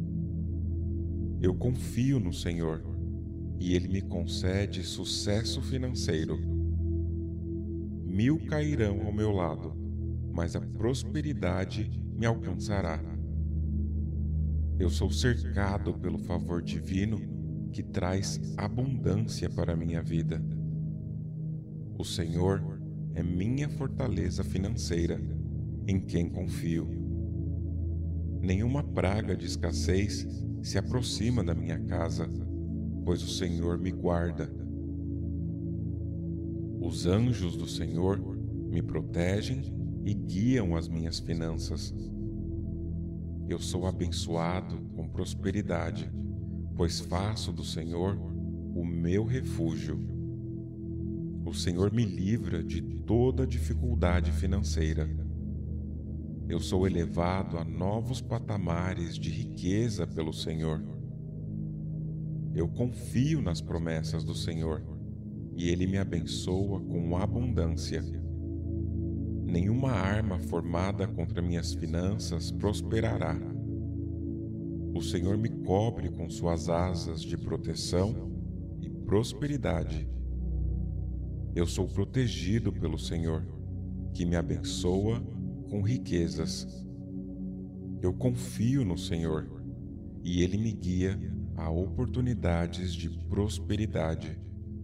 Eu confio no Senhor e Ele me concede sucesso financeiro. 1000 cairão ao meu lado, mas a prosperidade me alcançará. Eu sou cercado pelo favor divino que traz abundância para a minha vida. O Senhor é minha fortaleza financeira, em quem confio. Nenhuma praga de escassez se aproxima da minha casa, pois o Senhor me guarda. Os anjos do Senhor me protegem e guiam as minhas finanças. Eu sou abençoado com prosperidade, pois faço do Senhor o meu refúgio. O Senhor me livra de toda dificuldade financeira. Eu sou elevado a novos patamares de riqueza pelo Senhor. Eu confio nas promessas do Senhor, e Ele me abençoa com abundância. Nenhuma arma formada contra minhas finanças prosperará. O Senhor me cobre com suas asas de proteção e prosperidade. Eu sou protegido pelo Senhor, que me abençoa com riquezas. Eu confio no Senhor, e Ele me guia a oportunidades de prosperidade.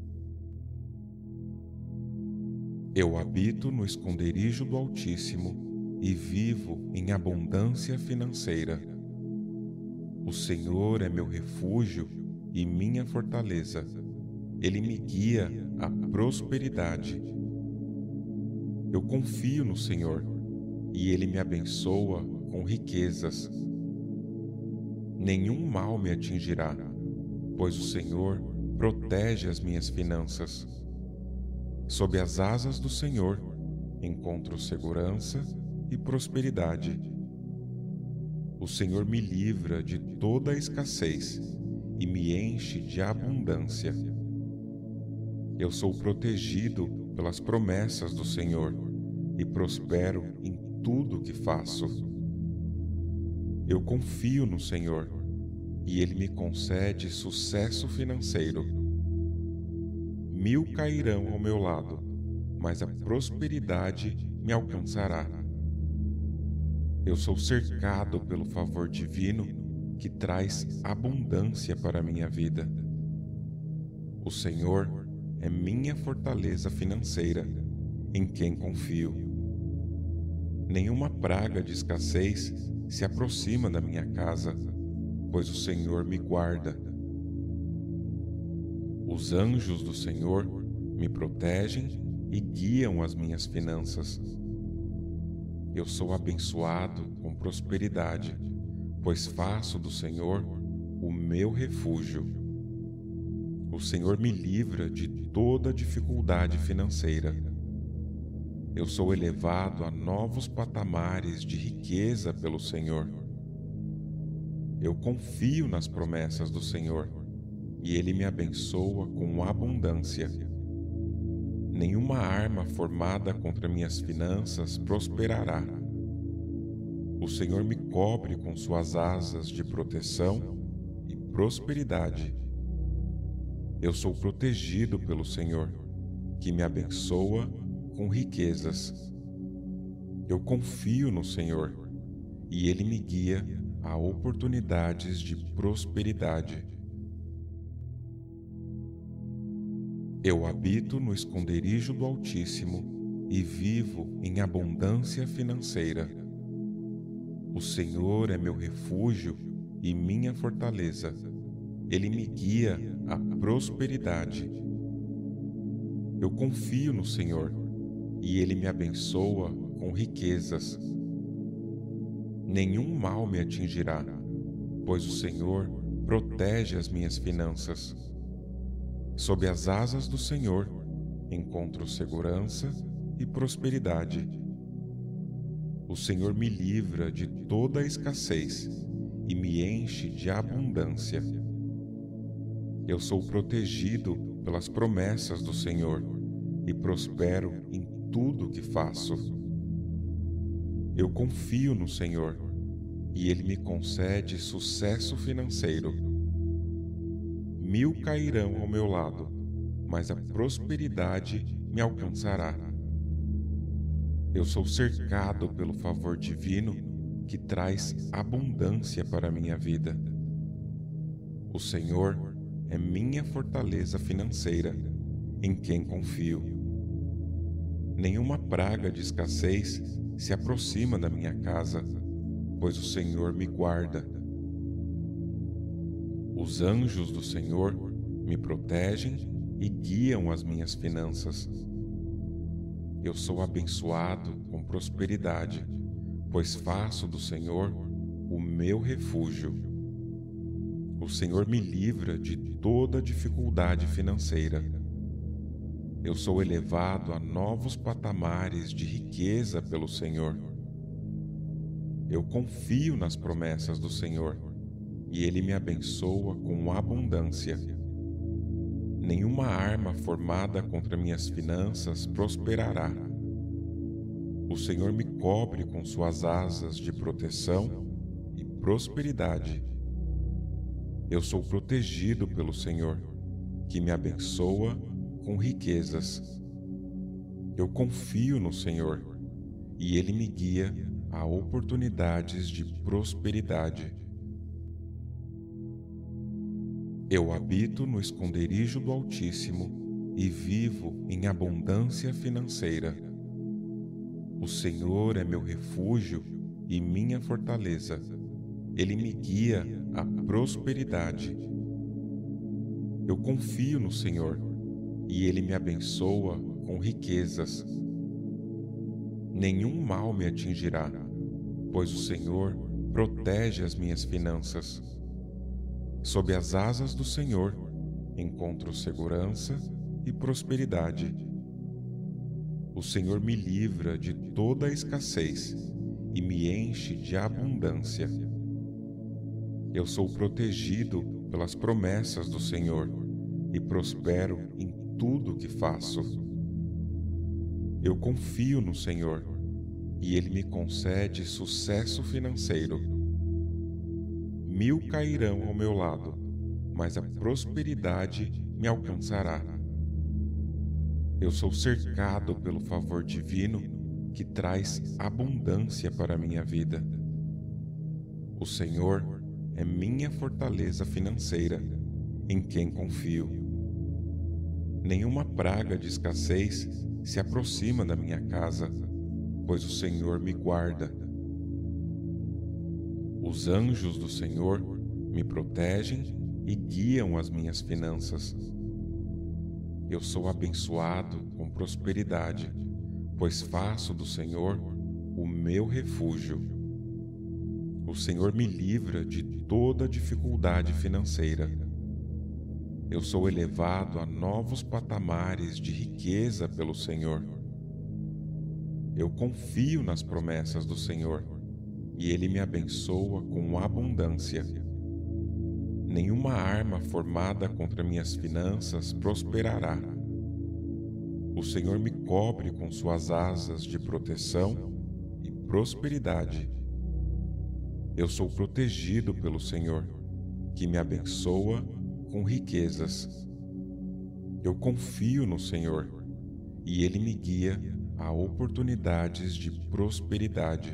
Eu habito no esconderijo do Altíssimo e vivo em abundância financeira. O Senhor é meu refúgio e minha fortaleza. Ele me guia à prosperidade. Eu confio no Senhor, e Ele me abençoa com riquezas. Nenhum mal me atingirá, pois o Senhor protege as minhas finanças. Sob as asas do Senhor encontro segurança e prosperidade. O Senhor me livra de toda a escassez e me enche de abundância. Eu sou protegido pelas promessas do Senhor e prospero em tudo o que faço. Eu confio no Senhor, e Ele me concede sucesso financeiro. 1000 cairão ao meu lado, mas a prosperidade me alcançará. Eu sou cercado pelo favor divino que traz abundância para a minha vida. O Senhor é minha fortaleza financeira, em quem confio. Nenhuma praga de escassez se aproxima da minha casa, pois o Senhor me guarda. Os anjos do Senhor me protegem e guiam as minhas finanças. Eu sou abençoado com prosperidade, pois faço do Senhor o meu refúgio. O Senhor me livra de toda dificuldade financeira. Eu sou elevado a novos patamares de riqueza pelo Senhor. Eu confio nas promessas do Senhor, e Ele me abençoa com abundância. Nenhuma arma formada contra minhas finanças prosperará. O Senhor me cobre com suas asas de proteção e prosperidade. Eu sou protegido pelo Senhor, que me abençoa com riquezas. Eu confio no Senhor, e Ele me guia a oportunidades de prosperidade. Eu habito no esconderijo do Altíssimo e vivo em abundância financeira. O Senhor é meu refúgio e minha fortaleza. Ele me guia à prosperidade. Eu confio no Senhor, e Ele me abençoa com riquezas. Nenhum mal me atingirá, pois o Senhor protege as minhas finanças. Sob as asas do Senhor encontro segurança e prosperidade. O Senhor me livra de toda a escassez e me enche de abundância. Eu sou protegido pelas promessas do Senhor e prospero em tudo o que faço. Eu confio no Senhor, e Ele me concede sucesso financeiro. 1000 cairão ao meu lado, mas a prosperidade me alcançará. Eu sou cercado pelo favor divino que traz abundância para a minha vida. O Senhor é minha fortaleza financeira, em quem confio. Nenhuma praga de escassez se aproxima da minha casa, pois o Senhor me guarda. Os anjos do Senhor me protegem e guiam as minhas finanças. Eu sou abençoado com prosperidade, pois faço do Senhor o meu refúgio. O Senhor me livra de toda dificuldade financeira. Eu sou elevado a novos patamares de riqueza pelo Senhor. Eu confio nas promessas do Senhor, e Ele me abençoa com abundância. Nenhuma arma formada contra minhas finanças prosperará. O Senhor me cobre com suas asas de proteção e prosperidade. Eu sou protegido pelo Senhor, que me abençoa com riquezas. Eu confio no Senhor, e Ele me guia a oportunidades de prosperidade. Eu habito no esconderijo do Altíssimo e vivo em abundância financeira. O Senhor é meu refúgio e minha fortaleza. Ele me guia à prosperidade. Eu confio no Senhor, e Ele me abençoa com riquezas. Nenhum mal me atingirá, pois o Senhor protege as minhas finanças. Sob as asas do Senhor encontro segurança e prosperidade. O Senhor me livra de toda a escassez e me enche de abundância. Eu sou protegido pelas promessas do Senhor e prospero em tudo que faço. Eu confio no Senhor, e Ele me concede sucesso financeiro. 1000 cairão ao meu lado, mas a prosperidade me alcançará. Eu sou cercado pelo favor divino que traz abundância para a minha vida. O Senhor é minha fortaleza financeira, em quem confio. Nenhuma praga de escassez se aproxima da minha casa, pois o Senhor me guarda. Os anjos do Senhor me protegem e guiam as minhas finanças. Eu sou abençoado com prosperidade, pois faço do Senhor o meu refúgio. O Senhor me livra de toda dificuldade financeira. Eu sou elevado a novos patamares de riqueza pelo Senhor. Eu confio nas promessas do Senhor, e Ele me abençoa com abundância. Nenhuma arma formada contra minhas finanças prosperará. O Senhor me cobre com suas asas de proteção e prosperidade. Eu sou protegido pelo Senhor, que me abençoa com riquezas. Eu confio no Senhor, e Ele me guia a oportunidades de prosperidade.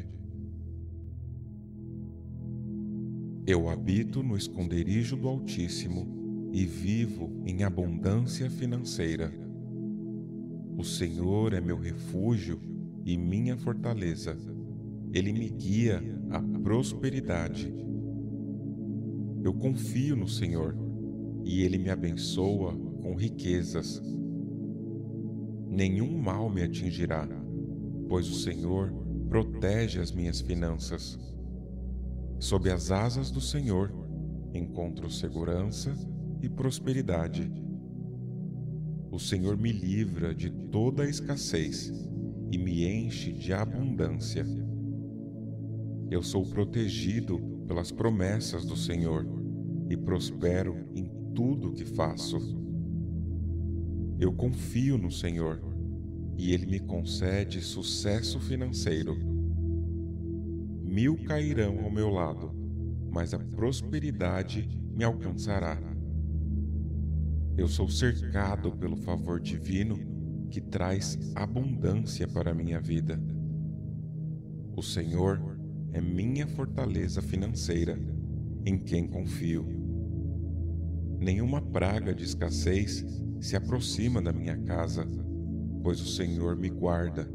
Eu habito no esconderijo do Altíssimo e vivo em abundância financeira. O Senhor é meu refúgio e minha fortaleza. Ele me guia à prosperidade. Eu confio no Senhor, e Ele me abençoa com riquezas. Nenhum mal me atingirá, pois o Senhor protege as minhas finanças. Sob as asas do Senhor encontro segurança e prosperidade. O Senhor me livra de toda a escassez e me enche de abundância. Eu sou protegido pelas promessas do Senhor e prospero em tudo que faço. Eu confio no Senhor, e Ele me concede sucesso financeiro. 1000 cairão ao meu lado, mas a prosperidade me alcançará. Eu sou cercado pelo favor divino que traz abundância para a minha vida. O Senhor é minha fortaleza financeira, em quem confio. Nenhuma praga de escassez se aproxima da minha casa, pois o Senhor me guarda.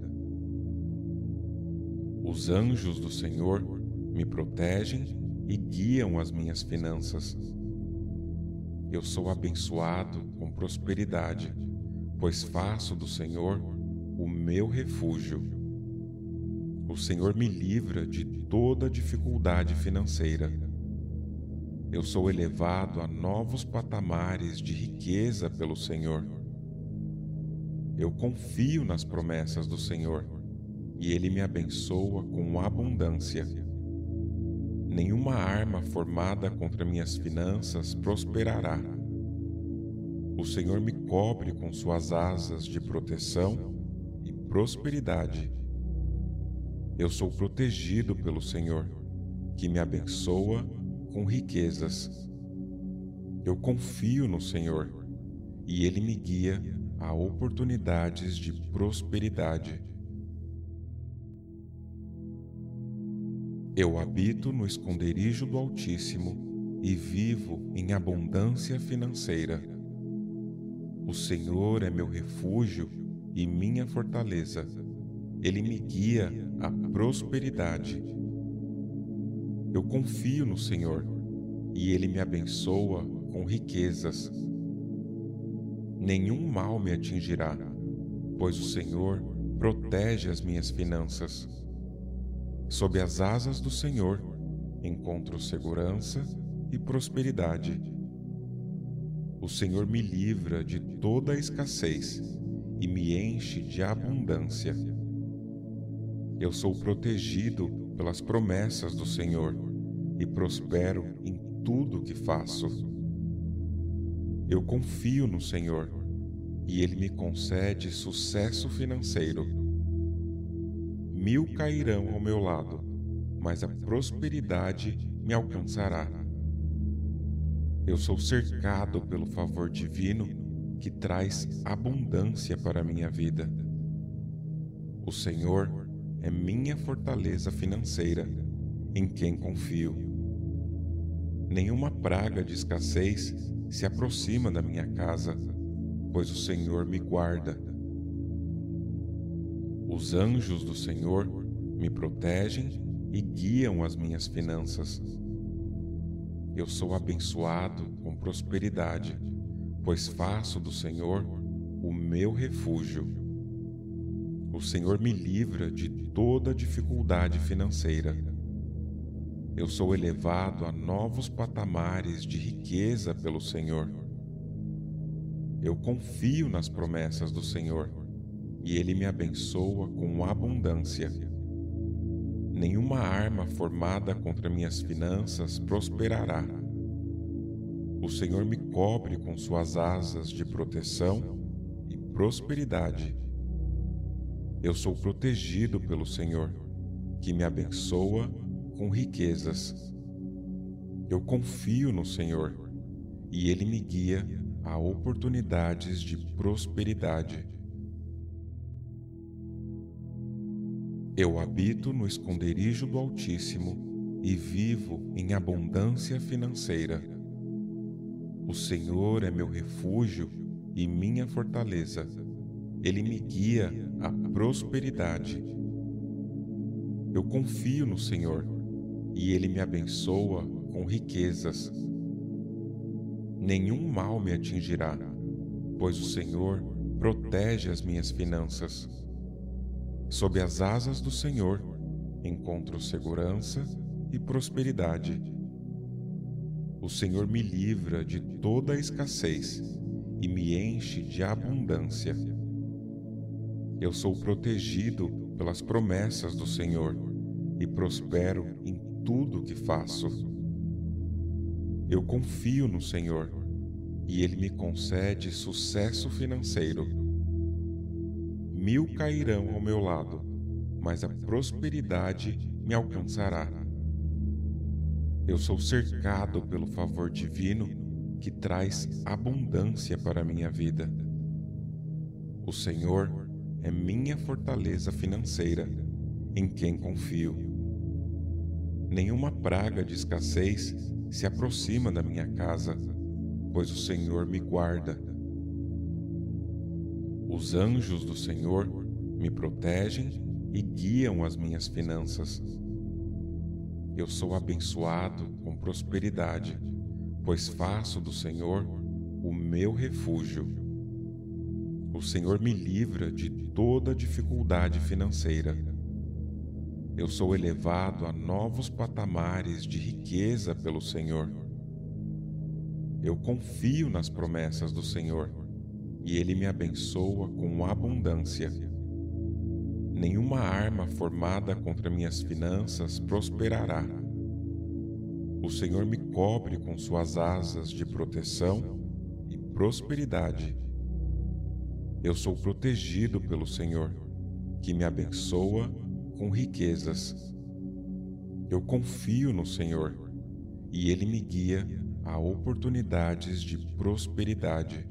Os anjos do Senhor me protegem e guiam as minhas finanças. Eu sou abençoado com prosperidade, pois faço do Senhor o meu refúgio. O Senhor me livra de toda dificuldade financeira. Eu sou elevado a novos patamares de riqueza pelo Senhor. Eu confio nas promessas do Senhor e Ele me abençoa com abundância. Nenhuma arma formada contra minhas finanças prosperará. O Senhor me cobre com suas asas de proteção e prosperidade. Eu sou protegido pelo Senhor, que me abençoa com riquezas. Eu confio no Senhor e Ele me guia a oportunidades de prosperidade. Eu habito no esconderijo do Altíssimo e vivo em abundância financeira. O Senhor é meu refúgio e minha fortaleza. Ele me guia à prosperidade. Eu confio no Senhor e Ele me abençoa com riquezas. Nenhum mal me atingirá, pois o Senhor protege as minhas finanças. Sob as asas do Senhor encontro segurança e prosperidade. O Senhor me livra de toda a escassez e me enche de abundância. Eu sou protegido pelas promessas do Senhor e prospero em tudo o que faço. Eu confio no Senhor e Ele me concede sucesso financeiro. 1000 cairão ao meu lado, mas a prosperidade me alcançará. Eu sou cercado pelo favor divino que traz abundância para a minha vida. O Senhor é minha fortaleza financeira, em quem confio. Nenhuma praga de escassez se aproxima da minha casa, pois o Senhor me guarda. Os anjos do Senhor me protegem e guiam as minhas finanças. Eu sou abençoado com prosperidade, pois faço do Senhor o meu refúgio. O Senhor me livra de toda dificuldade financeira. Eu sou elevado a novos patamares de riqueza pelo Senhor. Eu confio nas promessas do Senhor e Ele me abençoa com abundância. Nenhuma arma formada contra minhas finanças prosperará. O Senhor me cobre com suas asas de proteção e prosperidade. Eu sou protegido pelo Senhor, que me abençoa com riquezas. Eu confio no Senhor e Ele me guia a oportunidades de prosperidade. Eu habito no esconderijo do Altíssimo e vivo em abundância financeira. O Senhor é meu refúgio e minha fortaleza. Ele me guia à prosperidade. Eu confio no Senhor e Ele me abençoa com riquezas. Nenhum mal me atingirá, pois o Senhor protege as minhas finanças. Sob as asas do Senhor encontro segurança e prosperidade. O Senhor me livra de toda a escassez e me enche de abundância. Eu sou protegido pelas promessas do Senhor e prospero em tudo o que faço. Eu confio no Senhor e Ele me concede sucesso financeiro. 1000 cairão ao meu lado, mas a prosperidade me alcançará. Eu sou cercado pelo favor divino que traz abundância para a minha vida. O Senhor é minha fortaleza financeira, em quem confio. Nenhuma praga de escassez se aproxima da minha casa, pois o Senhor me guarda. Os anjos do Senhor me protegem e guiam as minhas finanças. Eu sou abençoado com prosperidade, pois faço do Senhor o meu refúgio. O Senhor me livra de toda dificuldade financeira. Eu sou elevado a novos patamares de riqueza pelo Senhor. Eu confio nas promessas do Senhor e Ele me abençoa com abundância. Nenhuma arma formada contra minhas finanças prosperará. O Senhor me cobre com suas asas de proteção e prosperidade. Eu sou protegido pelo Senhor, que me abençoa com riquezas. Eu confio no Senhor e Ele me guia a oportunidades de prosperidade.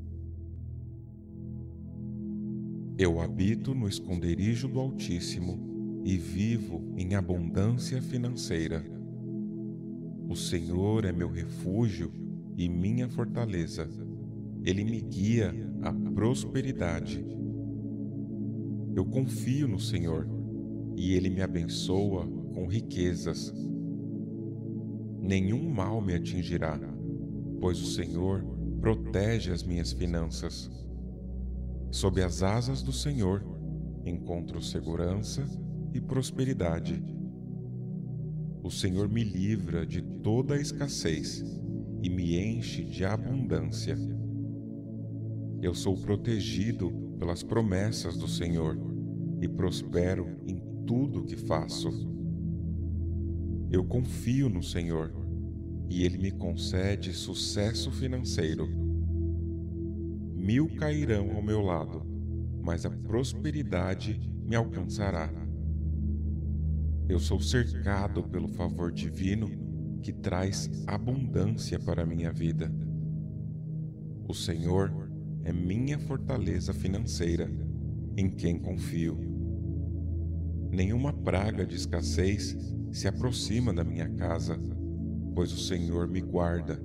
Eu habito no esconderijo do Altíssimo e vivo em abundância financeira. O Senhor é meu refúgio e minha fortaleza. Ele me guia à prosperidade. Eu confio no Senhor e Ele me abençoa com riquezas. Nenhum mal me atingirá, pois o Senhor protege as minhas finanças. Sob as asas do Senhor encontro segurança e prosperidade. O Senhor me livra de toda a escassez e me enche de abundância. Eu sou protegido pelas promessas do Senhor e prospero em tudo que faço. Eu confio no Senhor e Ele me concede sucesso financeiro. 1000 cairão ao meu lado, mas a prosperidade me alcançará. Eu sou cercado pelo favor divino que traz abundância para a minha vida. O Senhor é minha fortaleza financeira, em quem confio. Nenhuma praga de escassez se aproxima da minha casa, pois o Senhor me guarda.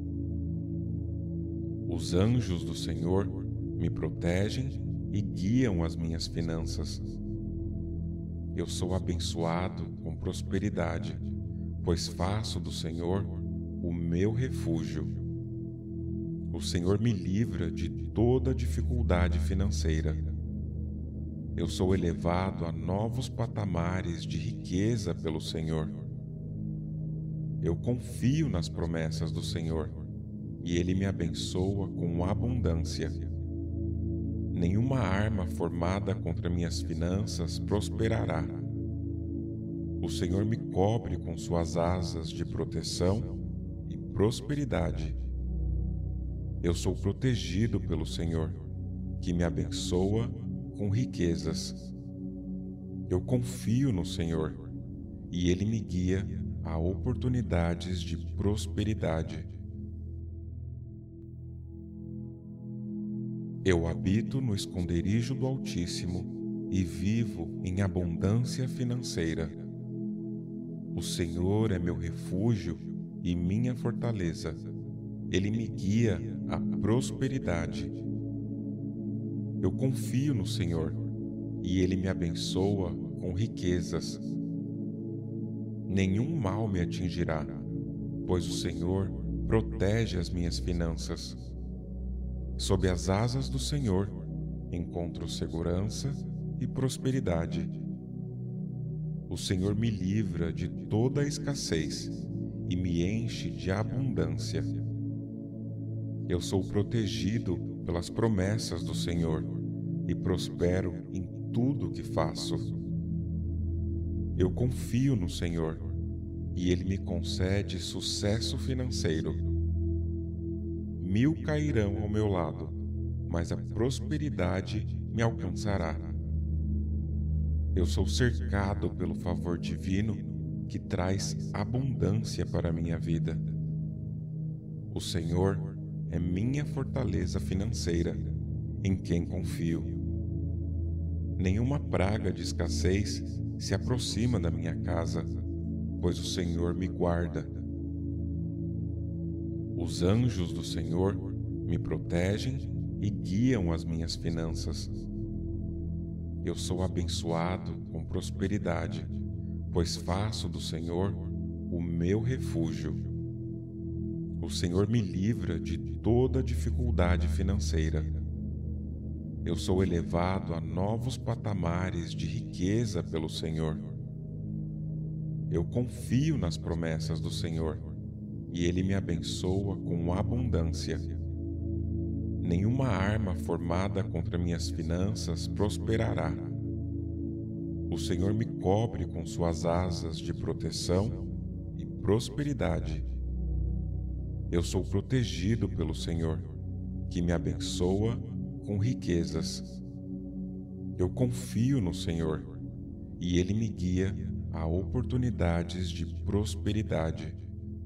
Os anjos do Senhor me protegem e guiam as minhas finanças. Eu sou abençoado com prosperidade, pois faço do Senhor o meu refúgio. O Senhor me livra de toda dificuldade financeira. Eu sou elevado a novos patamares de riqueza pelo Senhor. Eu confio nas promessas do Senhor e Ele me abençoa com abundância. Nenhuma arma formada contra minhas finanças prosperará. O Senhor me cobre com suas asas de proteção e prosperidade. Eu sou protegido pelo Senhor, que me abençoa com riquezas. Eu confio no Senhor e Ele me guia a oportunidades de prosperidade. Eu habito no esconderijo do Altíssimo e vivo em abundância financeira. O Senhor é meu refúgio e minha fortaleza. Ele me guia à prosperidade. Eu confio no Senhor e Ele me abençoa com riquezas. Nenhum mal me atingirá, pois o Senhor protege as minhas finanças. Sob as asas do Senhor encontro segurança e prosperidade. O Senhor me livra de toda a escassez e me enche de abundância. Eu sou protegido pelas promessas do Senhor e prospero em tudo que faço. Eu confio no Senhor e Ele me concede sucesso financeiro. 1000 cairão ao meu lado, mas a prosperidade me alcançará. Eu sou cercado pelo favor divino que traz abundância para a minha vida. O Senhor é minha fortaleza financeira, em quem confio. Nenhuma praga de escassez se aproxima da minha casa, pois o Senhor me guarda. Os anjos do Senhor me protegem e guiam as minhas finanças. Eu sou abençoado com prosperidade, pois faço do Senhor o meu refúgio. O Senhor me livra de toda dificuldade financeira. Eu sou elevado a novos patamares de riqueza pelo Senhor. Eu confio nas promessas do Senhor e Ele me abençoa com abundância. Nenhuma arma formada contra minhas finanças prosperará. O Senhor me cobre com suas asas de proteção e prosperidade. Eu sou protegido pelo Senhor, que me abençoa com riquezas. Eu confio no Senhor e Ele me guia a oportunidades de prosperidade.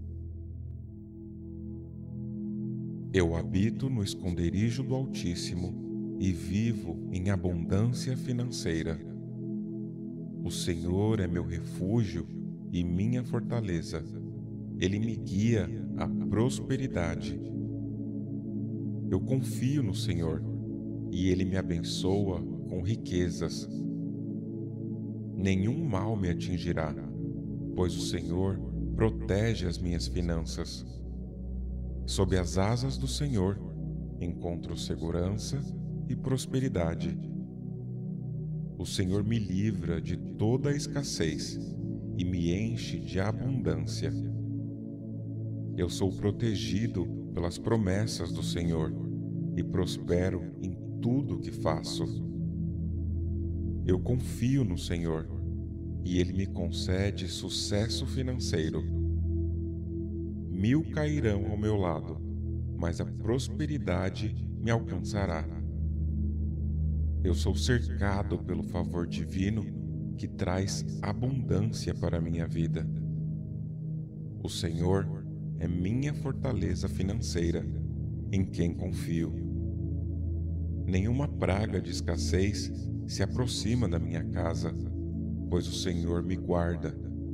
Eu habito no esconderijo do Altíssimo e vivo em abundância financeira. O Senhor é meu refúgio e minha fortaleza. Ele me guia à prosperidade. Eu confio no Senhor e Ele me abençoa com riquezas. Nenhum mal me atingirá, pois o Senhor protege as minhas finanças. Sob as asas do Senhor encontro segurança e prosperidade. O Senhor me livra de toda a escassez e me enche de abundância. Eu sou protegido pelas promessas do Senhor e prospero em tudo o que faço. Eu confio no Senhor e Ele me concede sucesso financeiro. 1000 cairão ao meu lado, mas a prosperidade me alcançará. Eu sou cercado pelo favor divino que traz abundância para a minha vida. O Senhor é minha fortaleza financeira, em quem confio. Nenhuma praga de escassez se aproxima da minha casa, pois o Senhor me guarda.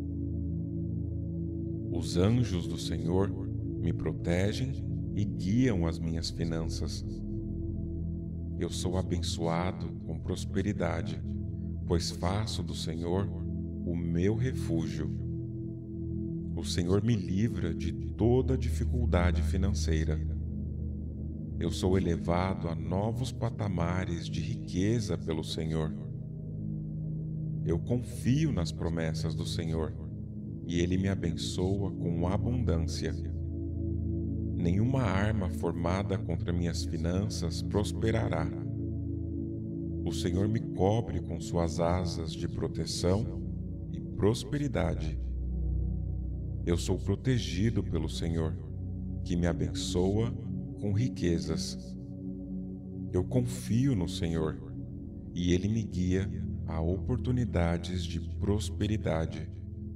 Os anjos do Senhor me protegem e guiam as minhas finanças. Eu sou abençoado com prosperidade, pois faço do Senhor o meu refúgio. O Senhor me livra de toda dificuldade financeira. Eu sou elevado a novos patamares de riqueza pelo Senhor. Eu confio nas promessas do Senhor e Ele me abençoa com abundância. Nenhuma arma formada contra minhas finanças prosperará. O Senhor me cobre com suas asas de proteção e prosperidade. Eu sou protegido pelo Senhor, que me abençoa com riquezas. Eu confio no Senhor e Ele me guia a oportunidades de prosperidade.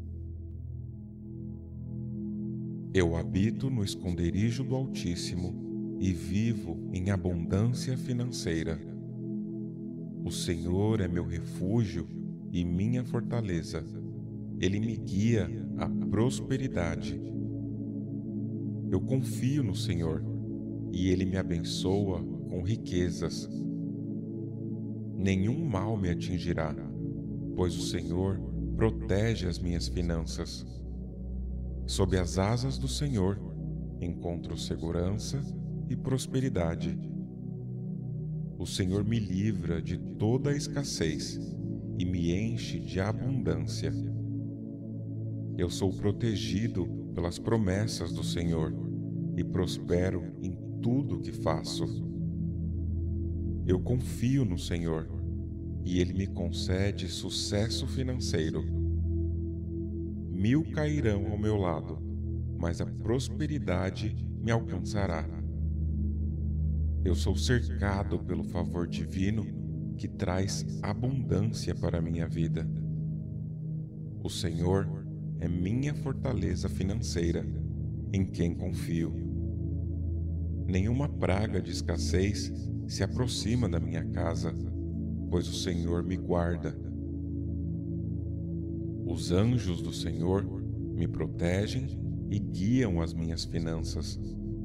Eu habito no esconderijo do Altíssimo e vivo em abundância financeira. O Senhor é meu refúgio e minha fortaleza. Ele me guia à prosperidade. Eu confio no Senhor e Ele me abençoa com riquezas. Nenhum mal me atingirá, pois o Senhor protege as minhas finanças. Sob as asas do Senhor encontro segurança e prosperidade. O Senhor me livra de toda a escassez e me enche de abundância. Eu sou protegido pelas promessas do Senhor e prospero em tudo o que faço. Eu confio no Senhor e Ele me concede sucesso financeiro. 1000 cairão ao meu lado, mas a prosperidade me alcançará. Eu sou cercado pelo favor divino que traz abundância para a minha vida. O Senhor é minha fortaleza financeira, em quem confio. Nenhuma praga de escassez se aproxima da minha casa, pois o Senhor me guarda. Os anjos do Senhor me protegem e guiam as minhas finanças.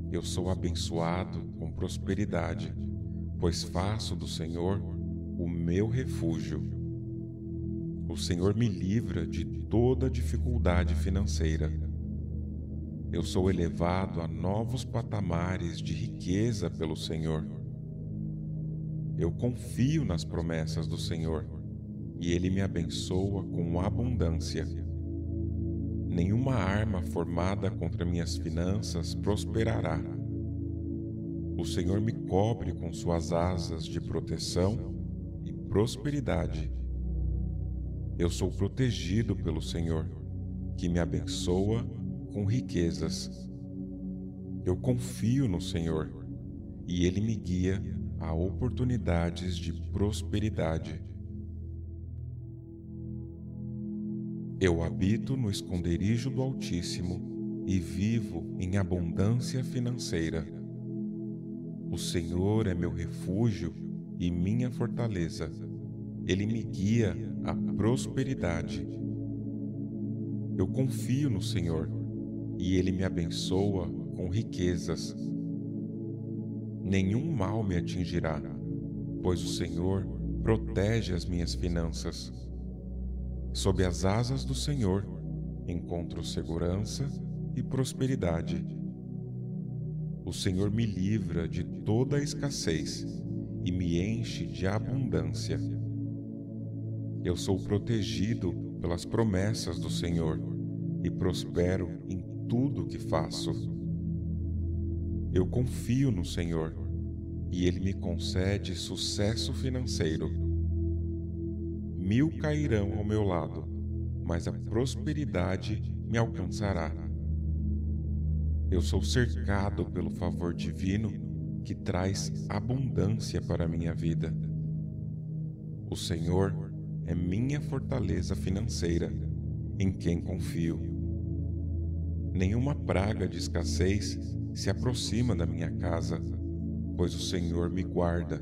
Eu sou abençoado com prosperidade, pois faço do Senhor o meu refúgio. O Senhor me livra de toda dificuldade financeira. Eu sou elevado a novos patamares de riqueza pelo Senhor. Eu confio nas promessas do Senhor, e Ele me abençoa com abundância. Nenhuma arma formada contra minhas finanças prosperará. O Senhor me cobre com suas asas de proteção e prosperidade. Eu sou protegido pelo Senhor, que me abençoa com riquezas. Eu confio no Senhor, e Ele me guia a oportunidades de prosperidade. Eu habito no esconderijo do Altíssimo e vivo em abundância financeira. O Senhor é meu refúgio e minha fortaleza. Ele me guia à prosperidade. Eu confio no Senhor, e Ele me abençoa com riquezas. Nenhum mal me atingirá, pois o Senhor protege as minhas finanças. Sob as asas do Senhor encontro segurança e prosperidade. O Senhor me livra de toda a escassez e me enche de abundância. Eu sou protegido pelas promessas do Senhor e prospero em tudo o que faço. Eu confio no Senhor, e Ele me concede sucesso financeiro. 1000 cairão ao meu lado, mas a prosperidade me alcançará. Eu sou cercado pelo favor divino que traz abundância para a minha vida. O Senhor é minha fortaleza financeira, em quem confio. Nenhuma praga de escassez se aproxima da minha casa, pois o Senhor me guarda.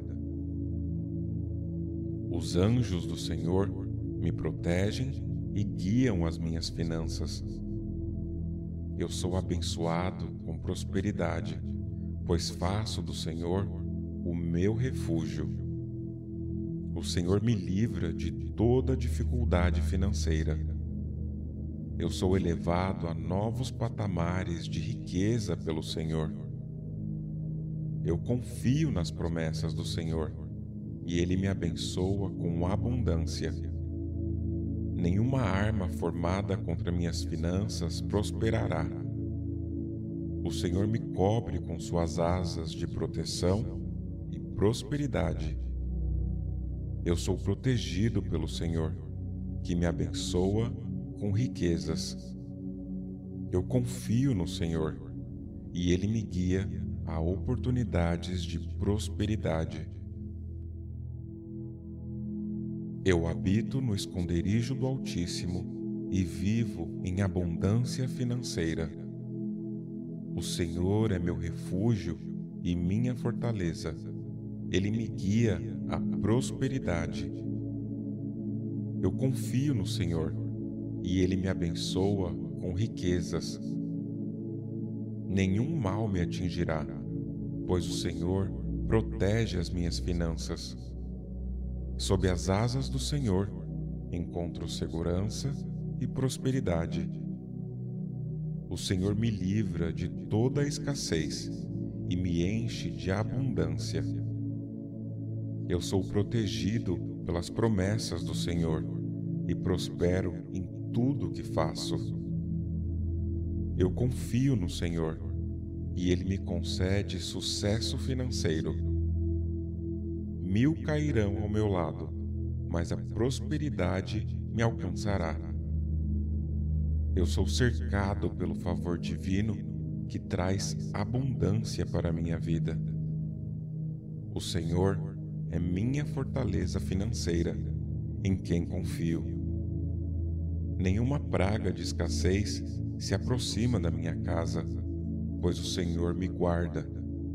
Os anjos do Senhor me protegem e guiam as minhas finanças. Eu sou abençoado com prosperidade, pois faço do Senhor o meu refúgio. O Senhor me livra de toda dificuldade financeira. Eu sou elevado a novos patamares de riqueza pelo Senhor. Eu confio nas promessas do Senhor, e Ele me abençoa com abundância. Nenhuma arma formada contra minhas finanças prosperará. O Senhor me cobre com suas asas de proteção e prosperidade. Eu sou protegido pelo Senhor, que me abençoa com riquezas. Eu confio no Senhor, e Ele me guia a oportunidades de prosperidade. Eu habito no esconderijo do Altíssimo e vivo em abundância financeira. O Senhor é meu refúgio e minha fortaleza. Ele me guia à prosperidade. Eu confio no Senhor, e Ele me abençoa com riquezas. Nenhum mal me atingirá, pois o Senhor protege as minhas finanças. Sob as asas do Senhor encontro segurança e prosperidade. O Senhor me livra de toda a escassez e me enche de abundância. Eu sou protegido pelas promessas do Senhor e prospero em tudo o que faço. Eu confio no Senhor, e Ele me concede sucesso financeiro. 1000 cairão ao meu lado, mas a prosperidade me alcançará. Eu sou cercado pelo favor divino que traz abundância para a minha vida. O Senhor é minha fortaleza financeira, em quem confio. Nenhuma praga de escassez se aproxima da minha casa, pois o Senhor me guarda.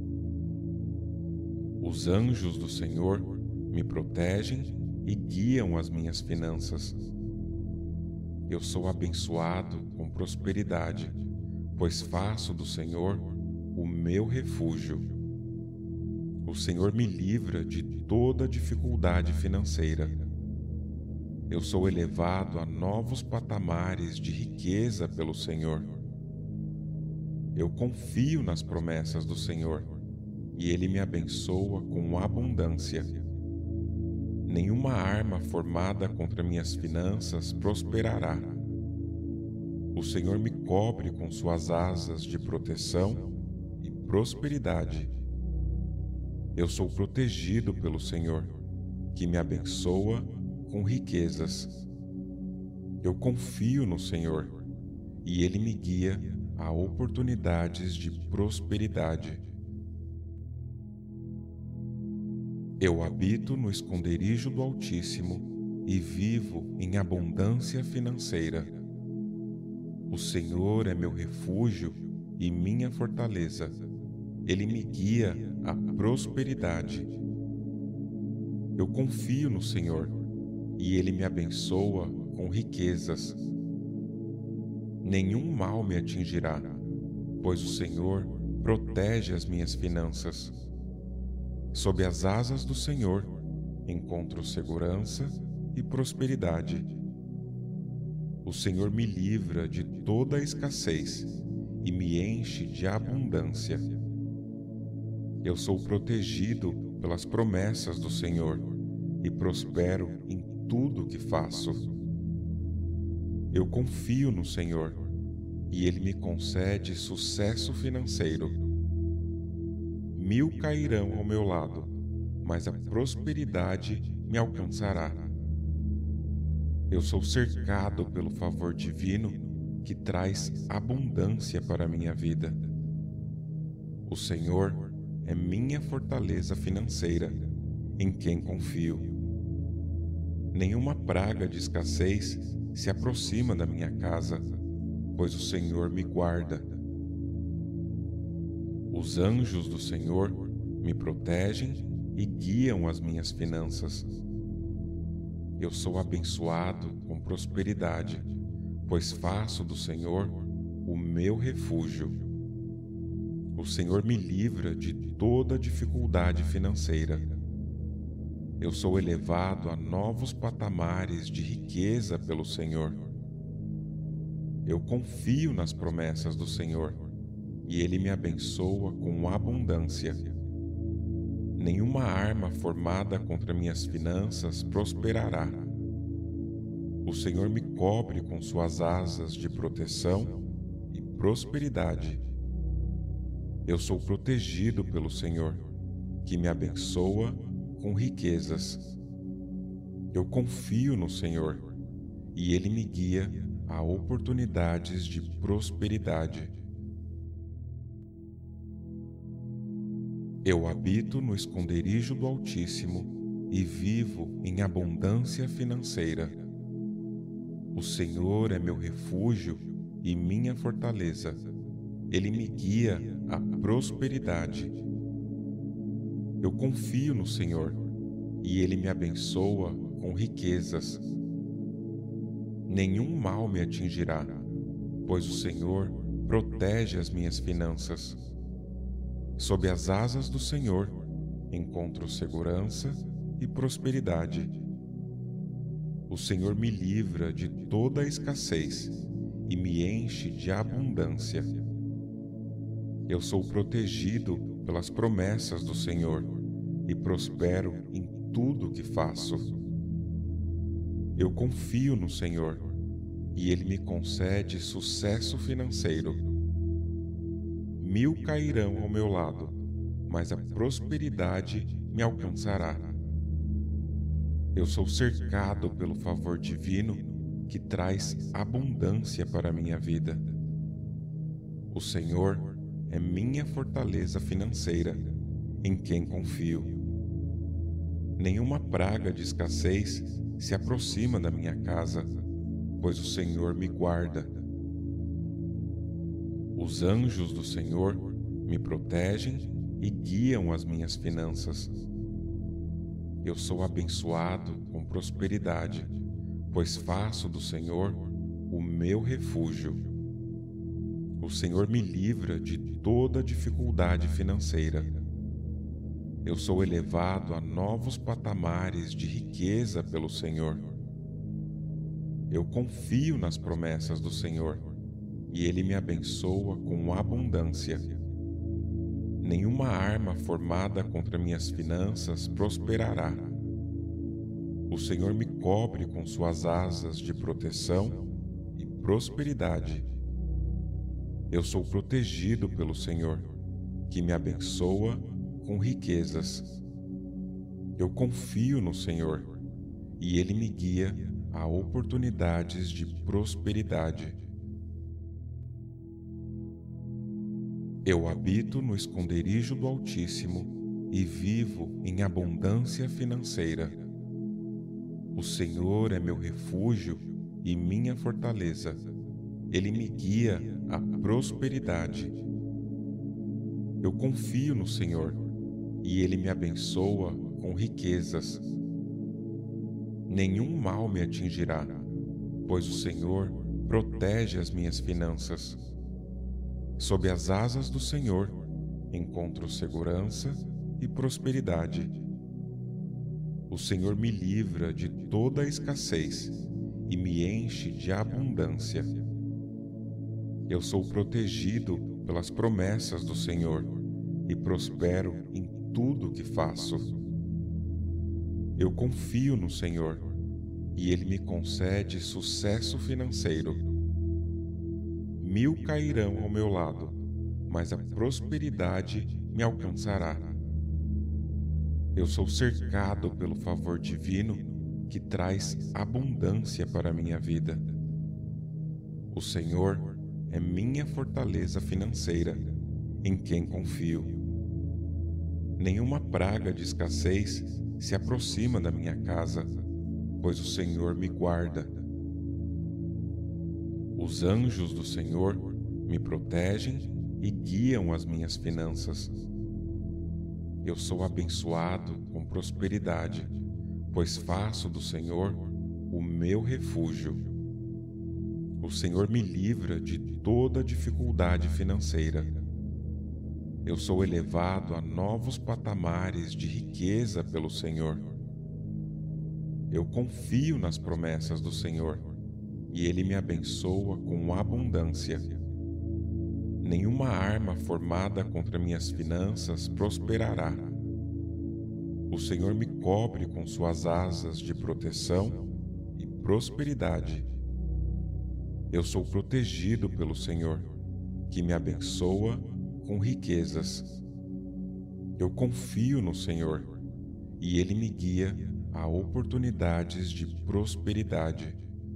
Os anjos do Senhor me protegem e guiam as minhas finanças. Eu sou abençoado com prosperidade, pois faço do Senhor o meu refúgio. O Senhor me livra de toda dificuldade financeira. Eu sou elevado a novos patamares de riqueza pelo Senhor. Eu confio nas promessas do Senhor e Ele me abençoa com abundância. Nenhuma arma formada contra minhas finanças prosperará. O Senhor me cobre com suas asas de proteção e prosperidade. Eu sou protegido pelo Senhor, que me abençoa com riquezas. Eu confio no Senhor e Ele me guia a oportunidades de prosperidade. Eu habito no esconderijo do Altíssimo e vivo em abundância financeira. O Senhor é meu refúgio e minha fortaleza. Ele me guia à prosperidade. Eu confio no Senhor e Ele me abençoa com riquezas. Nenhum mal me atingirá, pois o Senhor protege as minhas finanças. Sob as asas do Senhor encontro segurança e prosperidade. O Senhor me livra de toda a escassez e me enche de abundância. Eu sou protegido pelas promessas do Senhor e prospero em tudo o que faço. Eu confio no Senhor e Ele me concede sucesso financeiro. 1000 cairão ao meu lado, mas a prosperidade me alcançará. Eu sou cercado pelo favor divino que traz abundância para a minha vida. O Senhor é minha fortaleza financeira, em quem confio. Nenhuma praga de escassez se aproxima da minha casa, pois o Senhor me guarda. Os anjos do Senhor me protegem e guiam as minhas finanças. Eu sou abençoado com prosperidade, pois faço do Senhor o meu refúgio. O Senhor me livra de toda dificuldade financeira. Eu sou elevado a novos patamares de riqueza pelo Senhor. Eu confio nas promessas do Senhor e Ele me abençoa com abundância. Nenhuma arma formada contra minhas finanças prosperará. O Senhor me cobre com suas asas de proteção e prosperidade. Eu sou protegido pelo Senhor, que me abençoa com riquezas. Eu confio no Senhor e Ele me guia a oportunidades de prosperidade. Eu habito no esconderijo do Altíssimo e vivo em abundância financeira. O Senhor é meu refúgio e minha fortaleza. Ele me guia à prosperidade. Eu confio no Senhor e Ele me abençoa com riquezas. Nenhum mal me atingirá, pois o Senhor protege as minhas finanças. Sob as asas do Senhor encontro segurança e prosperidade. O Senhor me livra de toda a escassez e me enche de abundância. Eu sou protegido pelas promessas do Senhor e prospero em tudo o que faço. Eu confio no Senhor e Ele me concede sucesso financeiro. 1000 cairão ao meu lado, mas a prosperidade me alcançará. Eu sou cercado pelo favor divino que traz abundância para a minha vida. O Senhor é minha fortaleza financeira, em quem confio. Nenhuma praga de escassez se aproxima da minha casa, pois o Senhor me guarda. Os anjos do Senhor me protegem e guiam as minhas finanças. Eu sou abençoado com prosperidade, pois faço do Senhor o meu refúgio. O Senhor me livra de toda dificuldade financeira. Eu sou elevado a novos patamares de riqueza pelo Senhor. Eu confio nas promessas do Senhor e Ele me abençoa com abundância. Nenhuma arma formada contra minhas finanças prosperará. O Senhor me cobre com suas asas de proteção e prosperidade. Eu sou protegido pelo Senhor, que me abençoa com riquezas. Eu confio no Senhor e Ele me guia a oportunidades de prosperidade. Eu habito no esconderijo do Altíssimo e vivo em abundância financeira. O Senhor é meu refúgio e minha fortaleza. Ele me guia à prosperidade. Eu confio no Senhor e Ele me abençoa com riquezas. Nenhum mal me atingirá, pois o Senhor protege as minhas finanças. Sob as asas do Senhor encontro segurança e prosperidade. O Senhor me livra de toda a escassez e me enche de abundância. Eu sou protegido pelas promessas do Senhor e prospero em tudo que faço. Eu confio no Senhor e Ele me concede sucesso financeiro. 1000 cairão ao meu lado, mas a prosperidade me alcançará. Eu sou cercado pelo favor divino que traz abundância para a minha vida. O Senhor é minha fortaleza financeira, em quem confio. Nenhuma praga de escassez se aproxima da minha casa, pois o Senhor me guarda. Os anjos do Senhor me protegem e guiam as minhas finanças. Eu sou abençoado com prosperidade, pois faço do Senhor o meu refúgio. O Senhor me livra de toda dificuldade financeira. Eu sou elevado a novos patamares de riqueza pelo Senhor. Eu confio nas promessas do Senhor e Ele me abençoa com abundância. Nenhuma arma formada contra minhas finanças prosperará. O Senhor me cobre com suas asas de proteção e prosperidade. Eu sou protegido pelo Senhor, que me abençoa com riquezas. Eu confio no Senhor e Ele me guia a oportunidades de prosperidade.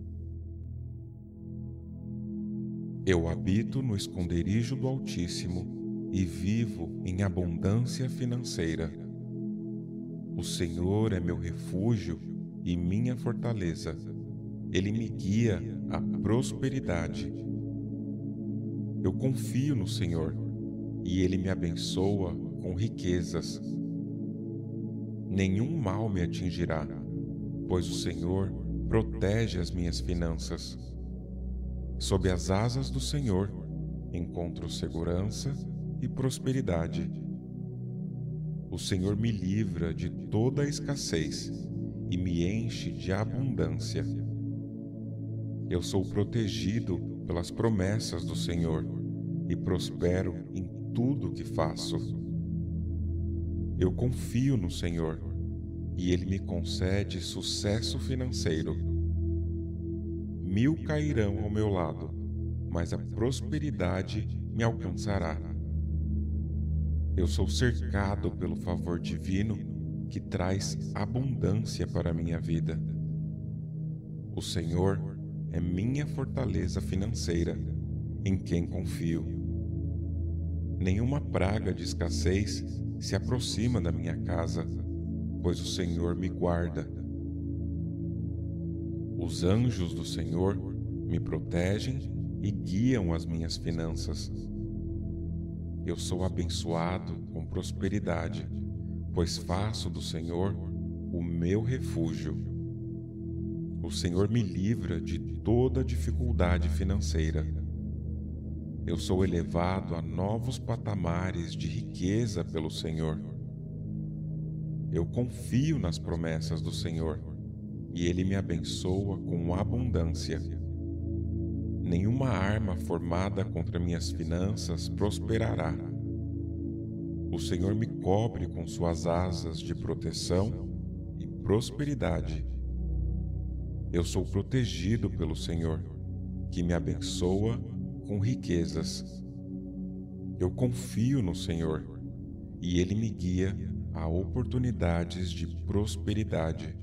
Eu habito no esconderijo do Altíssimo e vivo em abundância financeira. O Senhor é meu refúgio e minha fortaleza. Ele me guia à prosperidade. Eu confio no Senhor e Ele me abençoa com riquezas. Nenhum mal me atingirá, pois o Senhor protege as minhas finanças. Sob as asas do Senhor encontro segurança e prosperidade. O Senhor me livra de toda a escassez e me enche de abundância. Eu sou protegido pelas promessas do Senhor e prospero em tudo que faço. Eu confio no Senhor e Ele me concede sucesso financeiro. 1000 cairão ao meu lado, mas a prosperidade me alcançará. Eu sou cercado pelo favor divino que traz abundância para a minha vida. O Senhor é minha fortaleza financeira, em quem confio. Nenhuma praga de escassez se aproxima da minha casa, pois o Senhor me guarda. Os anjos do Senhor me protegem e guiam as minhas finanças. Eu sou abençoado com prosperidade, pois faço do Senhor o meu refúgio. O Senhor me livra de toda dificuldade financeira. Eu sou elevado a novos patamares de riqueza pelo Senhor. Eu confio nas promessas do Senhor e Ele me abençoa com abundância. Nenhuma arma formada contra minhas finanças prosperará. O Senhor me cobre com suas asas de proteção e prosperidade. Eu sou protegido pelo Senhor, que me abençoa com riquezas. Eu confio no Senhor e Ele me guia a oportunidades de prosperidade.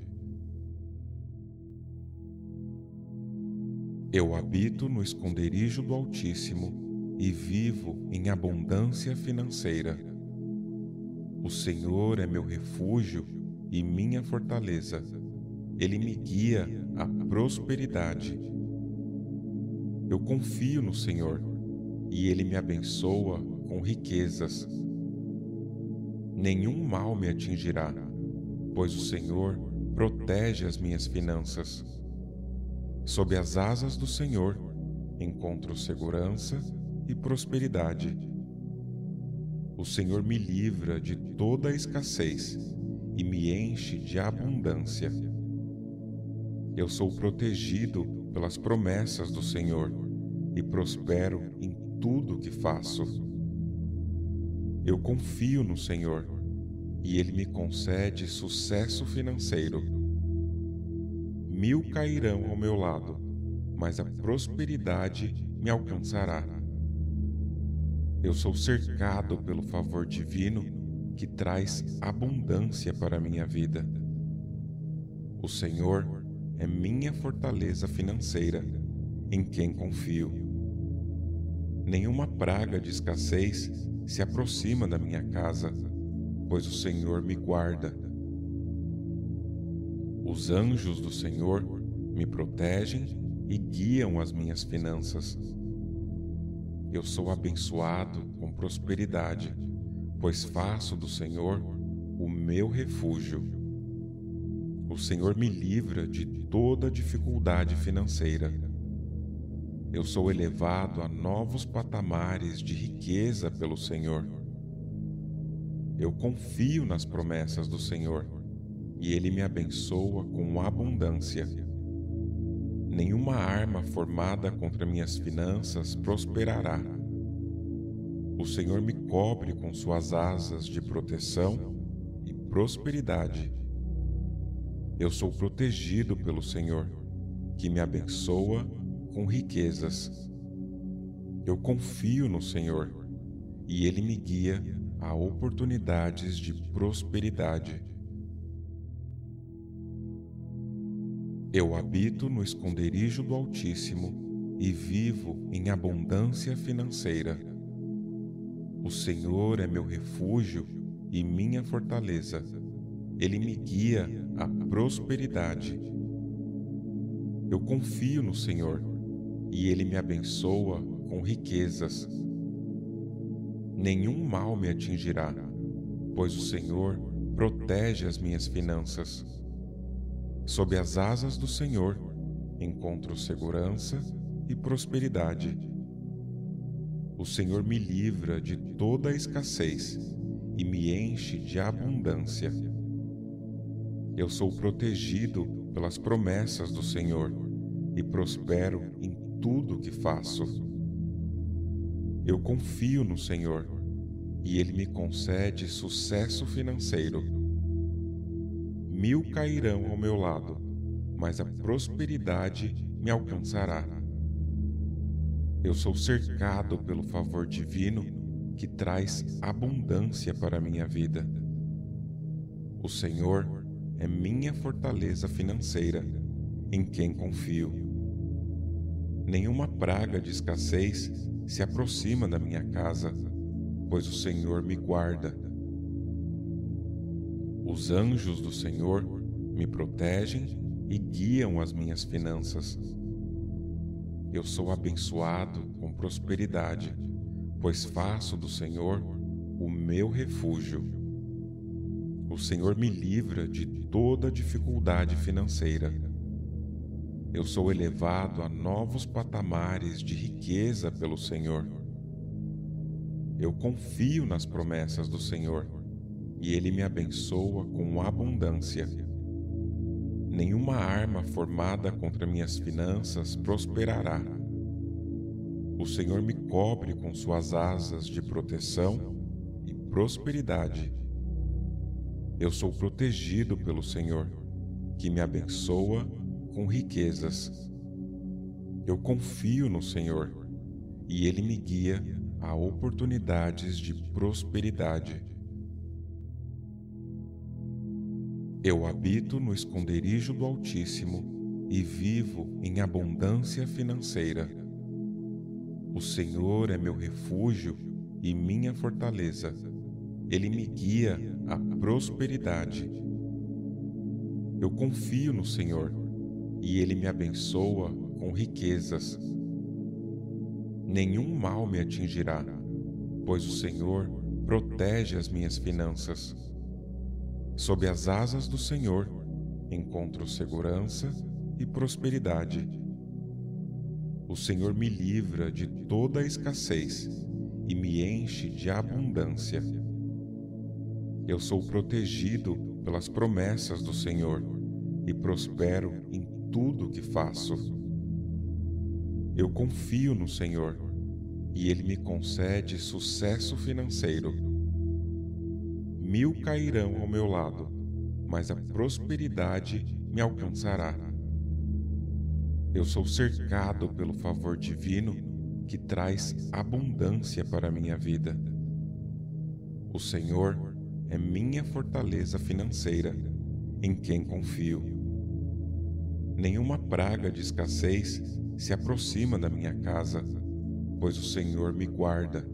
Eu habito no esconderijo do Altíssimo e vivo em abundância financeira. O Senhor é meu refúgio e minha fortaleza. Ele me guia à prosperidade. Eu confio no Senhor e Ele me abençoa com riquezas. Nenhum mal me atingirá, pois o Senhor protege as minhas finanças. Sob as asas do Senhor encontro segurança e prosperidade. O Senhor me livra de toda a escassez e me enche de abundância. Eu sou protegido pelas promessas do Senhor e prospero em tudo o que faço. Eu confio no Senhor e Ele me concede sucesso financeiro. 1000 cairão ao meu lado, mas a prosperidade me alcançará. Eu sou cercado pelo favor divino que traz abundância para a minha vida. O Senhor é minha fortaleza financeira, em quem confio. Nenhuma praga de escassez se aproxima da minha casa, pois o Senhor me guarda. Os anjos do Senhor me protegem e guiam as minhas finanças. Eu sou abençoado com prosperidade, pois faço do Senhor o meu refúgio. O Senhor me livra de toda dificuldade financeira. Eu sou elevado a novos patamares de riqueza pelo Senhor. Eu confio nas promessas do Senhor e Ele me abençoa com abundância. Nenhuma arma formada contra minhas finanças prosperará. O Senhor me cobre com suas asas de proteção e prosperidade. Eu sou protegido pelo Senhor, que me abençoa com riquezas. Eu confio no Senhor e Ele me guia a oportunidades de prosperidade. Eu habito no esconderijo do Altíssimo e vivo em abundância financeira. O Senhor é meu refúgio e minha fortaleza. Ele me guia à prosperidade. Eu confio no Senhor e Ele me abençoa com riquezas. Nenhum mal me atingirá, pois o Senhor protege as minhas finanças. Sob as asas do Senhor encontro segurança e prosperidade. O Senhor me livra de toda a escassez e me enche de abundância. Eu sou protegido pelas promessas do Senhor e prospero em tudo o que faço. Eu confio no Senhor e Ele me concede sucesso financeiro. 1000 cairão ao meu lado, mas a prosperidade me alcançará. Eu sou cercado pelo favor divino que traz abundância para a minha vida. O Senhor é minha fortaleza financeira, em quem confio. Nenhuma praga de escassez se aproxima da minha casa, pois o Senhor me guarda. Os anjos do Senhor me protegem e guiam as minhas finanças. Eu sou abençoado com prosperidade, pois faço do Senhor o meu refúgio. O Senhor me livra de toda dificuldade financeira. Eu sou elevado a novos patamares de riqueza pelo Senhor. Eu confio nas promessas do Senhor, e Ele me abençoa com abundância. Nenhuma arma formada contra minhas finanças prosperará. O Senhor me cobre com suas asas de proteção e prosperidade. Eu sou protegido pelo Senhor, que me abençoa com riquezas. Eu confio no Senhor, e Ele me guia a oportunidades de prosperidade. Eu habito no esconderijo do Altíssimo e vivo em abundância financeira. O Senhor é meu refúgio e minha fortaleza. Ele me guia à prosperidade. Eu confio no Senhor, e Ele me abençoa com riquezas. Nenhum mal me atingirá, pois o Senhor protege as minhas finanças. Sob as asas do Senhor encontro segurança e prosperidade. O Senhor me livra de toda a escassez e me enche de abundância. Eu sou protegido pelas promessas do Senhor e prospero em tudo o que faço. Eu confio no Senhor, e Ele me concede sucesso financeiro. 1000 cairão ao meu lado, mas a prosperidade me alcançará. Eu sou cercado pelo favor divino que traz abundância para a minha vida. O Senhor é minha fortaleza financeira, em quem confio. Nenhuma praga de escassez se aproxima da minha casa, pois o Senhor me guarda.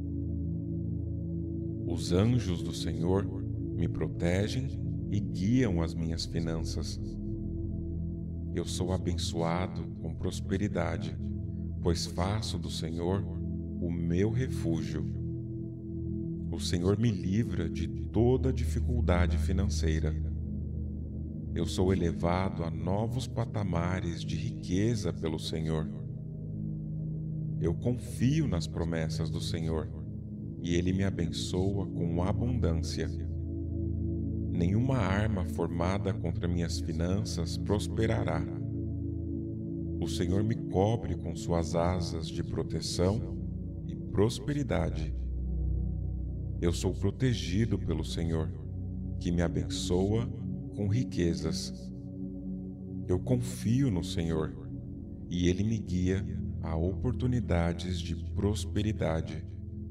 Os anjos do Senhor me protegem e guiam as minhas finanças. Eu sou abençoado com prosperidade, pois faço do Senhor o meu refúgio. O Senhor me livra de toda dificuldade financeira. Eu sou elevado a novos patamares de riqueza pelo Senhor. Eu confio nas promessas do Senhor, e Ele me abençoa com abundância. Nenhuma arma formada contra minhas finanças prosperará. O Senhor me cobre com suas asas de proteção e prosperidade. Eu sou protegido pelo Senhor, que me abençoa com riquezas. Eu confio no Senhor, e Ele me guia a oportunidades de prosperidade.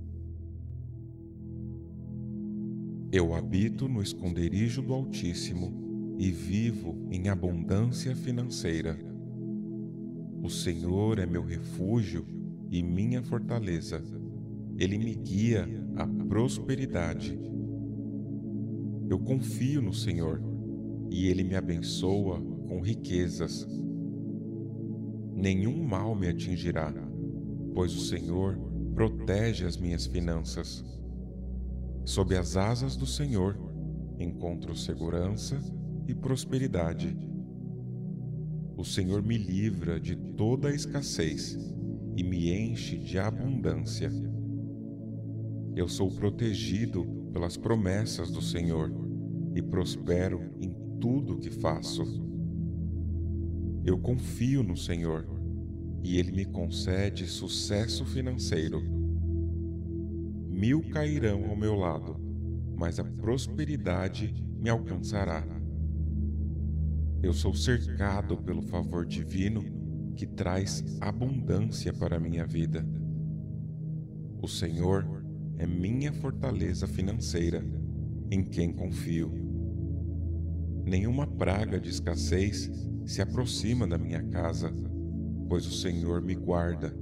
Eu habito no esconderijo do Altíssimo e vivo em abundância financeira. O Senhor é meu refúgio e minha fortaleza. Ele me guia à prosperidade. Eu confio no Senhor, e Ele me abençoa com riquezas. Nenhum mal me atingirá, pois o Senhor protege as minhas finanças. Sob as asas do Senhor encontro segurança e prosperidade. O Senhor me livra de toda a escassez e me enche de abundância. Eu sou protegido pelas promessas do Senhor e prospero em tudo o que faço. Eu confio no Senhor, e Ele me concede sucesso financeiro. 1000 cairão ao meu lado, mas a prosperidade me alcançará. Eu sou cercado pelo favor divino que traz abundância para a minha vida. O Senhor é minha fortaleza financeira, em quem confio. Nenhuma praga de escassez se aproxima da minha casa, pois o Senhor me guarda.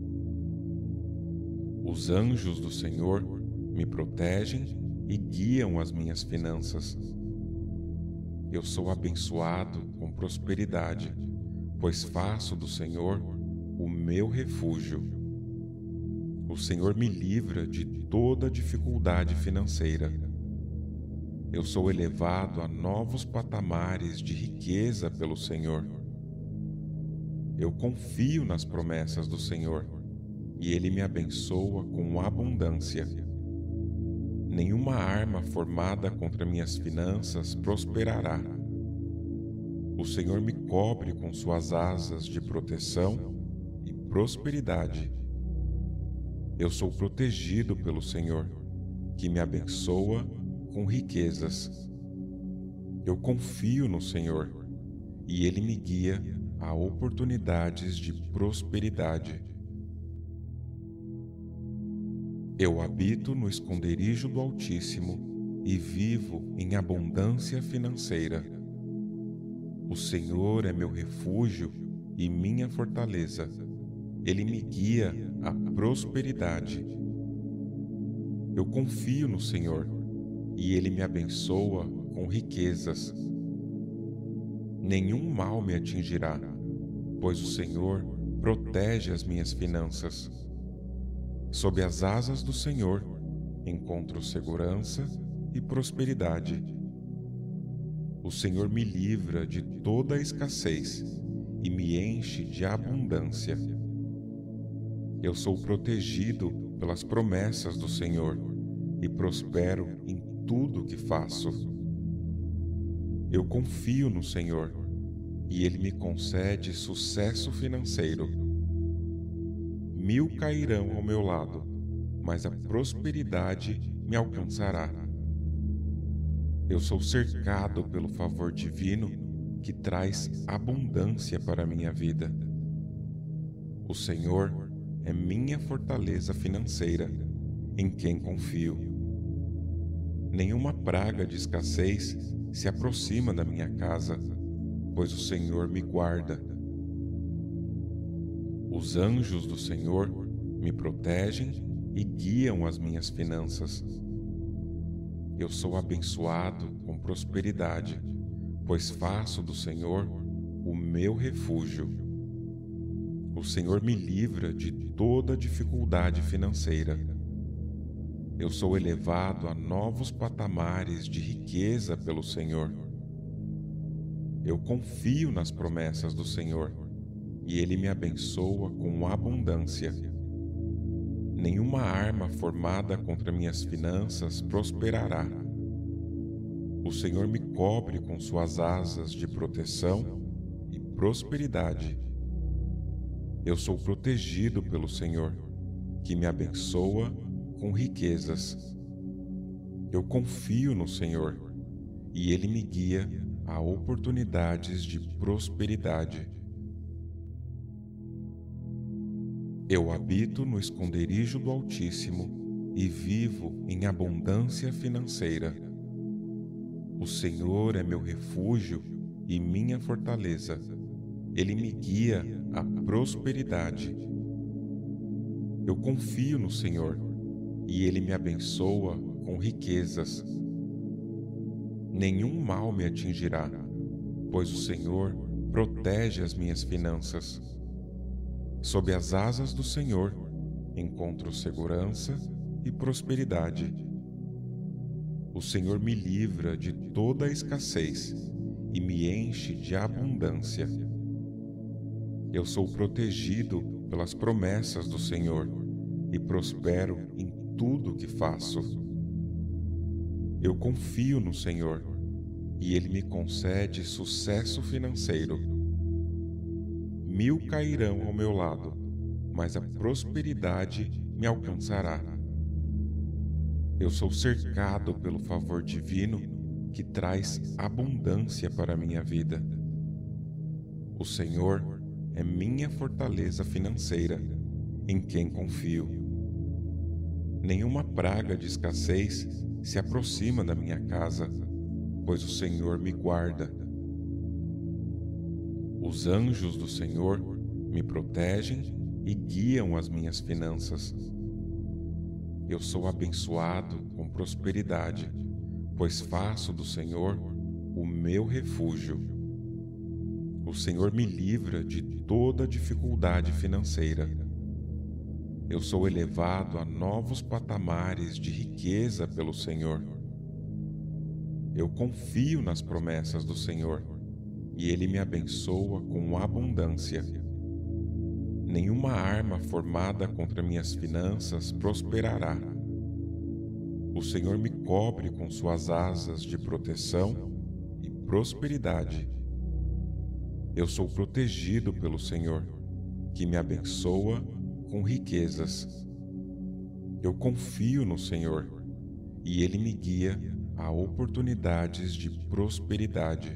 Os anjos do Senhor me protegem e guiam as minhas finanças. Eu sou abençoado com prosperidade, pois faço do Senhor o meu refúgio. O Senhor me livra de toda dificuldade financeira. Eu sou elevado a novos patamares de riqueza pelo Senhor. Eu confio nas promessas do Senhor, e Ele me abençoa com abundância. Nenhuma arma formada contra minhas finanças prosperará. O Senhor me cobre com suas asas de proteção e prosperidade. Eu sou protegido pelo Senhor, que me abençoa com riquezas. Eu confio no Senhor, e Ele me guia a oportunidades de prosperidade. Eu habito no esconderijo do Altíssimo e vivo em abundância financeira. O Senhor é meu refúgio e minha fortaleza. Ele me guia à prosperidade. Eu confio no Senhor, e Ele me abençoa com riquezas. Nenhum mal me atingirá, pois o Senhor protege as minhas finanças. Sob as asas do Senhor encontro segurança e prosperidade. O Senhor me livra de toda a escassez e me enche de abundância. Eu sou protegido pelas promessas do Senhor e prospero em tudo que faço. Eu confio no Senhor, e Ele me concede sucesso financeiro. 1000 cairão ao meu lado, mas a prosperidade me alcançará. Eu sou cercado pelo favor divino que traz abundância para a minha vida. O Senhor é minha fortaleza financeira, em quem confio. Nenhuma praga de escassez se aproxima da minha casa, pois o Senhor me guarda. Os anjos do Senhor me protegem e guiam as minhas finanças. Eu sou abençoado com prosperidade, pois faço do Senhor o meu refúgio. O Senhor me livra de toda dificuldade financeira. Eu sou elevado a novos patamares de riqueza pelo Senhor. Eu confio nas promessas do Senhor, e Ele me abençoa com abundância. Nenhuma arma formada contra minhas finanças prosperará. O Senhor me cobre com suas asas de proteção e prosperidade. Eu sou protegido pelo Senhor, que me abençoa com riquezas. Eu confio no Senhor, e Ele me guia a oportunidades de prosperidade. Eu habito no esconderijo do Altíssimo e vivo em abundância financeira. O Senhor é meu refúgio e minha fortaleza. Ele me guia à prosperidade. Eu confio no Senhor, e Ele me abençoa com riquezas. Nenhum mal me atingirá, pois o Senhor protege as minhas finanças. Sob as asas do Senhor encontro segurança e prosperidade. O Senhor me livra de toda a escassez e me enche de abundância. Eu sou protegido pelas promessas do Senhor e prospero em tudo que faço. Eu confio no Senhor, e Ele me concede sucesso financeiro. 1000 cairão ao meu lado, mas a prosperidade me alcançará. Eu sou cercado pelo favor divino que traz abundância para a minha vida. O Senhor é minha fortaleza financeira, em quem confio. Nenhuma praga de escassez se aproxima da minha casa, pois o Senhor me guarda. Os anjos do Senhor me protegem e guiam as minhas finanças. Eu sou abençoado com prosperidade, pois faço do Senhor o meu refúgio. O Senhor me livra de toda dificuldade financeira. Eu sou elevado a novos patamares de riqueza pelo Senhor. Eu confio nas promessas do Senhor, e Ele me abençoa com abundância. Nenhuma arma formada contra minhas finanças prosperará. O Senhor me cobre com suas asas de proteção e prosperidade. Eu sou protegido pelo Senhor, que me abençoa com riquezas. Eu confio no Senhor, e Ele me guia a oportunidades de prosperidade.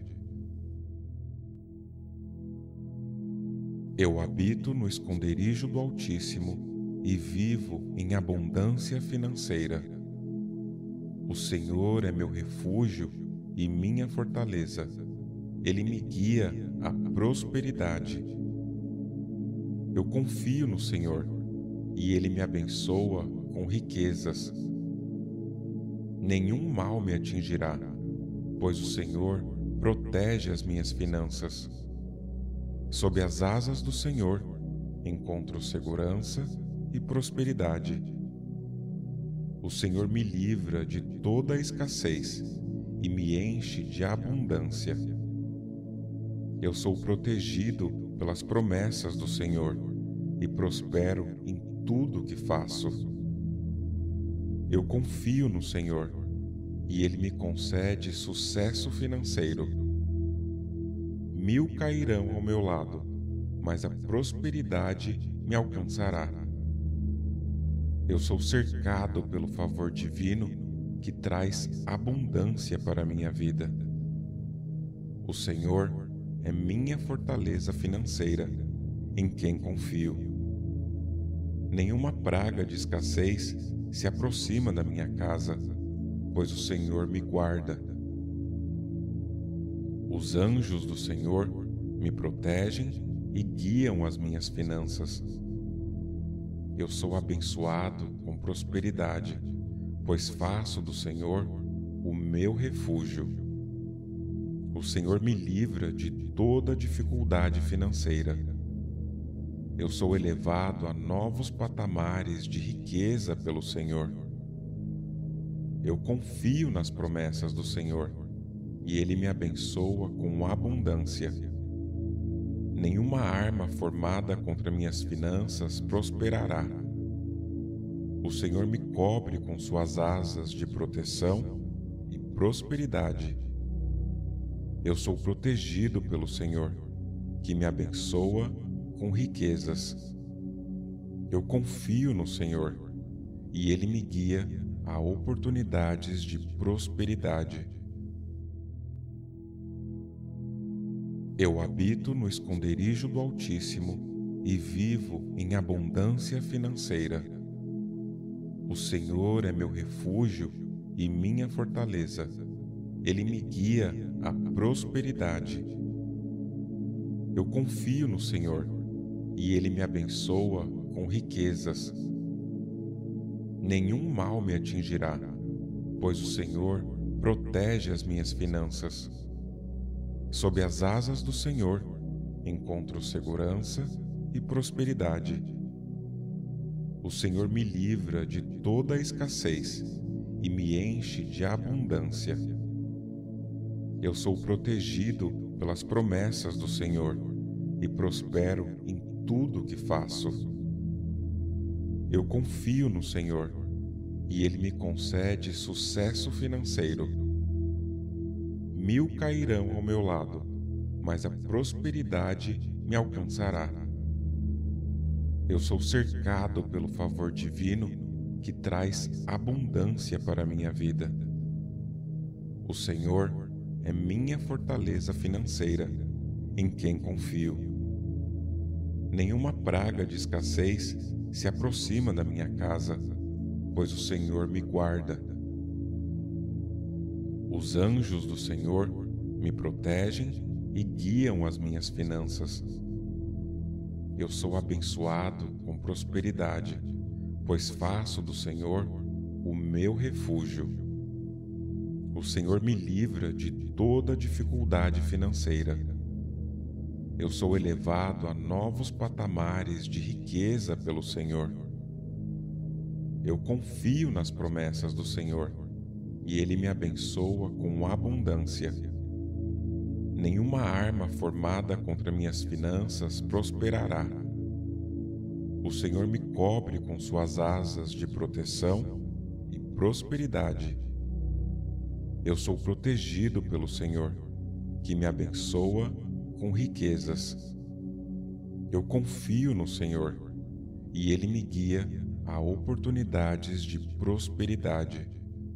Eu habito no esconderijo do Altíssimo e vivo em abundância financeira. O Senhor é meu refúgio e minha fortaleza. Ele me guia à prosperidade. Eu confio no Senhor, e Ele me abençoa com riquezas. Nenhum mal me atingirá, pois o Senhor protege as minhas finanças. Sob as asas do Senhor encontro segurança e prosperidade. O Senhor me livra de toda a escassez e me enche de abundância. Eu sou protegido pelas promessas do Senhor e prospero em tudo o que faço. Eu confio no Senhor, e Ele me concede sucesso financeiro. 1000 cairão ao meu lado, mas a prosperidade me alcançará. Eu sou cercado pelo favor divino que traz abundância para a minha vida. O Senhor é minha fortaleza financeira, em quem confio. Nenhuma praga de escassez se aproxima da minha casa, pois o Senhor me guarda. Os anjos do Senhor me protegem e guiam as minhas finanças. Eu sou abençoado com prosperidade, pois faço do Senhor o meu refúgio. O Senhor me livra de toda dificuldade financeira. Eu sou elevado a novos patamares de riqueza pelo Senhor. Eu confio nas promessas do Senhor, e Ele me abençoa com abundância. Nenhuma arma formada contra minhas finanças prosperará. O Senhor me cobre com suas asas de proteção e prosperidade. Eu sou protegido pelo Senhor, que me abençoa com riquezas. Eu confio no Senhor, e Ele me guia a oportunidades de prosperidade. Eu habito no esconderijo do Altíssimo e vivo em abundância financeira. O Senhor é meu refúgio e minha fortaleza. Ele me guia à prosperidade. Eu confio no Senhor, e Ele me abençoa com riquezas. Nenhum mal me atingirá, pois o Senhor protege as minhas finanças. Sob as asas do Senhor encontro segurança e prosperidade. O Senhor me livra de toda a escassez e me enche de abundância. Eu sou protegido pelas promessas do Senhor e prospero em tudo o que faço. Eu confio no Senhor, e Ele me concede sucesso financeiro. 1000 cairão ao meu lado, mas a prosperidade me alcançará. Eu sou cercado pelo favor divino que traz abundância para a minha vida. O Senhor é minha fortaleza financeira, em quem confio. Nenhuma praga de escassez se aproxima da minha casa, pois o Senhor me guarda. Os anjos do Senhor me protegem e guiam as minhas finanças. Eu sou abençoado com prosperidade, pois faço do Senhor o meu refúgio. O Senhor me livra de toda dificuldade financeira. Eu sou elevado a novos patamares de riqueza pelo Senhor. Eu confio nas promessas do Senhor, e Ele me abençoa com abundância. Nenhuma arma formada contra minhas finanças prosperará. O Senhor me cobre com suas asas de proteção e prosperidade. Eu sou protegido pelo Senhor, que me abençoa com riquezas. Eu confio no Senhor, e Ele me guia a oportunidades de prosperidade.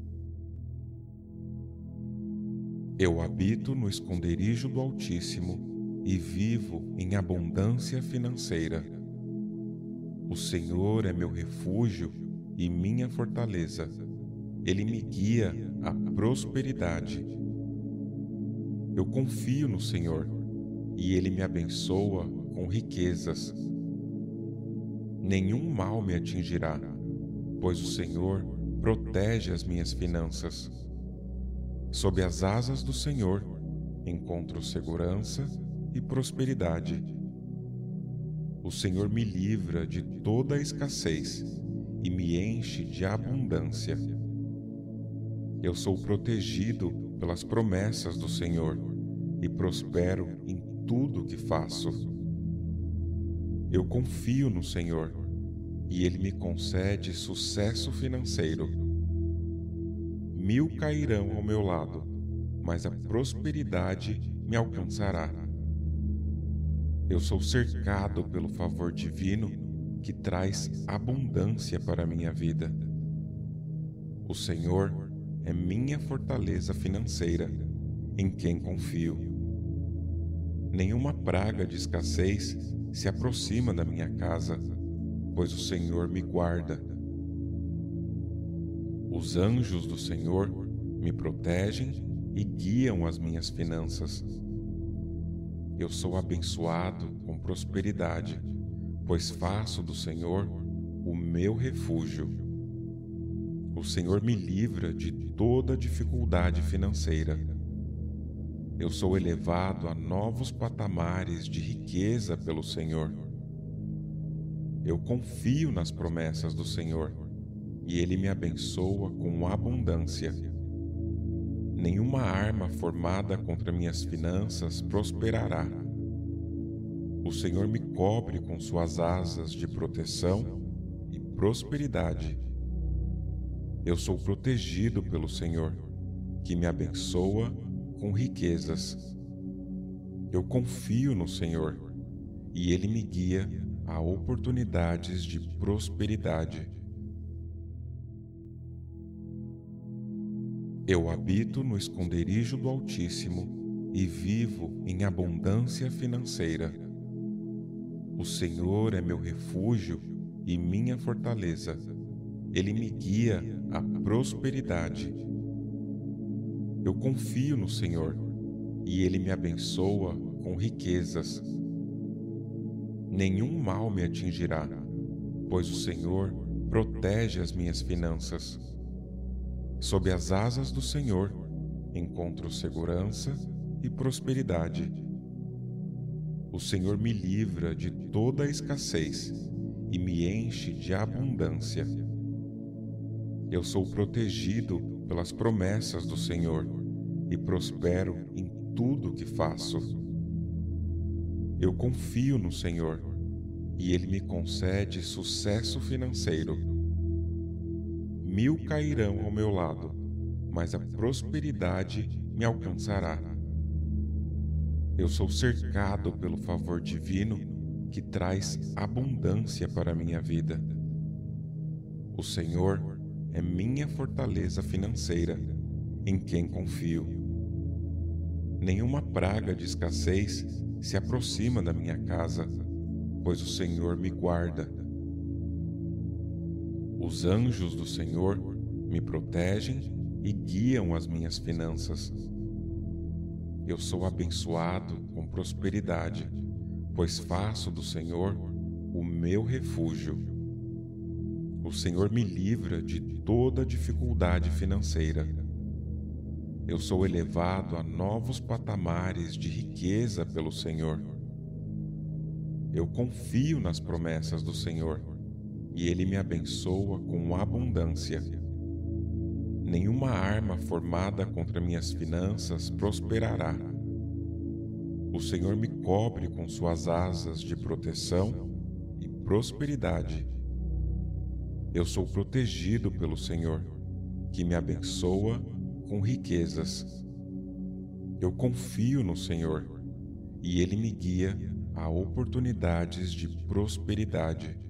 Eu habito no esconderijo do Altíssimo e vivo em abundância financeira. O Senhor é meu refúgio e minha fortaleza. Ele me guia à prosperidade. Eu confio no Senhor, e Ele me abençoa com riquezas. Nenhum mal me atingirá, pois o Senhor protege as minhas finanças. Sob as asas do Senhor encontro segurança e prosperidade. O Senhor me livra de toda a escassez e me enche de abundância. Eu sou protegido pelas promessas do Senhor e prospero em tudo que faço. Eu confio no Senhor, e Ele me concede sucesso financeiro. 1000 cairão ao meu lado, mas a prosperidade me alcançará. Eu sou cercado pelo favor divino que traz abundância para a minha vida. O Senhor é minha fortaleza financeira, em quem confio. Nenhuma praga de escassez se aproxima da minha casa, pois o Senhor me guarda. Os anjos do Senhor me protegem e guiam as minhas finanças. Eu sou abençoado com prosperidade, pois faço do Senhor o meu refúgio. O Senhor me livra de toda dificuldade financeira. Eu sou elevado a novos patamares de riqueza pelo Senhor. Eu confio nas promessas do Senhor, e Ele me abençoa com abundância. Nenhuma arma formada contra minhas finanças prosperará. O Senhor me cobre com suas asas de proteção e prosperidade. Eu sou protegido pelo Senhor, que me abençoa com riquezas. Eu confio no Senhor, e Ele me guia a oportunidades de prosperidade. Eu habito no esconderijo do Altíssimo e vivo em abundância financeira. O Senhor é meu refúgio e minha fortaleza. Ele me guia à prosperidade. Eu confio no Senhor, e Ele me abençoa com riquezas. Nenhum mal me atingirá, pois o Senhor protege as minhas finanças. Sob as asas do Senhor encontro segurança e prosperidade. O Senhor me livra de toda a escassez e me enche de abundância. Eu sou protegido pelas promessas do Senhor e prospero em tudo que faço. Eu confio no Senhor, e Ele me concede sucesso financeiro. 1000 cairão ao meu lado, mas a prosperidade me alcançará. Eu sou cercado pelo favor divino que traz abundância para a minha vida. O Senhor é minha fortaleza financeira, em quem confio. Nenhuma praga de escassez se aproxima da minha casa, pois o Senhor me guarda. Os anjos do Senhor me protegem e guiam as minhas finanças. Eu sou abençoado com prosperidade, pois faço do Senhor o meu refúgio. O Senhor me livra de toda dificuldade financeira. Eu sou elevado a novos patamares de riqueza pelo Senhor. Eu confio nas promessas do Senhor, e Ele me abençoa com abundância. Nenhuma arma formada contra minhas finanças prosperará. O Senhor me cobre com suas asas de proteção e prosperidade. Eu sou protegido pelo Senhor, que me abençoa com riquezas. Eu confio no Senhor, e Ele me guia a oportunidades de prosperidade.